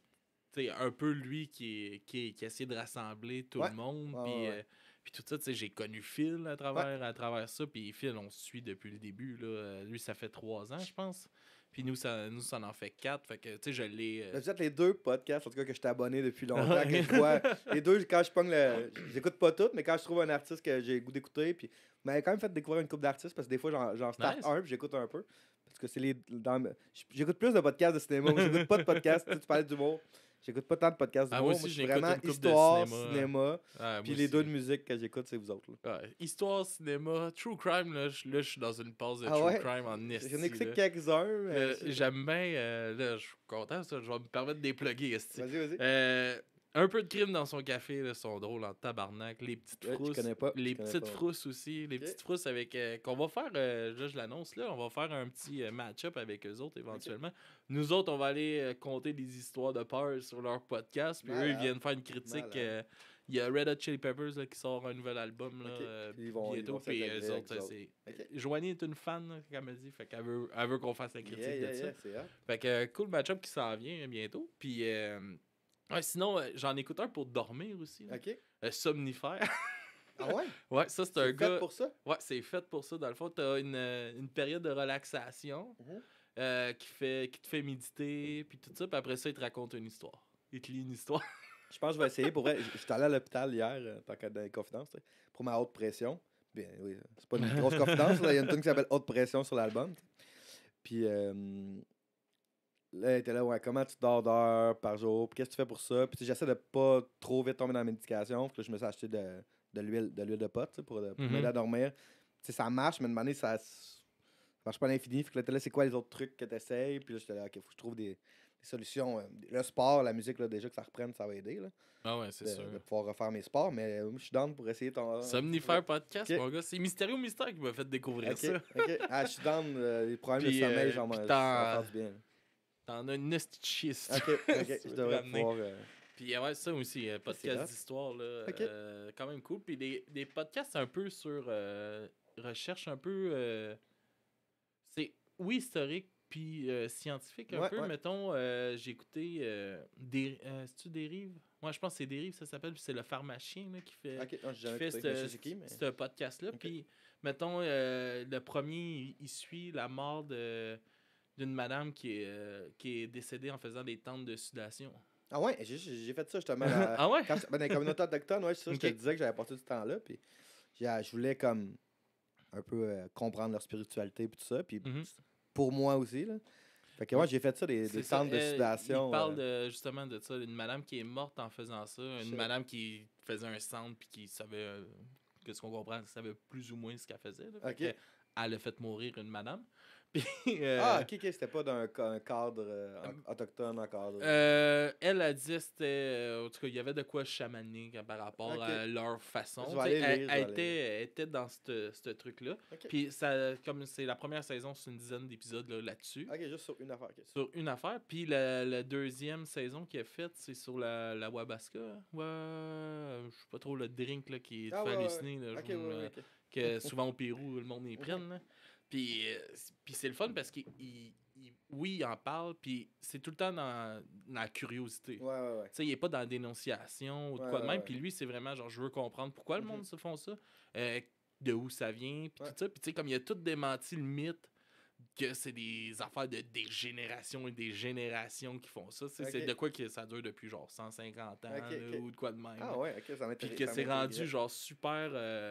tu sais, un peu lui qui, est- qui, est- qui a essayé de rassembler tout Ouais. le monde, Ouais, puis ouais, euh, ouais. puis tout ça, tu sais, j'ai connu Phil à travers, à travers ça, puis Phil, on se suit depuis le début, là, Euh, lui, ça fait trois ans, je pense, puis nous, ça, nous, ça en fait quatre, fait que, tu sais, je l'ai... euh, Là, vous êtes les deux podcasts, en tout cas, que je t'ai abonné depuis longtemps. que je vois, les deux, quand je pogne le. J'écoute pas toutes, mais quand je trouve un artiste que j'ai le goût d'écouter, puis. Vous m'avez quand même fait découvrir une couple d'artistes parce que des fois, j'en, j'en starte Nice. un, puis j'écoute un peu. Parce que c'est les. Dans, j'écoute plus de podcasts de cinéma. Moi, j'écoute pas de podcasts. Tu sais, tu parlais d'humour. J'écoute pas tant de podcasts Ah, d'humour. moi aussi, moi, je suis j'écoute vraiment une couple de histoire, cinéma. cinéma. ah, Puis moi les aussi. deux de musique que j'écoute, c'est vous autres. Là. Ouais, histoire, cinéma, true crime, là, je là, je suis dans une pause de Ah true ouais? crime en esti. J'en ai écouté là. quelques-uns. mais Euh, c'est- J'aime bien, euh, là, je suis content, ça, je vais me permettre de dépluguer, esti. Vas-y, vas-y. Euh, un peu de crime dans son café, là, sont drôles en tabarnak. Les petites Ouais, je frousses. connais pas, je Les connais petites pas. frousses aussi. Les Ok. petites frousses avec. euh, qu'on va faire, euh, là, je l'annonce là, on va faire un petit euh, match-up avec eux autres éventuellement. Nous autres, on va aller euh, compter des histoires de peur sur leur podcast. Puis eux, ils Malade. viennent faire une critique. Malade. euh, Il y a Red Hot Chili Peppers là, qui sort un nouvel album là, Ok. euh, Puis ils vont- ils bientôt. vont Puis s'intégrer eux avec autres, eux ça, autres. c'est. Ok. Joanie est une fan, là, qu'elle me dit. Fait qu'elle veut, elle veut qu'on fasse la critique Yeah, yeah, de ça. yeah, c'est hot. Fait que euh, cool match-up qui s'en vient euh, bientôt. Puis euh, ouais, sinon, euh, j'en écoute un pour dormir aussi. là. Ok. Euh, Somnifère. Ah ouais? ouais, ça c'est un C'est gars. fait pour ça? Ouais, c'est fait pour ça. Dans le fond, t'as une, euh, une période de relaxation Mhm. euh, qui, fait, qui te fait méditer, puis tout ça. Puis après ça, il te raconte une histoire. Il te lit une histoire. Je pense que je vais essayer. Pour vrai, j- j'étais allé à l'hôpital hier, euh, tant qu'à dans les confidences, tu sais, pour ma haute pression. Bien, oui, c'est pas une grosse confidence. là. Il y a une tune qui s'appelle Haute pression sur l'album. tu sais. Puis euh, là, elle était là, ouais, comment tu dors d'heures par jour? Puis qu'est-ce que tu fais pour ça? Puis tu sais, j'essaie de pas trop vite tomber dans la médication. Puis là, je me suis acheté de, de l'huile de l'huile de pote tu sais, pour, pour Mhm. m'aider à dormir. Tu sais, ça marche, mais de manière, ça, ça marche pas à l'infini. Fait que là, t'es là, c'est quoi les autres trucs que tu essayes? Puis là, j'étais là, OK, faut que je trouve des, des solutions. euh, Le sport, la musique, là, déjà que ça reprenne, ça va aider. Là. Ah ouais, c'est de, sûr. de pouvoir refaire mes sports, mais euh, moi, je suis down pour essayer ton. Somnifère podcast, Ok. mon gars. C'est Mystérieux Mystère qui m'a fait découvrir Ok, ça. ok. Ah, je suis down. euh, les problèmes Puis, de sommeil, euh, genre, puis moi, ça t'en- va faire du bien. T'en as une esti de chier, Ok, ok. Je devrais ramener. pouvoir. euh, Puis euh, ouais, ça aussi, euh, c'est podcast hot. d'histoire, là, Ok. euh, quand même cool. Puis des, des podcasts un peu sur euh, recherche un peu, euh, c'est oui historique puis euh, scientifique un Ouais, peu. ouais. Mettons, euh, j'ai écouté euh, des, euh, c'est-tu Dérive? Moi, je pense que c'est Dérive, ça s'appelle. Puis c'est le pharmacien là, qui fait, Ok, non, j'ai qui jamais fait écouté, ce, mais je sais c'est qui, mais. ce podcast-là. Ok. Puis mettons, euh, le premier, il, il suit la mort de d'une madame qui est, euh, qui est décédée en faisant des tentes de sudation. Ah ouais, j'ai j'ai fait ça justement. là, ah ouais? quand j'étais- ben, dans les communautés autochtones, ouais, c'est ça. Je te Ok. disais que j'avais passé du temps là. Puis j'ai- je voulais comme un peu euh, comprendre leur spiritualité et tout ça. Puis Mhm. pour moi aussi. Là. Fait que moi, j'ai fait ça, des, C'est des ça, tentes de elle, sudation. Il parle euh, de, justement de ça, une madame qui est morte en faisant ça, une Shit. madame qui faisait un centre puis qui savait, euh, que ce qu'on comprend, elle savait plus ou moins ce qu'elle faisait. Là, Fait Ok. que elle a fait mourir une madame. Puis, euh, Ah, ok, ok, c'était pas d'un ca- un cadre euh, en- autochtone, un cadre. euh, elle a dit c'était. euh, en tout cas, il y avait de quoi chamanique hein, par rapport Ok. à leur façon. Je vais Tu sais, aller Elle, lire, je elle vais était, aller elle était dans ce ce truc-là. Ok. Puis, ça, comme c'est la première saison, c'est une dizaine d'épisodes là, là-dessus. Ok, juste sur une affaire. ok. Sur une affaire. Puis la, la deuxième saison qu'il a faite, c'est sur la, la Wabaska. Ouais, je sais pas trop le drink là, qui te Ah, fait ouais, ouais. halluciner. Là, Ok, je- ouais, ouais, euh, ok. que souvent au Pérou, le monde y prenne. là. Puis, euh, c- puis c'est le fun parce qu'il, il- il- oui, il en parle, puis c'est tout le temps dans, dans la curiosité. Ouais, ouais, ouais. Tu sais, il est pas dans la dénonciation ou de Ouais, quoi de ouais, même. ouais. Puis lui, c'est vraiment genre, je veux comprendre pourquoi le Mhm. monde se font ça, euh, de où ça vient, puis Ouais. tout ça. Puis tu sais, comme il a tout démenti le mythe que c'est des affaires de des générations et des générations qui font ça. Tu sais, C'est Ok. de quoi que ça dure depuis genre cent cinquante ans Ok, là, ok. ou de quoi de même. Ah ouais, ok, ça Puis m'intéresse. que ça c'est rendu m'intéresse. genre super euh,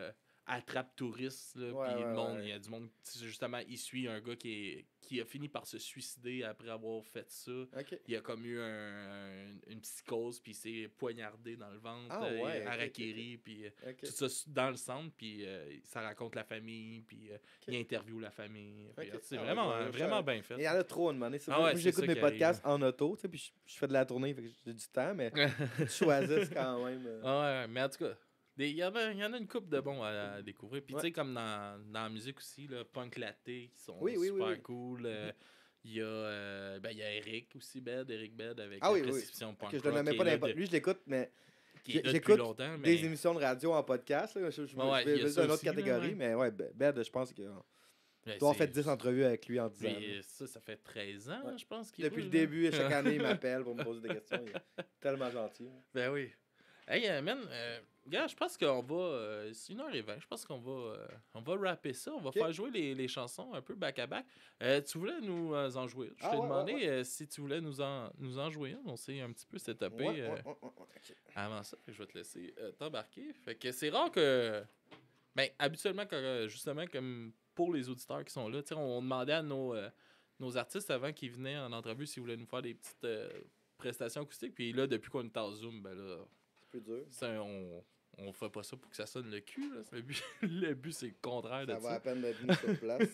attrape touristes. Là, Ouais, puis ouais, le monde, ouais. il y a du monde, tu sais, justement, il suit un gars qui, est, qui a fini par se suicider après avoir fait ça. Ok. Il a comme eu un, un- une psychose, puis il s'est poignardé dans le ventre, Ah euh, ouais, ok, harakiri, puis euh, Ok. tout ça s- dans le centre, puis euh, ça raconte la famille, puis euh, il interviewe la famille. Puis, Ok. euh, c'est Ah ouais, vraiment, je vois, je vraiment vois. bien fait. Il y en a trop à demander. Ah moi, ouais, moi, c'est j'écoute ça des qui podcasts en auto, tu sais, puis je, je fais de la tournée, fait que j'ai du temps, mais tu choisisses quand même. euh. Ah ouais, mais en tout cas, des- il y, en a- il y en a une couple de bons à, à découvrir. Puis Ouais. tu sais, comme dans, dans la musique aussi, là, Punk Laté, qui sont Oui, oui, oui, super oui. cool. euh, Il y, a, euh, ben, il y a Eric aussi, Bed, Eric Bed, avec Ah la oui, oui, oui. prescription Punk Que je le Rock, nommais qui pas est là n'importe. de- Lui, je l'écoute, mais qui est là j'écoute depuis longtemps. Mais... des émissions de radio en podcast. Là. Je, je, Ouais, je vais il y a vais ça dans une autre aussi, là, catégorie, ouais. mais ouais, Be- Bed, je pense qu'il Ouais, doit avoir c'est- fait dix entrevues avec lui en dix ans. Mais là. ça, ça fait treize ans, Ouais. je pense. qu'il Depuis le roule, là. début, chaque année, il m'appelle pour me poser des questions. Il est tellement gentil. Ben oui. Hey, euh, man, euh, gars, je pense qu'on va. Euh, c'est une heure vingt. Je pense qu'on va, euh, on va rapper ça. On va Ok. faire jouer les, les chansons un peu back-à-back. Euh, tu voulais nous euh, en jouer. Je Ah, t'ai ouais, demandé ouais, euh, si tu voulais nous en, nous en jouer. une. On s'est un petit peu setupé Ouais, ouais, euh, ouais, ouais, ouais, ok. avant ça. Je vais te laisser euh, t'embarquer. Fait que c'est rare que. Ben, habituellement, quand, euh, justement, comme pour les auditeurs qui sont là, tu sais, on demandait à nos, euh, nos artistes avant qu'ils venaient en entrevue s'ils voulaient nous faire des petites euh, prestations acoustiques. Puis là, depuis qu'on est en Zoom, ben là. C'est plus dur. Ça, on, on fait pas ça pour que ça sonne le cul. Là. Le but, le but, c'est le contraire Ça de va ça. à peine d'être venu sur place.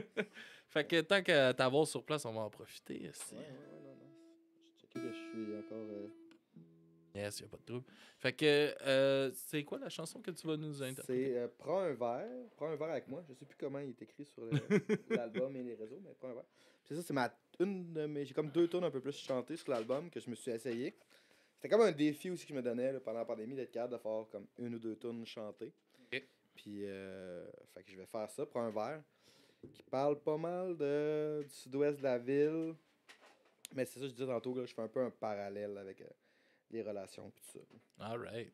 Fait que tant qu'à t'avoir sur place, on va en profiter. esti. Ouais, ouais, ouais, non, non. Je checké que je suis encore. euh, Yes, y a pas de trouble. Fait que, euh, c'est quoi la chanson que tu vas nous interpréter? C'est euh, Prends un verre. Prends un verre avec moi. Je sais plus comment il est écrit sur le- l'album et les réseaux, mais prends un verre. C'est ça, c'est ma. Une de mes. J'ai comme deux tours un peu plus chantées sur l'album que je me suis essayé. C'était comme un défi aussi que je me donnais là, pendant la pandémie d'être capable de faire comme une ou deux tonnes chantées. Ok. Puis, euh, fait que je vais faire ça, Prends un verre. Qui parle pas mal de, du sud-ouest de la ville. Mais c'est ça que je disais tantôt, là, je fais un peu un parallèle avec euh, les relations et tout ça. Alright.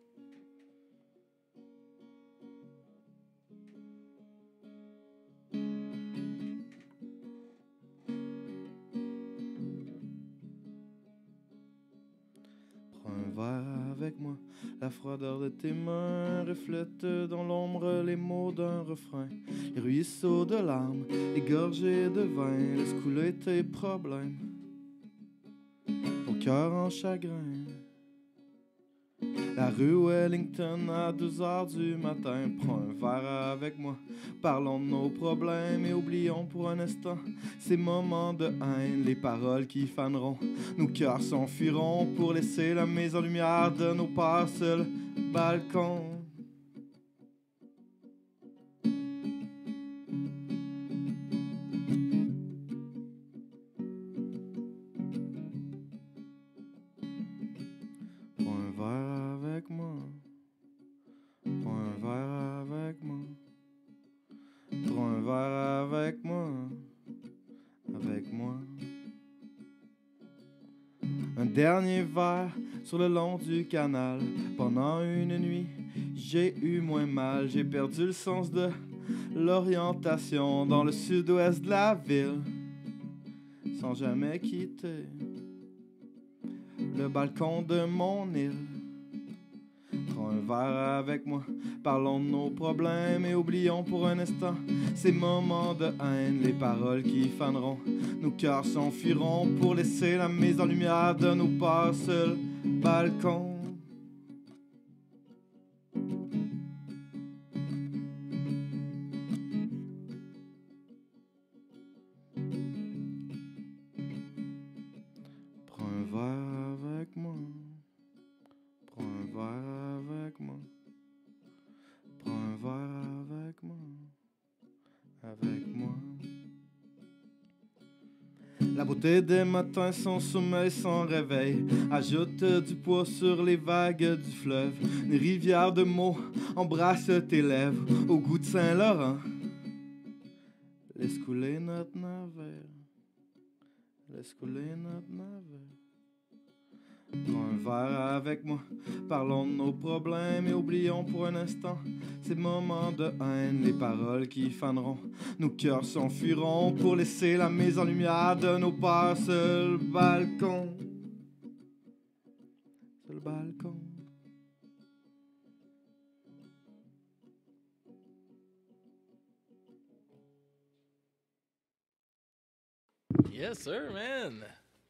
Prends un verre avec moi, la froideur de tes mains reflète dans l'ombre les mots d'un refrain. Les ruisseaux de larmes, les gorgées de vin, laisse couler tes problèmes. Ton cœur en chagrin. La rue Wellington à deux heures du matin. Prends un verre avec moi, parlons de nos problèmes et oublions pour un instant ces moments de haine, les paroles qui faneront. Nos cœurs s'enfuiront pour laisser la mise en lumière de nos peurs sur le balcon. Prends un verre avec moi. Prends un verre avec moi. Prends un verre avec moi. Avec moi. Un dernier verre sur le long du canal. Pendant une nuit, j'ai eu moins mal. J'ai perdu le sens de l'orientation dans le sud-ouest de la ville. Sans jamais quitter le balcon de mon île. Prends un verre avec moi, parlons de nos problèmes et oublions pour un instant ces moments de haine, les paroles qui faneront. Nos cœurs s'enfuiront pour laisser la mise en lumière de nos peurs sur le balcon. Prends un verre avec moi. Prends un verre avec moi. Prends un verre avec moi. Avec moi. La beauté des matins, son sommeil, son réveil ajoute du poids sur les vagues du fleuve. Une rivière de mots embrasse tes lèvres au goût de Saint-Laurent. Laisse couler notre navire. Laisse couler notre navire. Prends un verre avec moi, parlons de nos problèmes et oublions pour un instant ces moments de haine, les paroles qui faneront. Nos cœurs s'enfuiront pour laisser la mise en lumière de nos peurs sur le balcon. Sur le balcon. Yes, sir, man.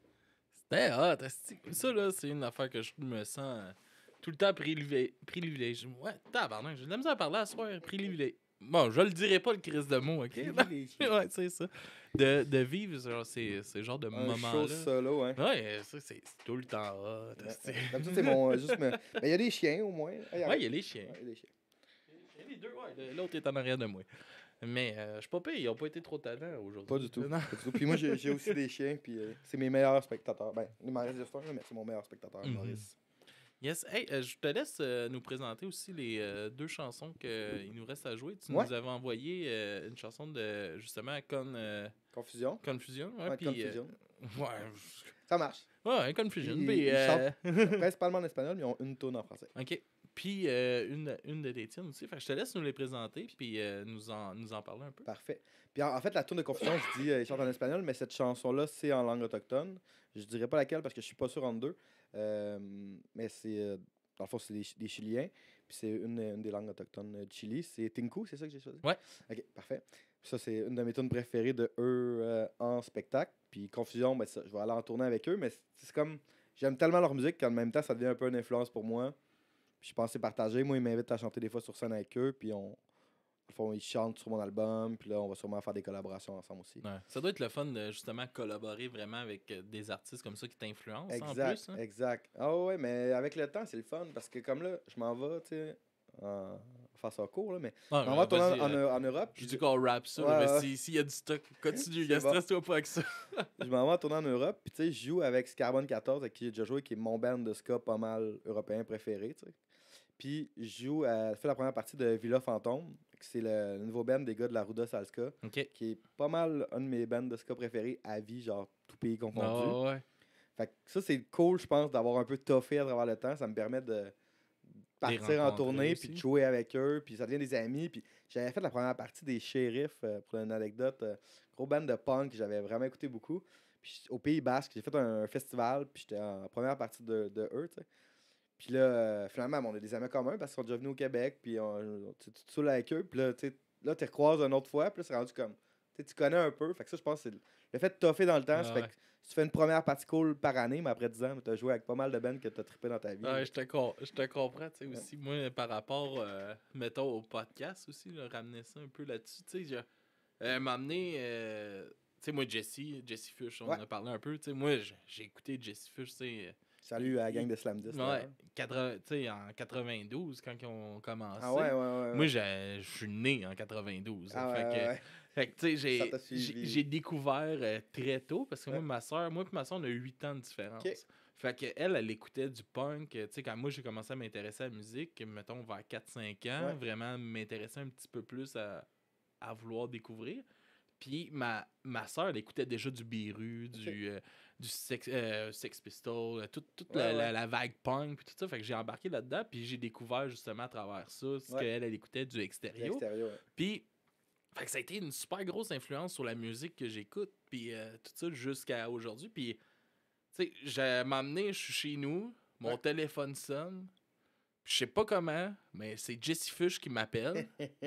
C'était hot. esti. Ça, là, c'est une affaire que je me sens euh, tout le temps privilégié. privilégié. Ouais, tabarnak, j'ai de la misère à parler à soir. Privilégié. Bon, je le dirai pas, le crise de mots, OK? Ouais, c'est ça. De, de vivre genre, ces, ces genres de Un show moments-là. solo, hein. Ouais, ça, c'est c'est tout le temps hot. Ouais, esti. ouais. Comme ça, c'est mon. euh, Juste me... Mais il y a des chiens, au moins. Hey, Ouais, il y a les chiens. Ouais, il y a des chiens. Il y a les deux, ouais. L'autre est en arrière de moi. Mais euh, je suis pas payé, ils ont pas été trop tannants aujourd'hui. Pas du tout. Non. Pas du tout. Puis moi, j'ai j'ai aussi des chiens, puis euh, c'est mes meilleurs spectateurs. Ben, les Maurice Destin, mais c'est mon meilleur spectateur, Mhm. Maurice. Yes. Hey, euh, je te laisse euh, nous présenter aussi les euh, deux chansons qu'il nous reste à jouer. Tu Ouais. nous avais envoyé euh, une chanson de, justement, Con, euh, Confusion. Confusion. Ouais, Ouais, puis, Confusion. euh, ouais, Ça marche. ouais, Confusion. Ils- puis, ils euh, Principalement en espagnol, mais ils ont une tonne en français. OK. Puis euh, une, une de tes tiennes aussi. Fait que je te laisse nous les présenter puis euh, nous, en, nous en parler un peu. Parfait. Puis en, en fait, la tourne de Confusion, je dis, euh, ils chantent en espagnol, mais cette chanson-là, c'est en langue autochtone. Je dirais pas laquelle parce que je suis pas sûr entre deux. Euh, mais c'est, euh, dans le fond, c'est des, Chi- des Chiliens. Puis c'est une, une des langues autochtones euh, de Chili. C'est Tinku, c'est ça que j'ai choisi? Ouais. Ok, parfait. Puis ça, c'est une de mes tunes préférées de eux euh, en spectacle. Puis Confusion, ben, ça, je vais aller en tourner avec eux, mais c'est, c'est comme. J'aime tellement leur musique qu'en même temps, ça devient un peu une influence pour moi. Puis je pense que c'est partagé. Moi, ils m'invitent à chanter des fois sur scène avec eux. Puis on. Au fond, ils chantent sur mon album. Puis là, on va sûrement faire des collaborations ensemble aussi. Ouais. Ça doit être le fun de justement collaborer vraiment avec euh, des artistes comme ça qui t'influencent en Exact, plus. Hein? exact. Ah ouais, mais avec le temps, c'est le fun. Parce que comme là, je m'en vais, tu sais, en... faire ça court, là, mais Ouais, je m'en ouais, vais tourner vas-y, en, euh, en- en Europe. Je puis dis qu'on rappe ça, Ouais, mais ouais. si- s'il y a du stock, continue. C'est bon. Stresse-toi pas avec ça. Je m'en vais tourner en Europe. Puis tu sais, je joue avec Scarbone quatorze, avec qui j'ai déjà joué, qui est mon band de ska pas mal européen préféré, tu sais. Puis je joue à, je fais la première partie de Villa Fantôme, qui c'est le, le nouveau band des gars de la Ruda Salska, OK. qui est pas mal un de mes bands de ska préférés à vie, genre tout pays confondu. Ah ouais. Fait que ça, c'est cool, je pense, d'avoir un peu toffé à travers le temps. Ça me permet de partir en rencontrer tournée, aussi. puis de jouer avec eux, puis ça devient des amis. Puis j'avais fait la première partie des Sheriffs, euh, pour une anecdote. euh, gros band de punk que j'avais vraiment écouté beaucoup. Puis au Pays Basque, j'ai fait un, festival, puis j'étais en première partie de, de eux, tu sais. Puis là, euh, finalement, on a des amis communs parce qu'ils sont déjà venus au Québec, puis on, tu tu te saoules avec eux, puis là, tu sais, là, tu les recroises une autre fois, puis là, c'est rendu comme, tu sais, tu connais un peu. Fait que ça, je pense, c'est le, le fait de toffer dans le temps. Ça Ouais. fait que si tu fais une première partie cool par année, mais après dix ans, tu as joué avec pas mal de bands que tu as trippé dans ta vie. Ouais, je te, com- je te comprends, tu sais, aussi. Moi, par rapport, euh, mettons, au podcast aussi, là, ramener ça un peu là-dessus, tu sais, je- euh, m'amener, euh, tu sais, moi, Jesse, Jesse Fush, on Ouais. en a parlé un peu, tu sais, moi, j- j'ai écouté Jesse Fush, tu sais, Salut à la gang de Slam dix. ouais, d'ailleurs. quatre-vingts tu sais, en quatre-vingt-douze, quand ils ont commencé. Ah ouais, ouais, ouais. ouais. Moi, j'ai- je suis né en quatre-vingt-douze. Ah fait ouais, que, ouais, ouais. fait que, tu sais, Ça j'ai- t'a suivi. j'ai j'ai découvert euh, très tôt parce que moi, Ouais. ma soeur, moi et ma soeur, on a huit ans de différence. Ok. Fait que elle, elle écoutait du punk. Tu sais, quand moi, j'ai commencé à m'intéresser à la musique, mettons, vers quatre cinq ans, Ouais. vraiment m'intéresser un petit peu plus à, à vouloir découvrir. Puis ma, ma soeur, elle écoutait déjà du Beru, du, euh, du Sex, euh, Sex Pistols, euh, toute, toute la, Ouais, la- ouais. la vague punk, puis tout ça. Fait que j'ai embarqué là-dedans, puis j'ai découvert justement à travers ça ce Ouais. qu'elle, elle écoutait du extérieur. L'extérieur, ouais. Puis, fait que ça a été une super grosse influence sur la musique que j'écoute, puis euh, tout ça jusqu'à aujourd'hui. Puis, tu sais, je m'emmené, je suis chez nous, mon Ouais. téléphone sonne, puis je sais pas comment, mais c'est Jesse Fush qui m'appelle.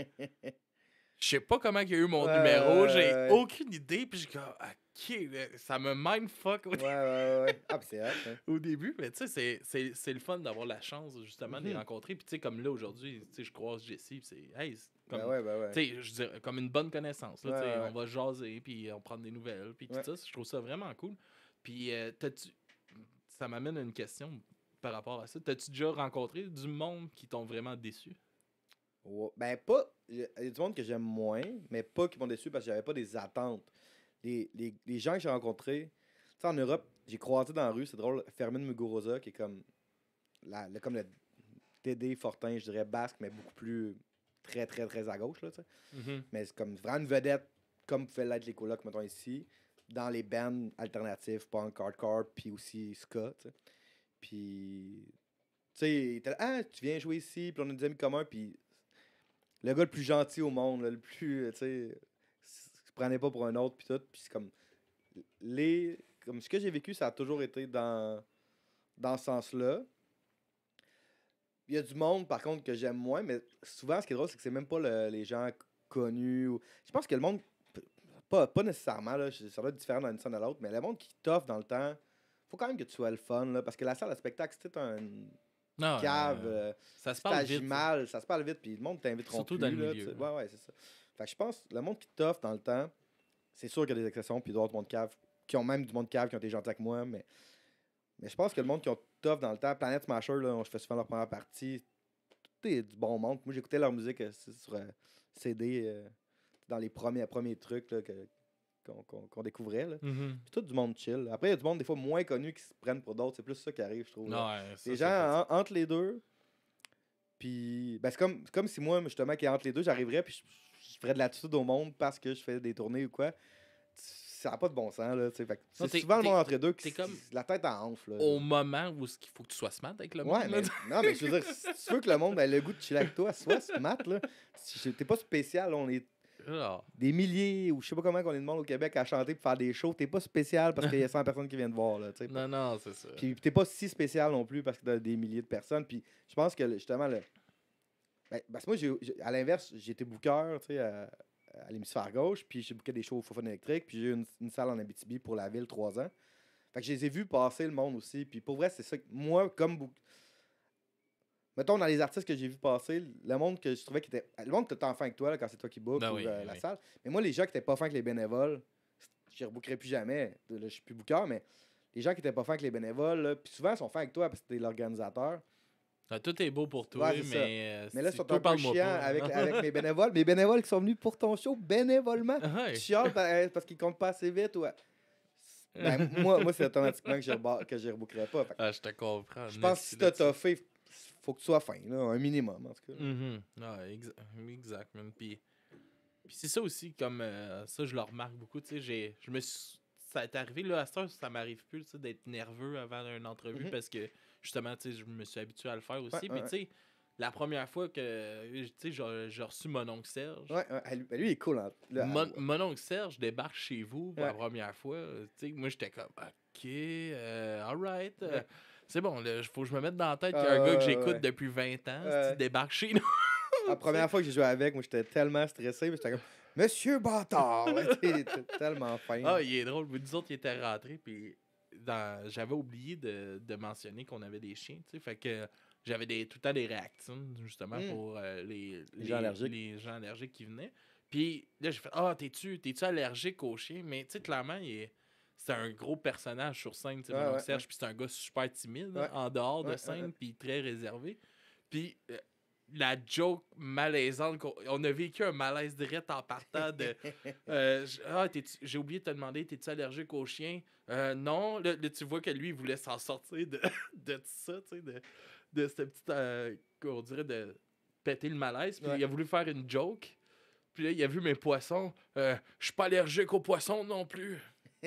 Je sais pas comment il a eu mon Ouais, numéro, ouais, j'ai ouais. aucune idée, puis j'ai comme, ok, là, ça me mindfuck au, Ouais, ouais, ouais, ouais. Ah, puis c'est hot, hein. au début, mais tu sais, c'est- c'est c'est le fun d'avoir la chance justement de les Mhm. rencontrer. Puis tu sais, comme là aujourd'hui, tu sais, je croise Jesse, puis c'est, hey, c'est comme, Ben ouais, ben ouais. tu sais, je dirais, comme une bonne connaissance. Là, Ouais, tu sais, ouais, on va jaser, puis on prend des nouvelles, puis tout Ouais. ça. Je trouve ça vraiment cool. Puis, euh, t'as-tu... ça m'amène à une question par rapport à ça. T'as-tu déjà rencontré du monde qui t'ont vraiment déçu? Ouais. Ben, pas. Il y a du monde que j'aime moins, mais pas qui m'ont déçu parce que j'avais pas des attentes. Les, les, les gens que j'ai rencontrés, tu sais, en Europe, j'ai croisé dans la rue, c'est drôle, Fermin Muguruza, qui est comme, la, le, comme le Dédé Fortin, je dirais basque, mais beaucoup plus très, très, très à gauche, là, tu sais. Mais c'est comme vraiment une vedette, comme pouvaient l'être les colocs, mettons ici, dans les bands alternatifs, punk, hardcore, puis aussi ska, tu sais. Puis, tu sais, il était là, ah, tu viens jouer ici, puis on a des amis communs, puis le gars le plus gentil au monde, là, le plus, tu sais, se prenait pas pour un autre, puis tout, puis c'est comme, les, comme ce que j'ai vécu, ça a toujours été dans, dans ce sens-là. Il y a du monde, par contre, que j'aime moins, mais souvent, ce qui est drôle, c'est que c'est même pas le- les gens connus. ou- Je pense que le monde, Pas, pas nécessairement, là, ça doit être différent d'une scène à l'autre, mais le monde qui t'offre dans le temps, faut quand même que tu sois le fun, là, parce que la salle de spectacle, c'est un Non, cave, euh, euh, ça se tu parle t'agis vite. mal, ça se parle vite, puis le monde t'invitera Surtout plus. dans le là, milieu, tu sais. là. Ouais, ouais, c'est ça. Fait que je pense, le monde qui t'offre dans le temps, c'est sûr qu'il y a des exceptions, puis d'autres monde cave, qui ont même du monde cave, qui ont été gentils avec moi, mais, mais je pense que le monde qui ont t'offre dans le temps, Planet Smasher, là, je fais souvent leur première partie, tout est du bon monde. Moi, j'écoutais leur musique euh, sur euh, C D euh, dans les premiers, premiers trucs là, que, qu'on, qu'on, qu'on découvrait. Là. Mhm. Puis tout du monde chill. Après, il y a du monde des fois moins connu qui se prennent pour d'autres. C'est plus ça qui arrive, je trouve. là. Non, ouais, ça, Les c'est gens pas- en- entre les deux. Puis, ben, c'est comme, c'est comme si moi, justement, qui est entre les deux, j'arriverais puis je, je ferais de l'attitude au monde parce que je fais des tournées ou quoi. Ça n'a pas de bon sens, là. tu sais. Fait que Non, c'est t'es- souvent le t'es- monde entre les deux qui t'es comme la tête en enfle. là. Au moment où il faut que tu sois smart avec le monde. Ouais, mais, là. non, mais je veux dire, si tu veux que le monde ait le goût de chiller avec toi, soit smart, là. Si- T'es pas spécial, là, on est Ah. des milliers ou je sais pas comment qu'on est de monde au Québec à chanter pour faire des shows. T'es pas spécial parce qu'il y a cent personnes qui viennent te voir, là, tu sais. Non, non, c'est ça. Puis t'es pas si spécial non plus parce que t'as des milliers de personnes. Puis je pense que le- justement, le... ben, parce que moi, j'ai, j'ai- à l'inverse, j'ai été booker, tu sais, à, à l'hémisphère gauche, puis j'ai booké des shows au Fofone électrique, puis j'ai eu une, une salle en Abitibi pour la ville trois ans. Fait que je les ai vus passer le monde aussi. Puis pour vrai, c'est ça que moi, comme book... Mettons, dans les artistes que j'ai vus passer, le monde que je trouvais qui était. Le monde que t'es en fin avec toi là, quand c'est toi qui book Ben ou oui, euh, ben la oui. salle. Mais moi, les gens qui étaient pas fins avec les bénévoles, je ne rebookerai plus jamais. Là, je suis plus booker, mais les gens qui étaient pas fins avec les bénévoles, là, puis souvent, ils sont fins avec toi parce que t'es l'organisateur. Ah, tout est beau pour toi, Ouais, c'est ça. mais. euh, Mais là, ils c'est- sont toi, un peu parle-moi chiants pas. avec, avec mes bénévoles. Mes bénévoles qui sont venus pour ton show bénévolement. Ouais. Tu chiales par- euh, parce qu'ils comptent pas assez vite. Ouais. Ben, moi, moi c'est automatiquement que je reba- que je rebookerai pas. Fait que Ah, je te comprends. je pense que si t'as toffé, faut que tu sois fin, là, un minimum en tout cas. Mhm. Ah, exa- exact, man. Puis, puis c'est ça aussi, comme euh, ça, je le remarque beaucoup. Tu sais, j'ai, je me suis, ça est arrivé là à cette heure, ça m'arrive plus, tu sais, d'être nerveux avant une entrevue Mhm. parce que justement, tu sais, je me suis habitué à le faire aussi. Ouais, Puis ouais, tu sais, la première fois que, tu sais, j'ai j'ai reçu mon oncle Serge. Ouais, ouais, lui, ben, lui, il est cool. Hein, là, Mon, ouais. mon oncle Serge débarque chez vous pour la Ouais. première fois. euh, tu sais, moi, j'étais comme, OK, euh, alright. euh, Ouais. c'est bon, il faut que je me mette dans la tête qu'il y a Ah, un gars que ouais, j'écoute ouais. depuis vingt ans. Ouais. Tu débarques chez nous. La première fois que j'ai joué avec, moi, j'étais tellement stressé. Mais j'étais comme, Monsieur Bâtard! Ouais, t'es- t'es tellement fin. Ah, il est drôle. Nous autres, il était rentrés, puis dans... j'avais oublié de, de mentionner qu'on avait des chiens, tu sais. Fait que j'avais des, tout le temps des réactines, justement, Mm. pour euh, les, Les gens allergiques. les gens allergiques qui venaient. Puis là, j'ai fait, ah, t'es-tu, t'es-tu allergique aux chiens? Mais tu sais, clairement, il est... c'est un gros personnage sur scène, tu sais, Ouais, mon oncle ouais, Serge, ouais. puis c'est un gars super timide, Ouais. en dehors Ouais, de ouais, scène, ouais. puis très réservé. Puis euh, la joke malaisante, qu'on- on a vécu un malaise direct en partant de... Euh, j- ah, t'es-tu- j'ai oublié de te demander, t'es-tu allergique aux chiens? Euh, non. Là, là, tu vois que lui, il voulait s'en sortir de, de ça, tu sais, de, de cette petite, euh, on dirait, de péter le malaise. Puis Ouais. il a voulu faire une joke. Puis là, il a vu mes poissons. Euh, je suis pas allergique aux poissons non plus.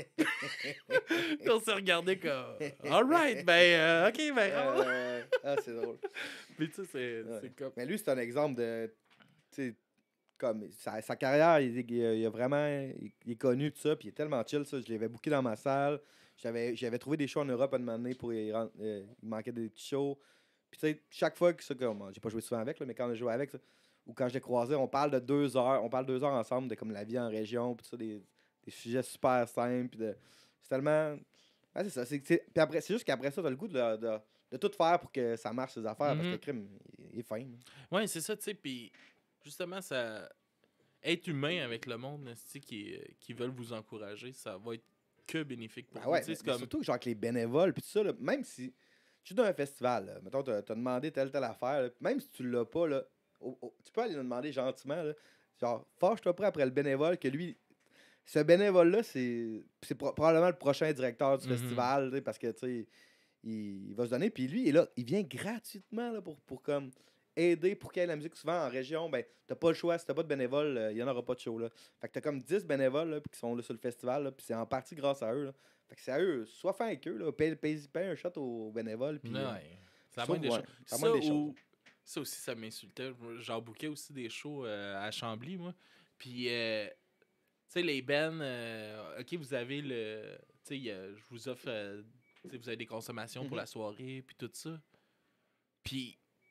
Puis on s'est regardé comme, alright, ben, euh, ok, ben, ah. Euh, ah, c'est drôle. Puis tu sais, c'est Ouais. c'est comme. Mais lui, c'est un exemple de. Tu sais, comme sa, sa carrière, il, il, il a vraiment. Il, il est connu, tout ça, puis il est tellement chill, ça. Je l'avais booké dans ma salle. J'avais, j'avais trouvé des shows en Europe à un moment donné pour y rent- euh, il manquait des petits shows. Puis tu sais, chaque fois que ça, comme, j'ai pas joué souvent avec, là, mais quand on a joué avec, ça, ou quand je l'ai croisé, on parle de deux heures. On parle deux heures ensemble de comme la vie en région, puis tout ça, des, des sujets super simples. Puis de, c'est tellement. Ouais, c'est ça. C'est, c'est, puis après, c'est juste qu'après ça, t'as le goût de, de, de tout faire pour que ça marche, ses affaires, parce que Mhm. le crime, il, il est fin. là. Ouais, c'est ça, tu sais. Puis justement, ça. Être humain avec le monde, tu sais, qui, qui veulent vous encourager, ça va être que bénéfique pour Ben vous. ouais, Tu sais, mais, c'est mais comme. surtout genre avec les bénévoles puis tout ça, là, même si tu es dans un festival, là, mettons, t'as, t'as demandé telle telle affaire, là, même si tu l'as pas, là, au- au- tu peux aller le demander gentiment, là, genre, fâche-toi pas après le bénévole que lui, ce bénévole-là, c'est, c'est pro- probablement le prochain directeur du Mhm. festival, tu sais, parce que, tu sais, il, il va se donner, puis lui, il est là, il vient gratuitement, là, pour, pour comme aider pour qu'il y ait la musique. Souvent en région, ben t'as pas le choix, si t'as pas de bénévoles, euh, il y en aura pas de show là. Fait que t'as comme dix bénévoles là, puis qui sont là sur le festival, là, puis c'est en partie grâce à eux. Là. Fait que c'est à eux, sois fin avec eux, là, paye, paye, paye un shot aux bénévoles. Puis, Ouais, euh, c'est la je moindre des trouve, choses. ouais, c'est la Ça, moindre des ou- choses. ça aussi, ça m'insultait. Moi, J'en bouquais aussi des shows euh, à Chambly, moi. Puis, euh, tu sais, les bands, euh, OK, vous avez le... Tu sais, il y a- je vous offre... euh, tu sais, vous avez des consommations pour Mhm. la soirée, puis tout ça. Puis, euh,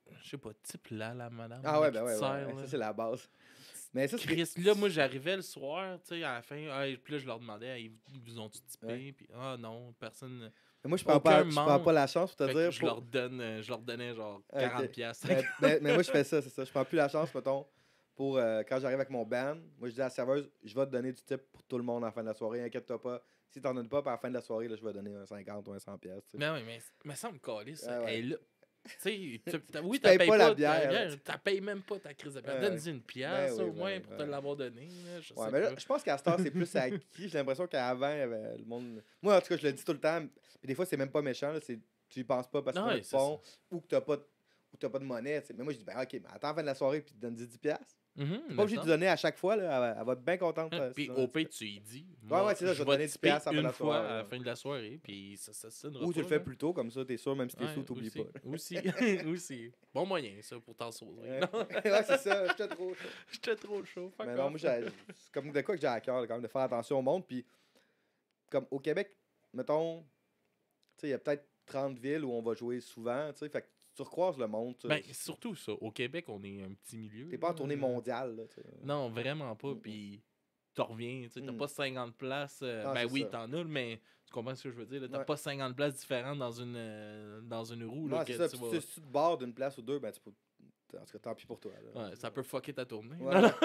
je sais pas, type là, la madame. Ah ouais, qui ben te ouais, ouais, sert, ouais, là. ça c'est la base. Mais ça, c'est... Chris, là, moi, j'arrivais le soir, tu sais, à la fin, ah, et puis là, je leur demandais, ah, ils ils vous ont-tu typé? Ouais. Puis, ah non, personne. Mais moi, je prends, aucun pas, je prends membre. pas la chance pour te Fait que dire. je, pour- leur donne, euh, je leur donnais genre Ok. quarante piastres. mais, mais, mais moi, je fais ça, c'est ça. Je prends plus la chance, mettons, pour euh, quand j'arrive avec mon band. Moi, je dis à la serveuse, je vais te donner du tip pour tout le monde à la fin de la soirée. Inquiète-toi pas. Si t'en donnes pas, puis à la fin de la soirée, là, je vais donner un cinquante ou un cent piastres. tu sais. Mais oui, mais, mais ça me calait, ça. Ah ouais. Elle est là. Tu sais, tu- t'as- oui, Tu t'as payes payé pas pas la bière, ta là. bière, t'as payé même pas ta crise de bière. Ouais, Donne-y une pièce Ben oui, au moins ben pour oui, te ouais. l'avoir donné. Là, je Ouais, sais mais là, pas. je pense qu'à cette heure, c'est plus acquis. J'ai l'impression qu'avant, il y avait le monde. Moi, en tout cas, je le dis tout le temps. Puis des fois, c'est même pas méchant. Là, c'est... Tu y penses pas parce que Non, t'as ouais, le c'est pont ou que t'as pas, de... ou que t'as pas de monnaie. tu sais. Mais moi, je dis, ben ok, mais attends la fin de la soirée puis donne dix piastres. Mhm, T'es pas obligé de mettons. donner à chaque fois. Là. Elle, va- elle va être bien contente. Hein, euh, Puis si tu au donnes pire, dix tu y dis. Ouais, ouais, c'est ça, je vais te donner dix tiper piastres à la fin de une la fois soirée, à la ouais. fin de la soirée, puis ça, ça sinnera Ou tu pas, le fais là. plus tôt, comme ça, t'es sûr, même si t'es Ouais, sous, t'oublies aussi, pas. Aussi, aussi. Bon moyen, ça, pour t'en sauver. Ouais, Non, ouais, c'est ça, j'étais trop chaud. j'étais trop chaud. fuck Mais non, off. moi, j'ai- c'est comme de quoi que j'ai à cœur, quand même, de faire attention au monde. Puis, comme au Québec, mettons, tu sais, il y a peut-être trente villes où on va jouer souvent, tu sais, fait que tu recroises le monde. tu sais. Ben, surtout ça. Au Québec, on est un petit milieu. T'es pas en là. tournée mondiale, là, tu sais. Non, vraiment pas. Mm, Puis tu reviens, tu sais, t'as Mm. pas cinquante places. euh, Ah, ben c'est oui, ça. t'en as, mais tu comprends ce que je veux dire? là, T'as Ouais. pas cinquante places différentes dans une, euh, dans une roue. Là, Non, que c'est ça. tu Puis vas- si tu te barres d'une place ou deux, ben, tu peux. En tout cas, tant pis pour toi. Là. Ouais, ça peut fucker ta tournée. Ouais. Non, non.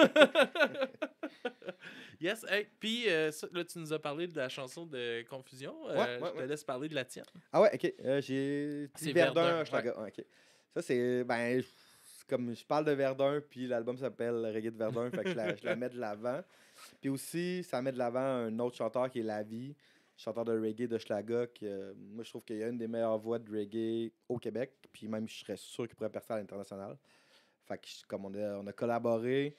Yes, hey, puis euh, ça, là, tu nous as parlé de la chanson de Confusion. Euh, Ouais, ouais, je te ouais. laisse parler de la tienne. Ah ouais, ok. Euh, j'ai C'est dit Verdun, Verdun, Hochelaga. Ouais, ok. Ça, c'est. Ben, c'est comme je parle de Verdun, puis l'album s'appelle Reggae de Verdun, fait que je la, je la mets de l'avant. Puis aussi, ça met de l'avant un autre chanteur qui est Lavi, chanteur de reggae de Hochelaga, qui, euh, moi, je trouve qu'il y a une des meilleures voix de reggae au Québec, puis même, je serais sûr qu'il pourrait percer à l'international. Fait que, je- comme on a, on a collaboré.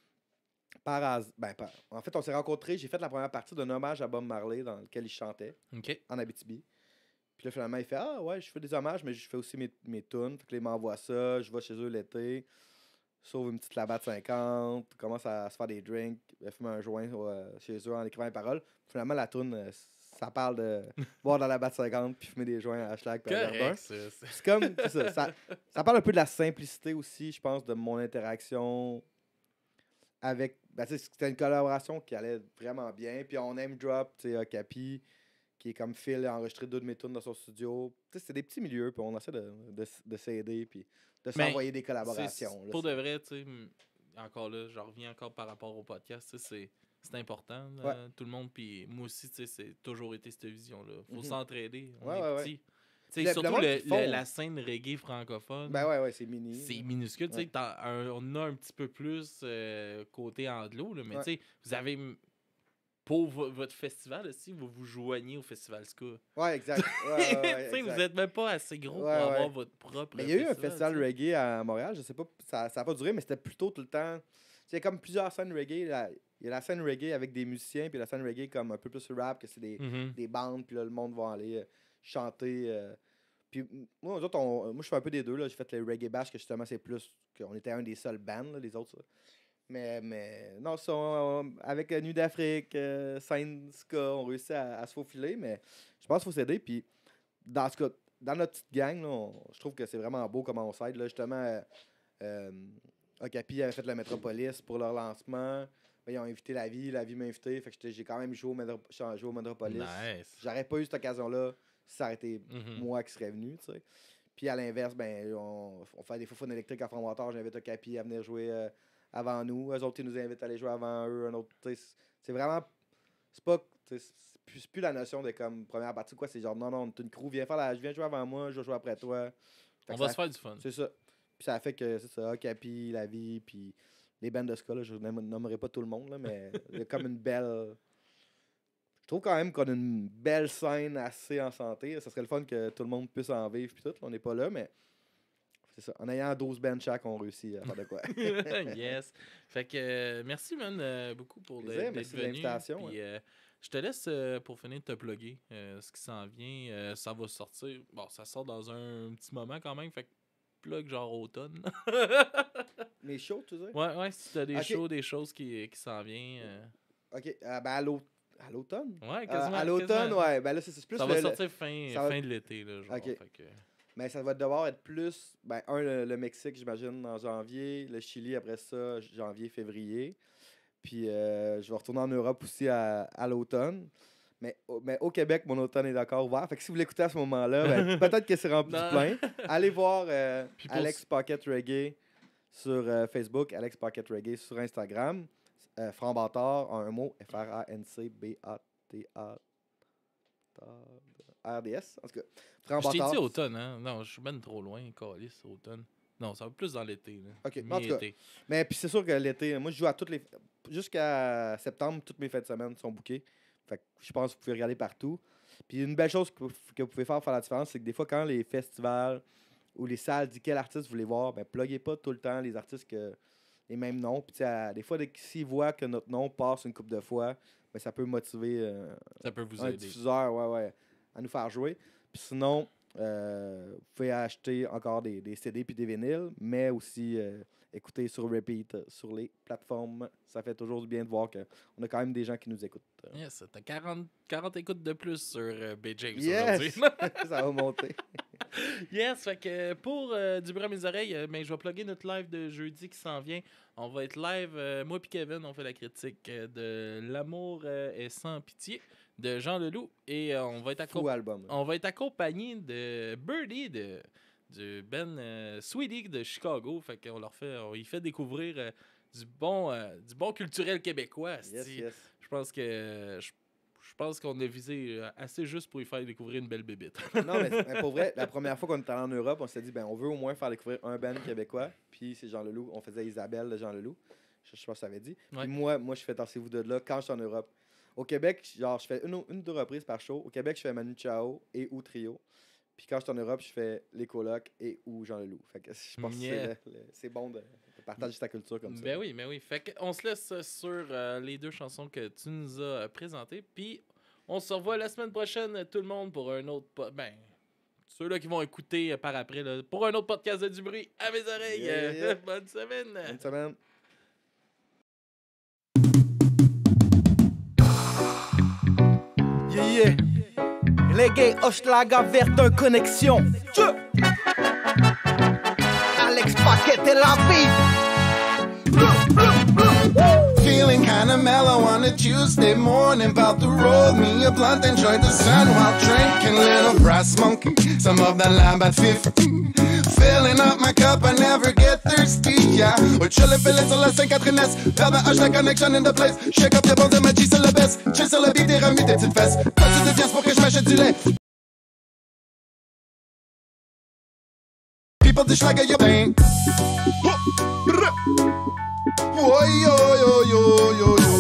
Par, has- ben, par- En fait, on s'est rencontrés. J'ai fait la première partie d'un hommage à Bob Marley dans lequel il chantait OK. en Abitibi. Puis là, finalement, il fait Ah ouais, je fais des hommages, mais je fais aussi mes, mes tunes. Fait que là, il m'envoie ça. Je vais chez eux l'été. Sauve une petite labatte cinquante. Commence à se faire des drinks. Fumer un joint euh, chez eux en écrivant les paroles. Finalement, la tune, euh, ça parle de boire dans la batte cinquante puis fumer des joints à Schlag puis à Verdun. Correct, ça. c'est- C'est comme c'est ça, ça. Ça parle un peu de la simplicité aussi, je pense, de mon interaction avec. Ben, tu sais, c'était une collaboration qui allait vraiment bien. Puis on name drop, tu sais, Okapi, qui est comme Phil a enregistré deux de mes tunes dans son studio. Tu sais, c'est des petits milieux, puis on essaie de, de, de s'aider, puis de Mais s'envoyer des C'est- collaborations. là. Pour de vrai, tu sais, m- encore là, je reviens encore par rapport au podcast, tu sais, c'est c'est important, là, Ouais. tout le monde. Puis moi aussi, tu sais, c'est toujours été cette vision-là. Faut Mhm. s'entraider. On Ouais, est ouais, ouais. petits. Tu sais, Le- le surtout monde le- qui font- le- la scène reggae francophone. Ben ouais, ouais, c'est mini. C'est minuscule, tu sais, Ouais. t'en- un- on a un petit peu plus euh, côté anglo, là, mais Ouais. tu sais, vous avez, m- pour vo- votre festival aussi, vous vous joignez au Festival Ska. Ouais, exact. Ouais, ouais, ouais, Tu sais, exact. vous êtes même pas assez gros pour Ouais, avoir ouais. votre propre Mais il y a eu un festival, festival tu sais. reggae à Montréal, je sais pas, ça n'a pas duré, mais c'était plutôt tout le temps. Il y a comme plusieurs scènes reggae. là. Il y a la scène reggae avec des musiciens, puis la scène reggae comme un peu plus rap, que c'est des, Mhm. des bandes, puis là, le monde va aller euh, chanter. euh. Puis m- moi, nous autres, on- moi, je fais un peu des deux. Là. J'ai fait les reggae bash, que justement, c'est plus qu'on était un des seuls bands, là, les autres. ça. Mais, mais non, ça, on- avec euh, Nuit d'Afrique, euh, Scène Ska, on réussit à, à se faufiler, mais je pense qu'il faut s'aider. Puis dans ce cas, dans notre petite gang, là, on- je trouve que c'est vraiment beau comment on s'aide. Là, justement, euh, euh, Okapi avait fait la Métropolis pour leur lancement. Ben, ils ont invité la vie, la vie m'a invité. Fait que j'étais- j'ai quand même joué au, Métro- j'ai joué au Métropolis. Nice. J'aurais pas eu cette occasion-là si ça aurait été Mhm. moi qui serais venu, tu sais. Puis à l'inverse, ben, on, on fait des faux électriques à Front-Water. J'invite Okapi à venir jouer euh, avant nous. Eux autres, ils nous invitent à aller jouer avant eux. Un autre, tu sais, c'est- c'est vraiment. C'est pas. tu sais, C'est plus, c'est plus la notion de comme première partie, quoi. C'est genre, non, non, t'es une crew, viens faire la. Je viens jouer avant moi, je vais jouer après toi. Fait On que va ça- se faire du fun. C'est ça. Puis ça a fait que c'est ça, Okapi, La Vie, puis les bandes de ska, là, je ne nommerai pas tout le monde, là, mais il y a comme une belle. Je trouve quand même qu'on a une belle scène assez en santé. Ça serait le fun que tout le monde puisse en vivre, puis tout. Là, on n'est pas là, mais c'est ça. En ayant douze bands chaque, on réussit à faire de quoi. Yes. Fait que euh, merci, man, euh, beaucoup pour le- Plaisir, d'être merci de venu. l'invitation, Puis, euh, je te laisse euh, pour finir de te plugger euh, ce qui s'en vient. Euh, ça va sortir. Bon, ça sort dans un petit moment quand même. Fait que plug genre automne. Mes shows, tu sais? ouais, ouais, si t'as des Ok. shows, des choses qui, qui s'en viennent. euh, Ok, euh, ben à l'au- à l'automne. Ouais, Euh, quasiment. à l'automne, quasiment. ouais. Ben là, c'est c'est plus Ça le- va le- sortir fin, ça va- fin de l'été, là, genre. Ok. Fait que... Mais ça va devoir être plus. Ben, un, le, le Mexique, j'imagine, en janvier. Le Chili, après ça, janvier, février. Puis euh, je vais retourner en Europe aussi à, à l'automne. Mais, mais au Québec, mon automne est d'accord ouvert. Fait que si vous l'écoutez à ce moment-là, ben, peut-être que c'est rempli de plein. Allez voir euh, Alex Pocket Reggae sur euh, Facebook, Alex Pocket Reggae sur Instagram. Euh, Franc Bâtard, en un mot, F R A N C B A T A R D S. En tout cas, Franc Je t'ai Bâtard. dit automne, hein? Non, je suis même trop loin, calice, automne. Non, ça va plus dans l'été. Là. OK, en tout cas. Mais puis c'est sûr que l'été, moi, je joue à toutes les. Jusqu'à septembre, toutes mes fins de semaine sont bookées. Fait que je pense que vous pouvez regarder partout. Puis une belle chose que vous, que vous pouvez faire pour faire la différence, c'est que des fois, quand les festivals ou les salles disent quel artiste vous voulez voir, ben, pluguez pas tout le temps les artistes que les mêmes noms. Puis à, des fois, s'ils voient que notre nom passe une couple de fois, ben, ça peut motiver euh, ça peut vous un aider. diffuseur ouais, ouais, à nous faire jouer. Puis sinon, euh, vous pouvez acheter encore des, des C D puis des vinyles, mais aussi euh, écouter sur repeat euh, sur les plateformes. Ça fait toujours du bien de voir qu'on a quand même des gens qui nous écoutent. Yes, t'as quarante, quarante écoutes de plus sur euh, B J yes! aujourd'hui. Ça va monter. Yes, fait que pour euh, du bruit à mes oreilles, euh, ben, je vais plugger notre live de jeudi qui s'en vient. On va être live, euh, moi et Kevin, on fait la critique euh, de L'amour euh, est sans pitié de Jean Leloup. Et euh, on, va être Fou album. on va être accompagné de Birdie, de, de Ben euh, Sweetie de Chicago. Fait qu'on leur fait, on y fait découvrir euh, du, bon, euh, du bon culturel québécois. Yes, yes. Je pense que euh, je, je pense qu'on a visé euh, assez juste pour y faire découvrir une belle bébite. Non, mais, mais pour vrai, la première fois qu'on est allé en Europe, on s'est dit, ben, on veut au moins faire découvrir un band québécois. Puis c'est Jean Leloup. On faisait Isabelle de Jean Leloup. Je, je pense que ça avait dit. Puis Ouais. moi, moi, je fais Tassez-vous de là quand je suis en Europe. Au Québec, genre, je fais une ou une, deux reprises par show. Au Québec, je fais Manu Chao et ou Trio. Puis quand je suis en Europe, je fais Les Colocs et ou Jean Leloup. Fait que je pense Yeah. que c'est, le- le- c'est bon de, de partager ta culture comme ça. Ben oui, ben oui. Fait qu'on se laisse sur euh, les deux chansons que tu nous as euh, présentées. Puis on se revoit la semaine prochaine, tout le monde, pour un autre... Po- ben, ceux-là qui vont écouter euh, par après, là, pour un autre podcast de Du Bruit à mes oreilles. Yeah, Euh, yeah. Bonne semaine! Bonne semaine. Yeah, yeah. Les gays Hochelaga Verdun Connexion. Tchou. Alex Paquet et la vie. Feeling kinda mellow on a Tuesday morning. About to roll me a blunt, enjoy the sun while drinking. Little brass monkey, some of the lamb at fifteen. Filling up my cup, I never get thirsty, yeah. We're chillin', feelin' sur la Sainte-Catherine-S. Vers the H, la connection in the place. Shake up tes bons de ma G, c'est le best. Chill sur le beat et remue tes petites fesses. Pas de tes pièces pour que je m'achète du lait. People dish like a yo bang. Yo, yo, yo, yo, yo, yo.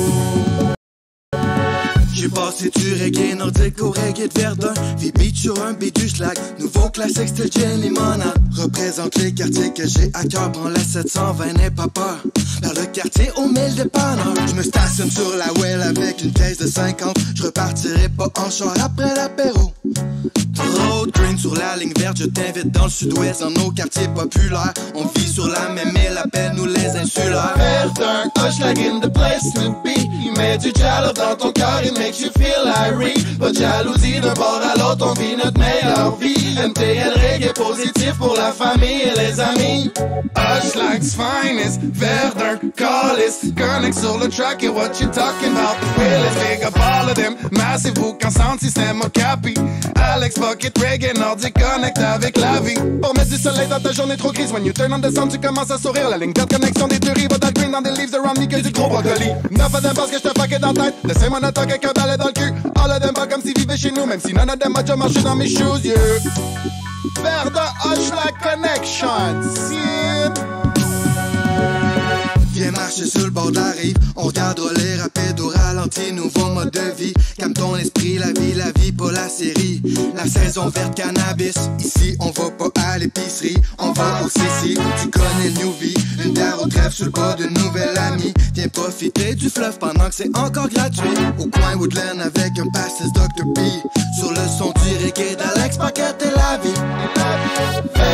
J'ai passé du reggae nordique au reggae de Verdun. Vie beat sur un beat du schlag. Nouveau classique style gin limonade. Représente les quartiers que j'ai à cœur. Prends la sept cent vingt, n'aie pas peur. Vers le quartier au mille dépanneurs. Je me stationne sur la well avec une caisse de cinquante. Je repartirai pas en char après l'apéro. Road green sur la ligne verte, je t'invite dans le sud-ouest, dans nos quartiers populaires. On vit sur la même île, appelle-nous les insulaires. Verdun, Hochelag in the place to be. Il met du jalo dans ton cœur, it makes you feel irate. Pas de jalousie d'un bord à l'autre, on vit notre meilleure vie. M T L reggae positif pour la famille et les amis. Hochelag's finest, Verdun, Callis. Connect sur le track et what you talking about. The realest, big up all of them. Massive boucan sound system au capi. Alex Pocket Reggae Nordic connect avec la vie. Pour mettre du soleil dans ta journée trop grise. When you turn on the sound, tu commences à sourire. La ligne verte, connexion des deux rives. Dans green, dans des leaves around me que du gros brocoli. Neuf of them parce que je te fucké dans la tête. Laissez-moi n'attendre avec un balai dans le cul. All of them pas comme s'ils vivaient chez nous. Même si none of them a déjà marché dans mes shoes, yeah. Verdun Hochelag Connection. See? Viens marcher sur le bord de la rive. On regardera les rapides au ralenti. Nouveau mode de vie. Calme ton esprit, la vie, la vie, pas la série. La saison verte cannabis. Ici, on va pas à l'épicerie. On va au C C où tu connais le New V. Une terre au trèfle sur le bord d'une nouvelle amie. Viens profiter du fleuve pendant que c'est encore gratuit. Au coin Woodland avec un pastis docteur B. Sur le son du reggae d'Alex Paquet et la vie. Verdun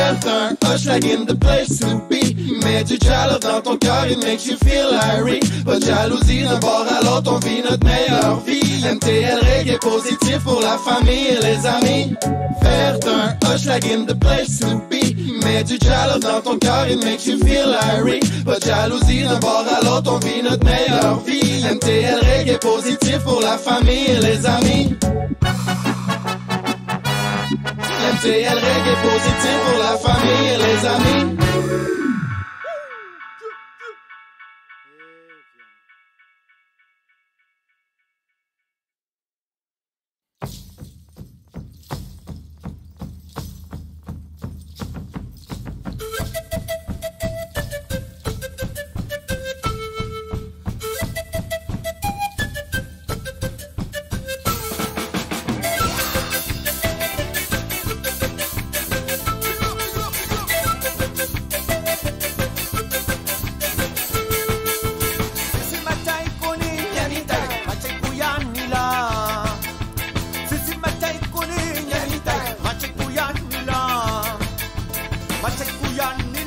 un hush-lag in the place to be. Mets du jaloux dans ton cœur, it makes you feel Larry. Pas de jalousie d'un bord à l'autre, on vit notre meilleure vie. M T L reggae positif pour la famille et les amis. Faire d'un hush-lag in the place to be. Mets du jaloux dans ton cœur, it makes you feel Larry. Pas de jalousie d'un bord à l'autre, on vit notre meilleure vie. M T L reggae positif pour la famille et les amis. M T L reggae positif pour la famille et les amis. Yan